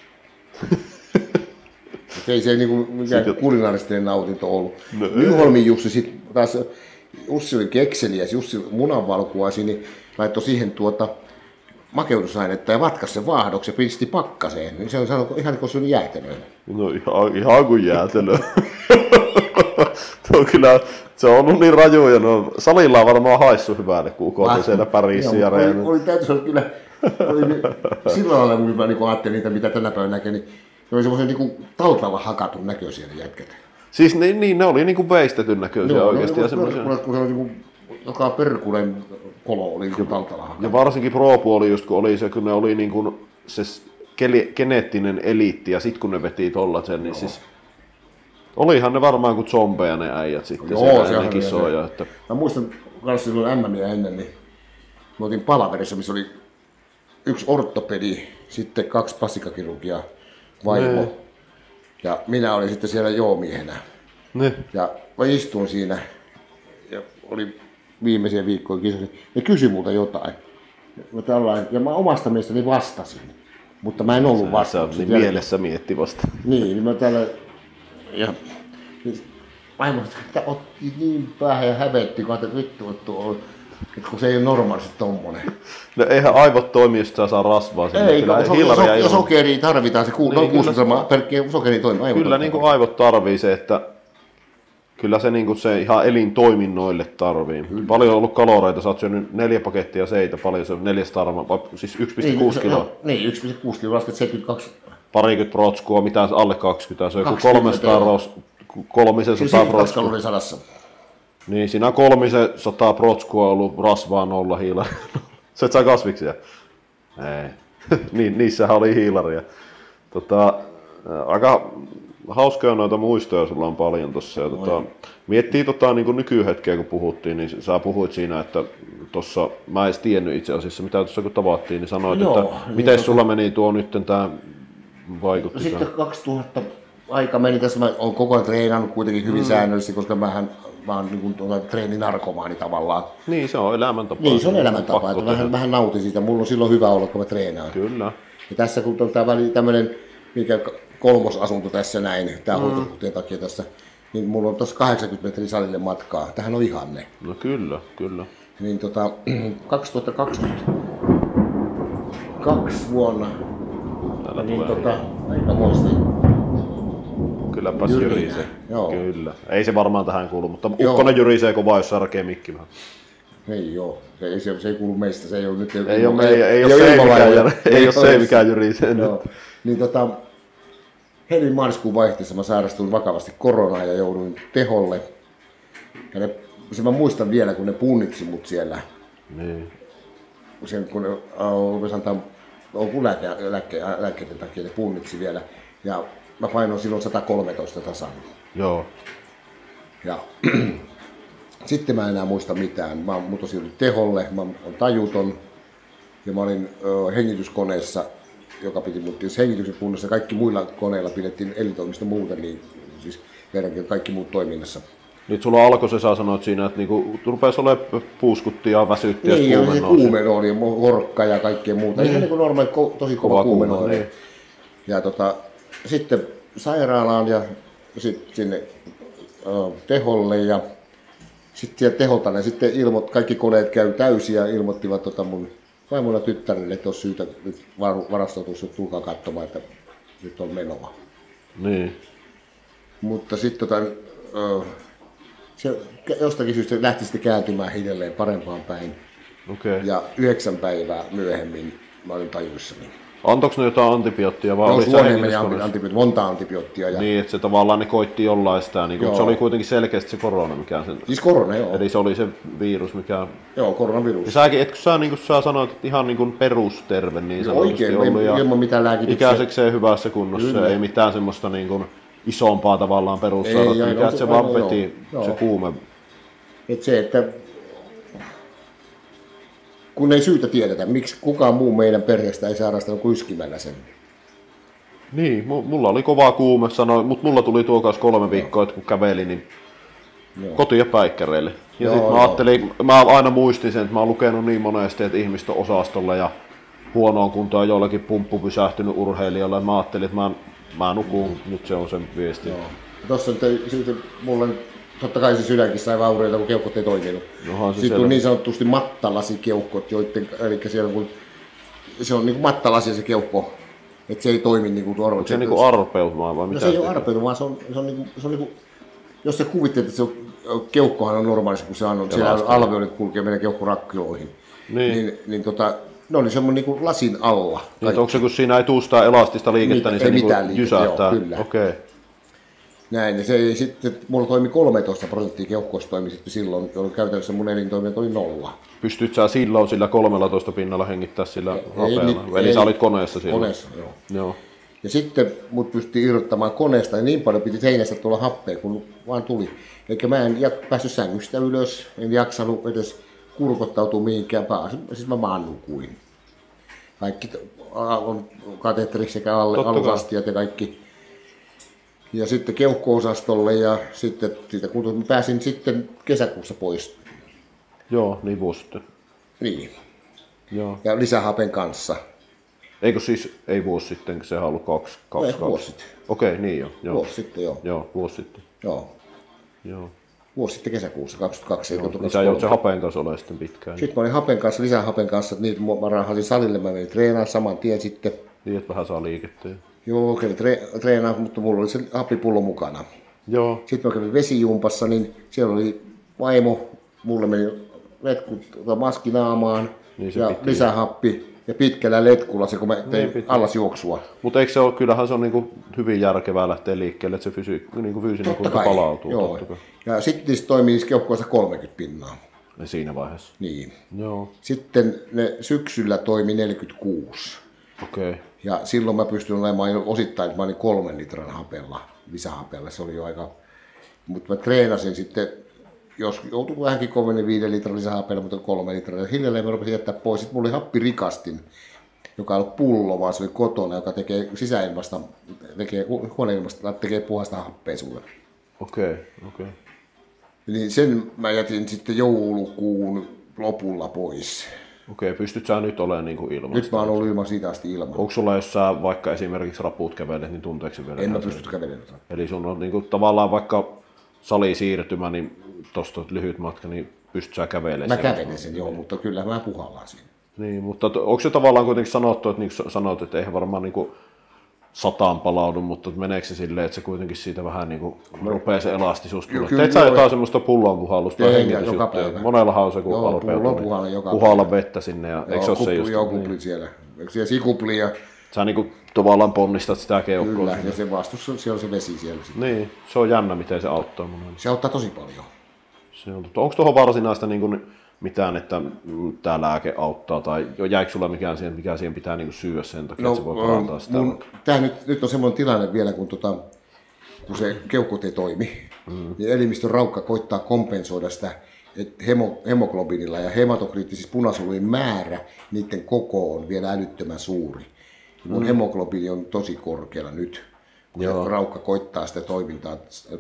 Ei se niinku mikään kulinaaristen nautinto ollut. No, Nyholmin Jussi sitten taas, Jussi oli kekseliäs, Jussi munanvalkuaisi, niin laittoi siihen makeutusainetta ja vatkasi sen vaahdoksi ja pisti pakkaseen. Niin se on sanonut ihan kuin se on jäätelöä. No ihan kuin jäätelöä. Se on ollut niin rajuja. No, salilla on varmaan haissu hyvälle, kun ukot on siellä Pariisiin ja Reenillä. Oli täytyy olla kyllä, sillä lailla kun mä niin ajattelin niitä, mitä tänä päivänä näkee, niin ne oli semmoisen niin taltalla hakatun näköisiä ne jätkät. Siis niin, ne oli niin kuin veistetyn näköisiä oikeasti. Kun se oli niin joka perkulen kolo oli niin taltalla hakattu. Ja varsinkin Pro-puoli just kun oli se, kun ne oli niin kuin se geneettinen eliitti ja sit kun ne veti tollasen, niin siis olihan ne varmaan kuin zombeja ne äijät sitten. Joo, se on kisoja. Että... Mä muistan kanssa silloin MM:iä ennen, niin me oltiin palaverissa, missä oli yksi ortopedi, sitten 2 plastikakirurgia, vaimo. Ja minä olin sitten siellä joomiehenä. Ne. Ja mä istuin siinä ja oli viimeisiä viikkoja kisoja. Ne kysyi multa jotain. Ja mä omasta mielestäni vastasin. Mutta mä en ollut vastannut. Niin mielessä mietti vasta. Niin mä täällä... Ja vaimo otti niin päähän ja hävetti, kun ajattelin, että vittu, että kun se ei ole normaalisti tommonen. No eihän aivot toimi, jos sä saa rasvaa sinne. Ei, ja sokeria tarvitaan, se kuuluu pelkkiä sokeria toimii. Kyllä niin kuin aivot tarvii se, että kyllä se, niin kuin se ihan elintoiminnoille tarvii. Paljon on ollut kaloreita, sä oot syönyt 4 pakettia seitä, paljon se on 400 siis 1,6 kiloa. Niin, 1,6 kiloa, lasket 72. Parikymmentä protskua, mitä alle 20, se on joku 300 protskua. Kaloria sadassa. Niin, siinä on 300 protskua ollut rasvaa 0 hiilaria. Sä et saa kasviksia? Ei. Niin, niissähän oli hiilaria. Aika hauskoja noita muistoja sulla on paljon tossa. Ja miettii niin kuin nykyhetkeä kun puhuttiin, niin sä puhuit siinä, että tossa, mä en edes tiennyt itse asiassa mitä tuossa kun tavattiin, niin sanoit, joo, että niin miten sulla meni tuo nyt tää vaikutti? No, sitten 2000 aika meni tässä, mä oon koko ajan treenannut kuitenkin hyvin säännöllisesti, koska mä oon niin treeninarkomaani tavallaan. Niin, se on elämäntapa. Niin, se on elämäntapa, että vähän nautin siitä, mulla on silloin hyvä olla, kun mä treenaan. Kyllä. Ja tässä kun on tää tämmönen, mikä 3. asunto tässä näin, tää hoitokuhtien takia tässä, niin mulla on tossa 80 metriä salille matkaa. Tähän on ihanne. No kyllä. Niin 2022 vuonna, niin aika muisti. Kylläpäs jyrisee. Kyllä. Ei se varmaan tähän kuulu, mutta ukkonen jyrisee kovaa, jos sarkee mikki vähän. Ei joo, se ei kuulu meistä, se ei ole nyt... Ei ole se mikään jyrisee nyt. Niin helmi-maaliskuun vaihteessa mä sairastuin vakavasti koronaan ja jouduin teholle. Ja se mä muistan vielä, kun ne punnitsi mut siellä. Niin. Kun ne rupesi antaa lääkkeiden takia, ne punnitsi vielä. Ja mä painoin silloin 113 tasan. Joo. Ja sitten mä en enää muista mitään. Mä mutosin teholle, mä oon tajuton. Ja mä olin hengityskoneessa, joka piti mut hengityksen kunnossa. Kaikki muilla koneilla pidettiin elintoimista muuten, niin siis verrankin kaikki muut toiminnassa. Nyt sulla alkoi se, sä sanoit siinä, että niinku rupesi olemaan puuskutti ja väsytti ja kuume nousi. Niin, kuume oli, horkka ja kaikkea muuta. Ihan niin kuin normaali, tosi kova kuume nousi. Niin. Ja sitten sairaalaan ja sitten sinne teholle ja sitten sieltä teholta ne sitten kaikki koneet käy täysin ja ilmoittivat mun vaimolla tyttärille, että olisi syytä nyt varastoitus, että tulkaa katsomaan, että nyt on menoa. Niin. Mutta sitten se jostakin syystä lähti sitten kääntymään hiljalleen parempaan päin. Okay. Ja 9 päivää myöhemmin mä olin tajuissani. Antoiko ne jotain antibioottia vai oli se monta antibioottia. Ja... Niin, että se tavallaan ne koitti jollain sitä, niin se oli kuitenkin selkeästi se korona, mikä sen... Siis korona, joo. Eli se oli se virus, mikä... Joo, koronavirus. Ja säkin, etkö sä, niin kuin sä sanoit, että ihan niin kuin perusterve niin sanotusti ollut ja ilman mitään lääkityksiä. Ikäisekseen hyvässä kunnossa, kyllä. Ei mitään semmoista niin kuin isompaa tavallaan perussairautta, mikä se vaan veti se kuume. Et se, että kun ei syytä tiedetä, miksi kukaan muu meidän perheestä ei sairastanut kuin yskimällä sen. Niin, mulla oli kova kuume, mutta mulla tuli tuo kanssa 3 viikkoa, että kun kävelin, niin kotiin ja päikkäreille. Ja sitten mä ajattelin, mä aina muistin sen, että mä oon lukenut niin monesti, että ihmiset on osastolla ja huonoon kuntoon jollakin pumppu pysähtynyt urheilijalle. Ja mä ajattelin, että mä nukun, nyt se on sen viesti. Tuossa mulla totta kai se sydänkin sai vaurioita, kun keuhkot ei toiminut. Sitten on niin sanotusti mattalasikeuhkot, eli siellä kun se on niin kuin mattalasi se keuhko, että se ei toimi niin kuin normaalisti. Se on niin kuin arpeutumaan vai mitä? No se ei ole arpeutumaan, vaan se on niin kuin, jos sä kuvittelet, että se on, keuhkohan on normaalisti, kun se on, siellä alveolit kulkee meidän keuhkorakkioihin. Niin ne oli semmoinen niin kuin lasin alla. Niin, onko se, kun siinä ei tuu sitä elastista liikettä, niin se niin jysähtää? Joo, kyllä. Okay. Näin, ja se ei sitten, mulla toimi 13% keuhkoista toimi sitten silloin, jolloin käytännössä mun elintoimijat oli 0. Pystyt sä silloin sillä 13 pinnalla hengittää sillä hapealla? Eli sä olit koneessa silloin? Koneessa, joo. Ja sitten mut pystyi irrottamaan koneesta ja niin paljon piti seinästä tulla happea, kun vaan tuli. Eikä mä en päässyt sängystä ylös, en jaksanut edes kurkottautua mihinkään pääsin. Siis mä vaan nukuin. Kaikki on kateteriksi sekä alusastiat ja kaikki. Ja sitten keuhko-osastolle ja sitten siitä kun pääsin sitten kesäkuussa pois. Joo, niin vuosi sitten. Niin. Joo. Ja lisähapen kanssa. Eikö siis, ei vuosi sitten, kun sehän on ollut kaksi. Vuosi sitten. Okei, niin joo. Vuosi sitten, joo. Joo, vuosi sitten. Joo. Vuosi sitten kesäkuussa 22. Niin sä joudut sen hapen kanssa olemaan sitten pitkään. Sitten mä olin hapen kanssa, lisähapen kanssa, että niitä mä raahasin salille, mä menin treenaamaan saman tien sitten. Niin, että vähän saa liikettä. Joo, kävin treenaamaan, mutta mulla oli se happipullo mukana. Joo. Sitten mä kävin vesijumpassa, niin siellä oli vaimo, mulle meni maski naamaan niin ja lisähappi ja pitkällä letkulla se, kun mä tein allasjuoksua. Mutta eikö se ole, kyllähän se on niinku hyvin järkevää lähteä liikkeelle, että se fyysinen kunto palautuu. Joo. Ja sitten niistä toimii keuhkoissa 30 pinnaa. Ja siinä vaiheessa? Niin. Joo. Sitten ne syksyllä toimi 46. Okei. Ja silloin mä pystyn olemaan osittain, että mä olin 3 litran hapella, lisähapella. Se oli jo aika... Mutta mä treenasin sitten, jos joutui vähänkin 5 litran lisähapella, mutta 3 litraa. Ja hiljalleen mä rupesin jättää pois. Sitten mulla oli happirikastin, joka ei ollut pullo, vaan se oli kotona, joka tekee sisäilmasta, huoneilmasta, tekee puhasta happea sulle. Okei. Niin sen mä jätin sitten joulukuun lopulla pois. Okei, pystyt sä nyt olemaan niin kuin ilman? Nyt mä oon ollut ilman siitä asti ilman. Onko sulla, jos sä vaikka esimerkiksi rapuut kävelet, niin tunteeko se vielä? En mä pysty kävelemään. Eli sun on niin kuin, tavallaan vaikka salisiirtymä, niin tosta lyhyt matka, niin pystyt sä kävelemään? Mä kävelen sen, joo, mutta kyllä mä puhallaan siinä. Niin, mutta onko se tavallaan kuitenkin sanottu, että niin sanoit, että eihän varmaan niin kuin 100 palaudu, mutta meneekö se silleen, että se kuitenkin siitä vähän niin kuin rupeaa se elastisuus tulla? Teet sä jotain semmoista pullonpuhallusta tai hengitysjuttuja? Monellahan on se, kun puhalla vettä sinne ja eikö se ole se just? Joo, kupli siellä. Eikö siellä sikupli ja... Sä niin kuin tavallaan ponnistat sitä keuhkoa. Kyllä, ja se vastus, siellä on se vesi siellä. Niin, se on jännä, miten se auttaa monella. Se auttaa tosi paljon. Onko tuohon varsinaista niin kuin mitään, että tämä lääke auttaa, tai jäikö sulla mikä siihen pitää niin kuin syödä sen takia, että se voi parantaa sitä? Nyt on semmoinen tilanne vielä, kun se keuhkot ei toimi, niin elimistön raukka koittaa kompensoida sitä, että hemoglobiinilla ja hematokriittisissa punasolujen määrä, niiden koko on vielä älyttömän suuri. Mun hemoglobiini on tosi korkealla nyt, kun raukka koittaa sitä toimintaa,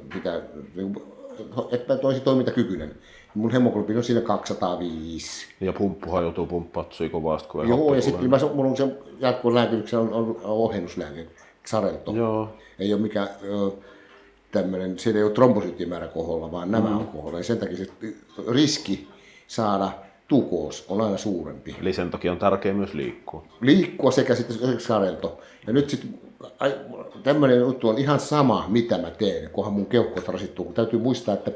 että mä olisin toimintakykyinen. Mun hemoglobiini on siinä 205. Ja pumppuhan joutuu pumppaamaan tosi kovasti. Joo, ja sitten mulla on se jatkuvan lääkityksen on ohennuslääke, Xarelto. Joo. Ei ole mikään tämmöinen, siellä ei ole trombosyyttimäärä koholla, vaan nämä on koholla. Ja sen takia se riski saada tukoos on aina suurempi. Eli sen takia on tärkeää myös liikkua. Liikkua sekä sitten sarelto. Ja nyt sitten tämmöinen juttu on ihan sama, mitä mä teen, kunhan mun keuhkot rasittuu. Kun täytyy muistaa, että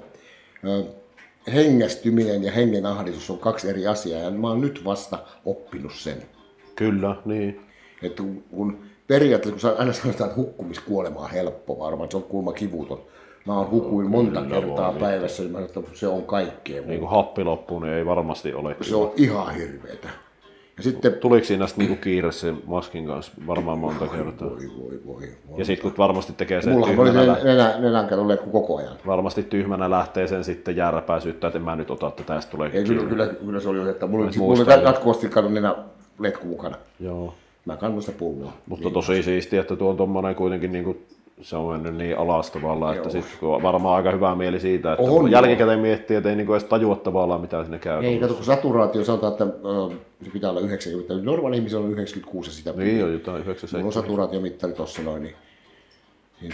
hengästyminen ja hengenahdistus on 2 eri asiaa. Ja mä oon nyt vasta oppinut sen. Kyllä, niin. Että kun periaatteessa, kun aina sanotaan, että hukkumiskuolema on helppo varmaan, se on kuulemma kivuton. Mä hukuin monta kertaa päivässä, niin mä sanon, että se on kaikkea. Niin kuin happi loppuu, niin ei varmasti ole. Se on ihan hirveetä. Ja sitten, tuliko siinä sitten niinku kiire sen maskin kanssa varmaan monta kertaa? Voi. Ja sitten kun varmasti tekee sen mulla oli nenänkäytön koko ajan. Varmasti tyhmänä lähtee sen sitten jääräpäisyyttä, että en mä nyt ota, että tästä tulee kyllä se oli, että mulla oli jatkuvasti kadun nenäletku mukana. Joo. Mä kannan sitä pulloa. Mutta tosi siistiä, että tuo on tommonen kuitenkin niinku, se on mennyt niin alas tavallaan, että sitten varmaan aika hyvä mieli siitä, että jälkikäteen miettii, että ei niinku edes tajua tavallaan mitä sinne käy. Ei, kato, kun saturaatio sanotaan, että se pitää olla 90, normaali ihmisen on 96 ja sitä. Niin on jotain 97. Mulla on saturaatiomittari tossa noin, niin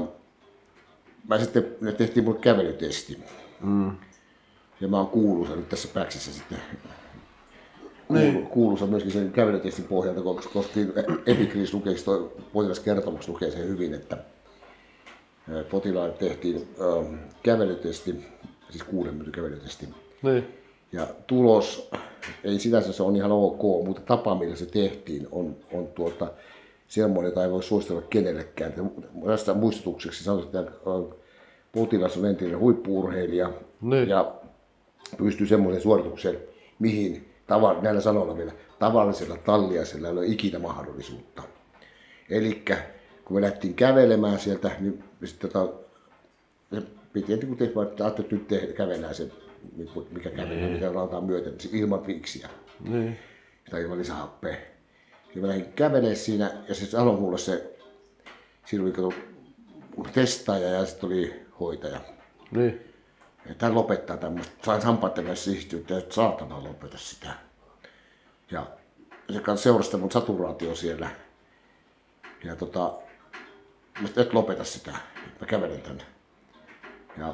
mä sitten, ne tehtiin mulle kävelytesti. Ja mä oon kuuluisa nyt tässä Päksissä sitten. Kuuluisa myöskin sen kävelytestin pohjalta, koska Epicris lukee, potilaskertomuksessa lukee se hyvin, että potilaalle tehtiin kävelytesti, siis 6 minuutin kävelytesti. Niin. Ja tulos, ei sinänsä se on ihan ok, mutta tapa millä se tehtiin on semmoinen, jota ei voi suositella kenellekään. Tästä muistutukseksi sanotaan, että potilas on entinen huippu-urheilija ja pystyy semmoiseen suoritukseen, mihin näillä sanoilla vielä tavallisella talliaisella ei ole ikinä mahdollisuutta. Elikkä kun me lähdettiin kävelemään sieltä, niin sitten se piti kun ajattelin, että nyt kävelään se, mikä kävelee, mitä lautaan myöten, ilman viiksiä tai ilman lisähappea. Ja mä lähdin kävelemään siinä ja sitten sanoin mulle siinä oli testaaja ja sitten oli hoitaja. Niin. Tämä lopettaa tämmöistä, sain hampaiden sihtiyttä, että saatana lopeta sitä. Ja se seurasi mun saturaatio siellä. Ja et lopeta sitä, mä kävelen tänne. Ja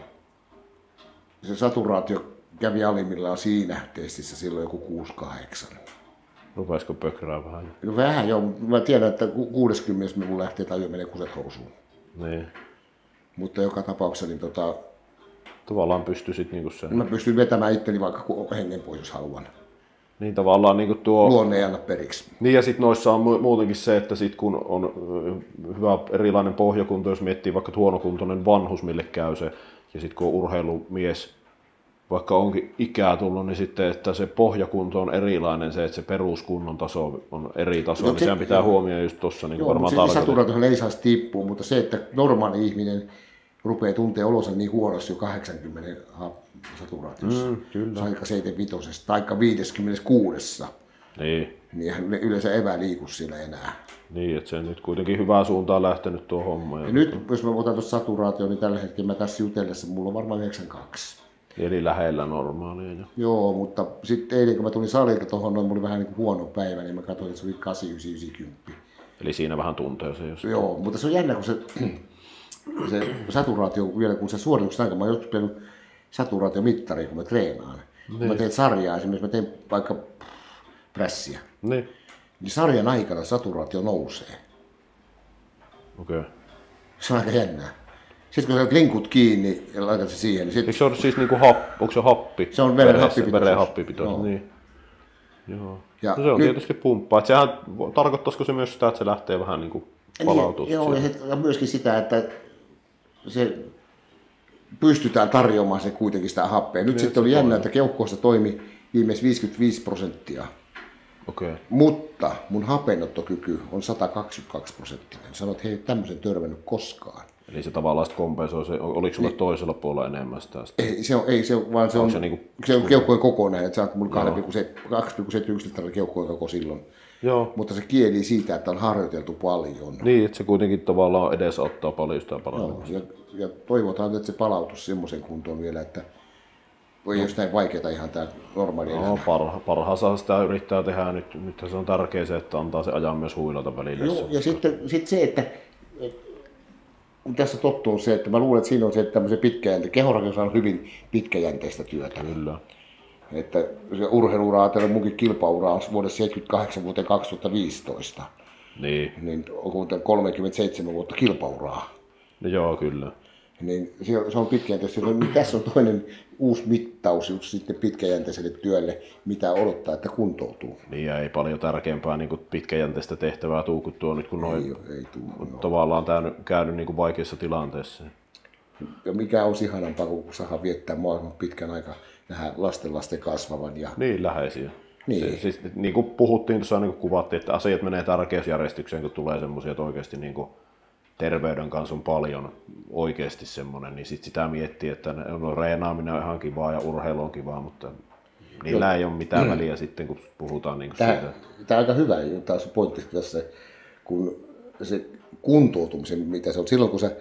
se saturaatio kävi alimmillaan siinä testissä silloin joku 6-8. Rupeisiko pökrää vähän? No vähän joo, mä tiedän, että 60 minulla lähtee tajua menee kuset housuun. Niin. Mutta joka tapauksessa niin tavallaan pystyisit niinku sen. Mä pystyn vetämään itteni vaikka hengen pois, jos haluan. Niin tavallaan niinku tuo. Luonne ei anna periksi. Niin ja sit noissa on muutenkin se, että sit kun on hyvä erilainen pohjakunto, jos miettii vaikka huonokuntoinen vanhus, mille käy se, ja sit kun on urheilumies, vaikka onkin ikää tullut, niin sitten, että se pohjakunto on erilainen, se, että se peruskunnon taso on eri taso, niin sehän pitää huomioida just tuossa niin varmaan tarkoittaa. Saturaatiohan ei saisi tippua, mutta se, että normaali ihminen rupeaa tuntea olonsa niin huonosti jo 80 saturaatiossa, aika 75 tai 56. Niin hän yleensä liiku siinä enää. Niin, että se nyt kuitenkin hyvään suuntaan lähtenyt tuo homma. Ja nyt, jos mä otan tuossa saturaatioon, niin tällä hetkellä mä tässä jutellessa, mulla on varmaan 92. Eli lähellä normaalia. Jo. Joo, mutta sitten eilen kun mä tulin salilta tuohon, mulla oli vähän niin kuin huono päivä, niin mä katsoin, että se oli 89-90. Eli siinä vähän tuntee se just. Joo, mutta se on jännä, kun se saturaatio vielä, kun se suorituksen aika, mä oon joskus pelannut saturaatiomittaria, kun mä treenaan. Kun mä teen sarjaa, esimerkiksi mä teen vaikka prässiä. Niin sarjan aikana saturaatio nousee. Okei. Se on aika jännää. Sitten kun sä linkut kiinni ja laitat se siihen, niin eikö se ole siis niinku onko se happi? Se on veren happipitoisuus. Veren happipitoisuus, niin. Joo. Ja no se on nyt tietysti pumppaa. Et sehän tarkoittaisiko se myös sitä, että se lähtee vähän niinku palautumaan? Joo, ja myöskin sitä, että se pystytään tarjoamaan se kuitenkin sitä happea. Nyt sitten oli jännä, että keuhkoista toimi viimeis 55%. Okay. Mutta mun hapenottokyky on 122%. Sanoit, että he ei tämmöisen törmännyt koskaan. Eli se tavallaan kompensoi se, oliko sulla toisella puolella enemmän sitä? Ei se, vaan se on keuhkojen kokoinen, että sä oot mun 2,71 litraa keuhkojen koko silloin. Joo. Mutta se kieli siitä, että on harjoiteltu paljon. Niin, että se kuitenkin tavallaan edesauttaa paljon sitä parantamista. Ja toivotaan, että se palautus semmoisen kuntoon vielä, että ei ole näin vaikeaa ihan tämä normaali elämä. Parhaansa sitä yrittää tehdä nyt. Nythän se on tärkeää se, että antaa se ajan myös huilata välillä. Joo, ja sitten se, että kun tässä tottuu se, että mä luulen, että siinä on se, että tämmöisen kehorakennus on hyvin pitkäjänteistä työtä. Kyllä. Että se urheiluura ajatellen munkin kilpaura on vuodesta 78 vuoteen 2015. Niin on 37 vuotta kilpauraa. No joo, kyllä. Niin se on pitkäjänteistä. Tässä on toinen uusi mittaus just sitten pitkäjänteiselle työlle, mitä odottaa, että kuntoutuu. Niin ja ei paljon tärkeämpää niin pitkäjänteistä tehtävää tuu kuin tuo nyt, kun noin ei tavallaan käynyt niin vaikeassa tilanteessa. Ja mikä on ihanampaa, kun saadaan viettää mahdollisimman pitkän aikaa nähdä lasten kasvavan. Ja... Niin, läheisiä. Niin. Siis, niin kuin puhuttiin tuossa, niin kuin kuvattiin, että asiat menee tärkeysjärjestykseen, kun tulee semmoisia, että oikeasti niin kuin terveyden kanssa on paljon oikeasti semmoinen, niin sit sitä miettii, että reenaaminen on ihan kivaa ja urheilu on kivaa, mutta niillä ei ole mitään väliä sitten, kun puhutaan niin kuin siitä. Tämä on aika hyvä, taas pointti tässä, kun se kuntoutumisen, mitä se on, silloin kun sä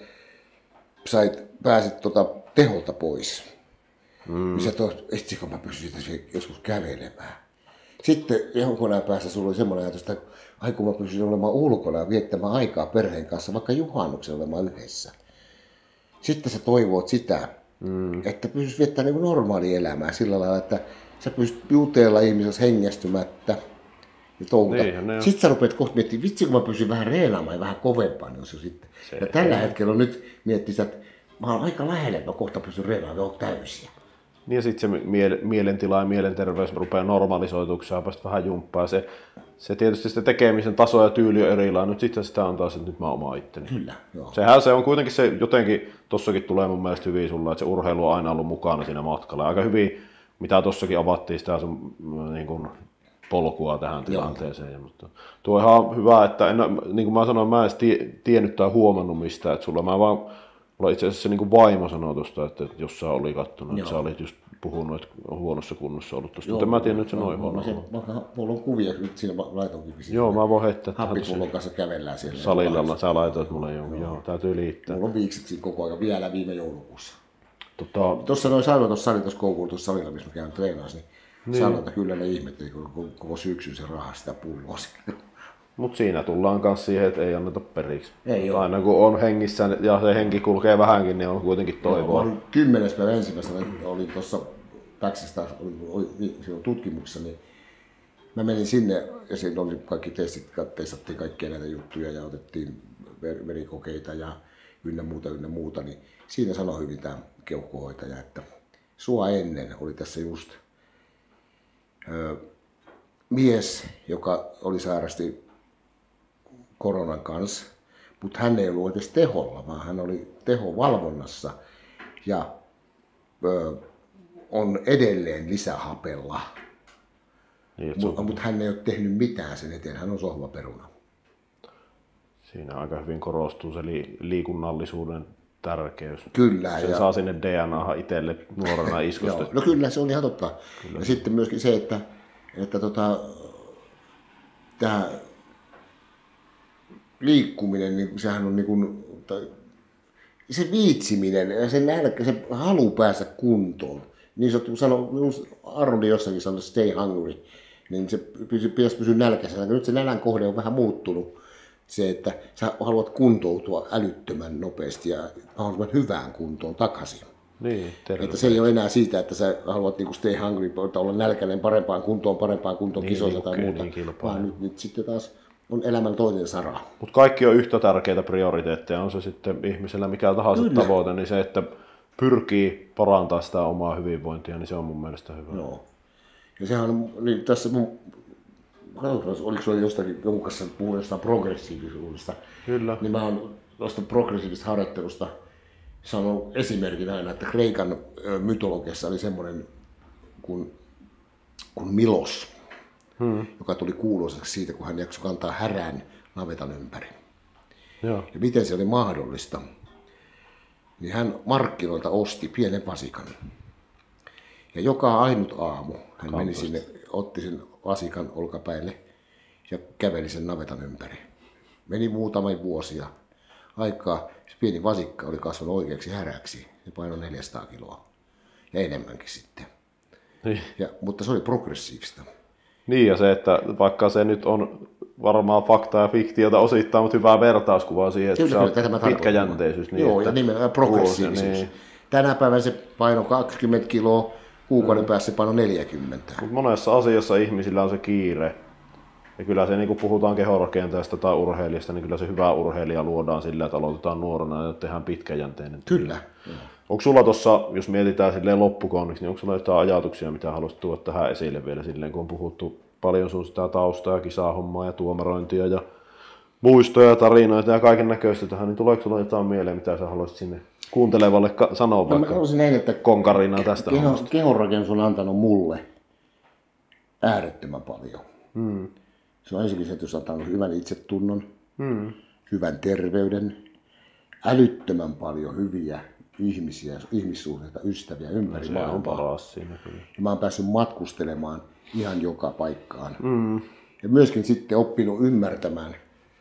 pääsit teholta pois, niin sä etsikö mä pystyisin joskus kävelemään. Sitten jonkun ajan päästä sulla oli semmoinen ajatus, että kun mä pystyisin olemaan ulkona ja viettämään aikaa perheen kanssa, vaikka juhannuksen olemaan yhdessä. Sitten sä toivoit sitä, että pystyisit viettämään niin normaalia elämää sillä lailla, että sä pystyt juteella ihmisessä hengästymättä ja touhuta. Sitten sä rupeat kohta miettimään, vitsi kun mä pystyn vähän reenaamaan ja vähän kovempaa. Niin se sitten. Ja tällä hetkellä on nyt miettiä, että mä oon aika lähellä, että mä kohta pystyn reenaamaan, onko täysiä. Niin ja sitten se mielentila ja mielenterveys rupeaa normalisoituksi ja päästä vähän jumppaa. Se tietysti sitä tekemisen taso ja tyyli on erilainen, nyt sitten sitä on taas, että nyt mä oma itteni. Kyllä, joo. Sehän se on kuitenkin se, jotenkin tossakin tulee mun mielestä hyvin sulla, että se urheilu on aina ollut mukana siinä matkalla. Aika hyvin, mitä tossakin avattiin sitä sun niin kuin polkua tähän tilanteeseen. Mutta tuo on ihan hyvä, että niin kuin mä sanoin, mä en edes tiennyt tai huomannut mistään, että mulla itse asiassa niin kuin vaimo sanoi tuosta, että jos sä oli kattonut, että sä olit just puhunut, että on huonossa kunnossa ollut tuosta, mutta mä en tiennyt, että se noin huono. Mulla on kuvia nyt siinä laitonkin. Joo, mä voin heittää. Happipullon kanssa kävellään siellä. Salilla, sä laitoit mulle joo, täytyy liittää. Mulla on viikset siinä koko ajan, vielä viime joulukuussa. Tuossa noin sanoin tuossa Koukuun tuossa salilla, missä mä käyn treenaassa, niin sanoin, että kyllä ne ihmetteli koko syksyn se rahaa sitä pulloa siellä. Mutta siinä tullaan myös siihen, että ei anneta periksi. Ei aina kun on hengissä ja se henki kulkee vähänkin, niin on kuitenkin toivoa. Olin 10. päivä ensimmäisenä, olin tuossa Päksästä silloin tutkimuksessa, niin mä menin sinne ja siinä oli kaikki testit, testattiin kaikkia näitä juttuja ja otettiin verikokeita ja ynnä muuta, niin siinä sanoi hyvin tämä keuhkohoitaja, että sua ennen oli tässä just mies, joka oli sairasti koronan kanssa, mutta hän ei ollut edes teholla, vaan hän oli tehovalvonnassa ja on edelleen lisähapella. Niin, mutta hän ei ole tehnyt mitään sen eteen, hän on sohvaperuna. Siinä aika hyvin korostuu se liikunnallisuuden tärkeys. Kyllä. Sen saa sinne DNAhan itselle nuorena iskosta. No kyllä, se on ihan totta. Kyllä. Ja sitten myöskin se, että tämä liikkuminen, niin sehän on niin kuin, se viitsiminen ja se nälkä, se halu päästä kuntoon. Niin se sanoi, Arnold jossakin sanoi stay hungry, niin se pitäisi pysyä nälkäisenä. Nyt se nälän kohde on vähän muuttunut. Se, että sä haluat kuntoutua älyttömän nopeasti ja mahdollisimman hyvään kuntoon takaisin. Niin, että se ei ole enää siitä, että sä haluat niinku stay hungry, olla nälkäinen parempaan kuntoon kisoilla tai muuta, vaan nyt sitten taas on elämän toinen sara. Mutta kaikki on yhtä tärkeitä prioriteetteja, on se sitten ihmisellä mikä tahansa tavoite, niin se, että pyrkii parantaa sitä omaa hyvinvointia, niin se on mun mielestä hyvä. Joo. Ja sehän on, niin tässä oliko se jonkun kanssa puhunut jostain progressiivisuudesta, Kyllä. Niin mä oon tuosta progressiivisesta harjoittelusta sanonut esimerkin aina, että Kreikan mytologiassa oli semmoinen kuin Milos, joka tuli kuuluisaksi siitä, kun hän jaksoi kantaa härän navetan ympäri. Joo. Ja miten se oli mahdollista, niin hän markkinoilta osti pienen vasikan. Ja joka ainut aamu hän meni sinne, otti sen vasikan olkapäille ja käveli sen navetan ympäri. Meni muutamia vuosia aikaa. Se pieni vasikka oli kasvanut oikeaksi häräksi. Se painoi 400 kiloa ja enemmänkin sitten. Niin. Mutta se oli progressiivista. Niin ja se, että vaikka se nyt on varmaan faktaa ja fiktiota osittain, mutta hyvää vertauskuvaa siihen, että Kyllä, se on pitkäjänteisyys. Niin, joo, ja nimenomaan progressiivisuus. Niin. Tänä päivänä se paino 20 kiloa, kuukauden päässä se paino 40. Mut monessa asiassa ihmisillä on se kiire. Ja kyllä se, niin kun puhutaan kehonrakentajasta tai urheilijasta, niin kyllä se hyvä urheilija luodaan sillä, että aloitetaan nuorena ja tehdään pitkäjänteinen. Kyllä. Onko sulla tuossa, jos mietitään silleen loppukohdiksi, niin onko sulla jotain ajatuksia, mitä haluaisit tuoda tähän esille vielä silleen, kun on puhuttu paljon sun sitä taustaa ja kisahommaa ja tuomarointia ja muistoja ja tarinoita ja kaiken näköistä tähän, niin tuleeko sulla jotain mieleen, mitä sä haluaisit sinne kuuntelevalle sanoa vaikka näin, että konkarina tästä hommasta? Kehonrakennus on antanut mulle äärettömän paljon. Se on ensinnäkin se, että se on antanut hyvän itsetunnon, hyvän terveyden, älyttömän paljon hyviä ihmisiä, ihmissuhteita, ystäviä ympäri maailmaa. On paras siinä kyllä. Ja mä oon päässyt matkustelemaan ihan joka paikkaan. Ja myöskin sitten oppinut ymmärtämään.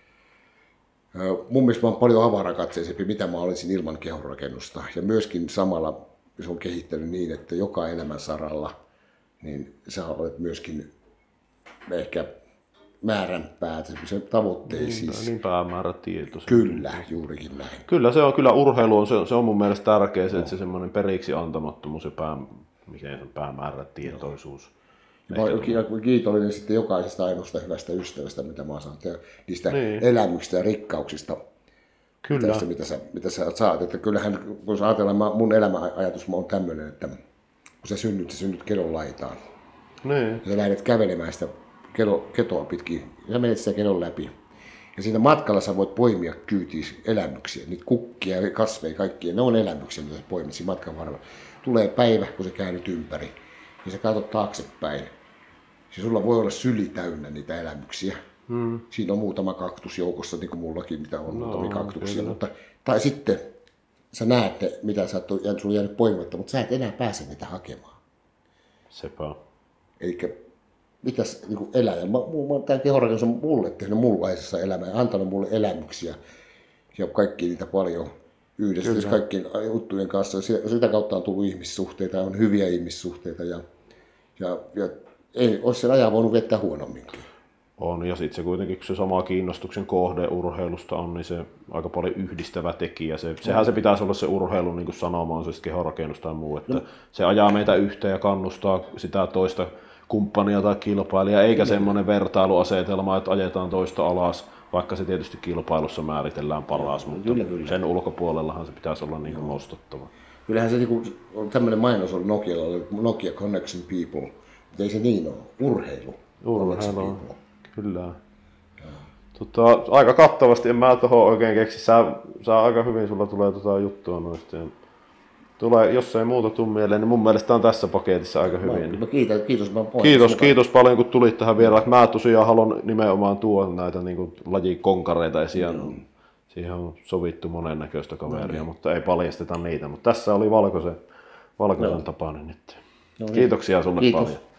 Mun mielestä mä oon paljon avarakatseisempi, mitä mä olisin ilman kehonrakennusta. Ja myöskin samalla se on kehittänyt niin, että joka elämän saralla niin sä olet myöskin ehkä määränpää tavoitteisiin. Niin päämäärätietoisen. Kyllä, juurikin näin. Kyllä se on, kyllä urheilu on, se on mun mielestä tärkeä, se, että se semmoinen periksi antamattomuus ja päämäärätietoisuus. Ja kiitollinen sitten jokaisesta ainoasta hyvästä ystävästä, mitä mä saan tehdä, niistä elämyksistä ja rikkauksista, kyllä. Tästä, mitä sä saat. Että kyllähän, jos ajatellaan, mun elämäajatus on tämmöinen, että kun sä synnyt kedon laitaan. Niin. Ja sä lähdet kävelemään sitä ketoa pitkin, ja sä menet sitä kedon läpi. Ja siinä matkalla sä voit poimia kyytiin elämyksiä, niitä kukkia ja kasveja, kaikkia. Ne on elämyksiä, mitä sä poimit siinä matkan varrella. Tulee päivä, kun sä käännyt ympäri, ja sä katsot taaksepäin. Ja sulla voi olla syli täynnä niitä elämyksiä. Siinä on muutama kaktus joukossa, niin kuin mullakin, mitä on muutamia kaktuksia. Tai sitten sä näet, mitä sä oot jäänyt poimimatta, mutta sä et enää pääse niitä hakemaan. Sepä. Elikkä mitäs niin eläjä. Tämä kehonrakennus on mulle tehnyt muunlaisessa elämää ja antanut mulle elämyksiä. Ja kaikki niitä paljon yhdessä kaikkien juttujen kanssa. Sitä kautta on tullut ihmissuhteita, on hyviä ihmissuhteita. Ja ei olisi sen ajan voinut viettää huonomminkin. On, ja sitten se kuitenkin, kun se sama kiinnostuksen kohde urheilusta on, niin se aika paljon yhdistävä tekijä. Sehän se pitäisi olla se urheilu, niin kuin sanoma on se kehonrakennus tai muu, että se ajaa meitä yhteen ja kannustaa sitä toista kumppania tai kilpailijaa, eikä semmoinen vertailuasetelma, että ajetaan toista alas, vaikka se tietysti kilpailussa määritellään paras, mutta sen ulkopuolellahan se pitäisi olla niin kuin nostettava. Kyllähän se on tämmöinen mainos oli Nokialla, Nokia Connection People, mutta ei se niin ole, urheilu. Urheilu, kyllä. Aika kattavasti, en mä tuohon oikein keksi, sä aika hyvin sulla tulee juttua noista. Jos ei muuta tule mieleen, niin mun mielestä on tässä paketissa aika hyvin. Kiitos paljon kun tulit tähän vieraan. Mä tosiaan haluan nimenomaan tuoda näitä niin lajikonkareita esiin. Siihen on sovittu monennäköistä kaveria, mutta ei paljasteta niitä. Mutta tässä oli valkoisen tapainen nyt. Kiitoksia sulle paljon.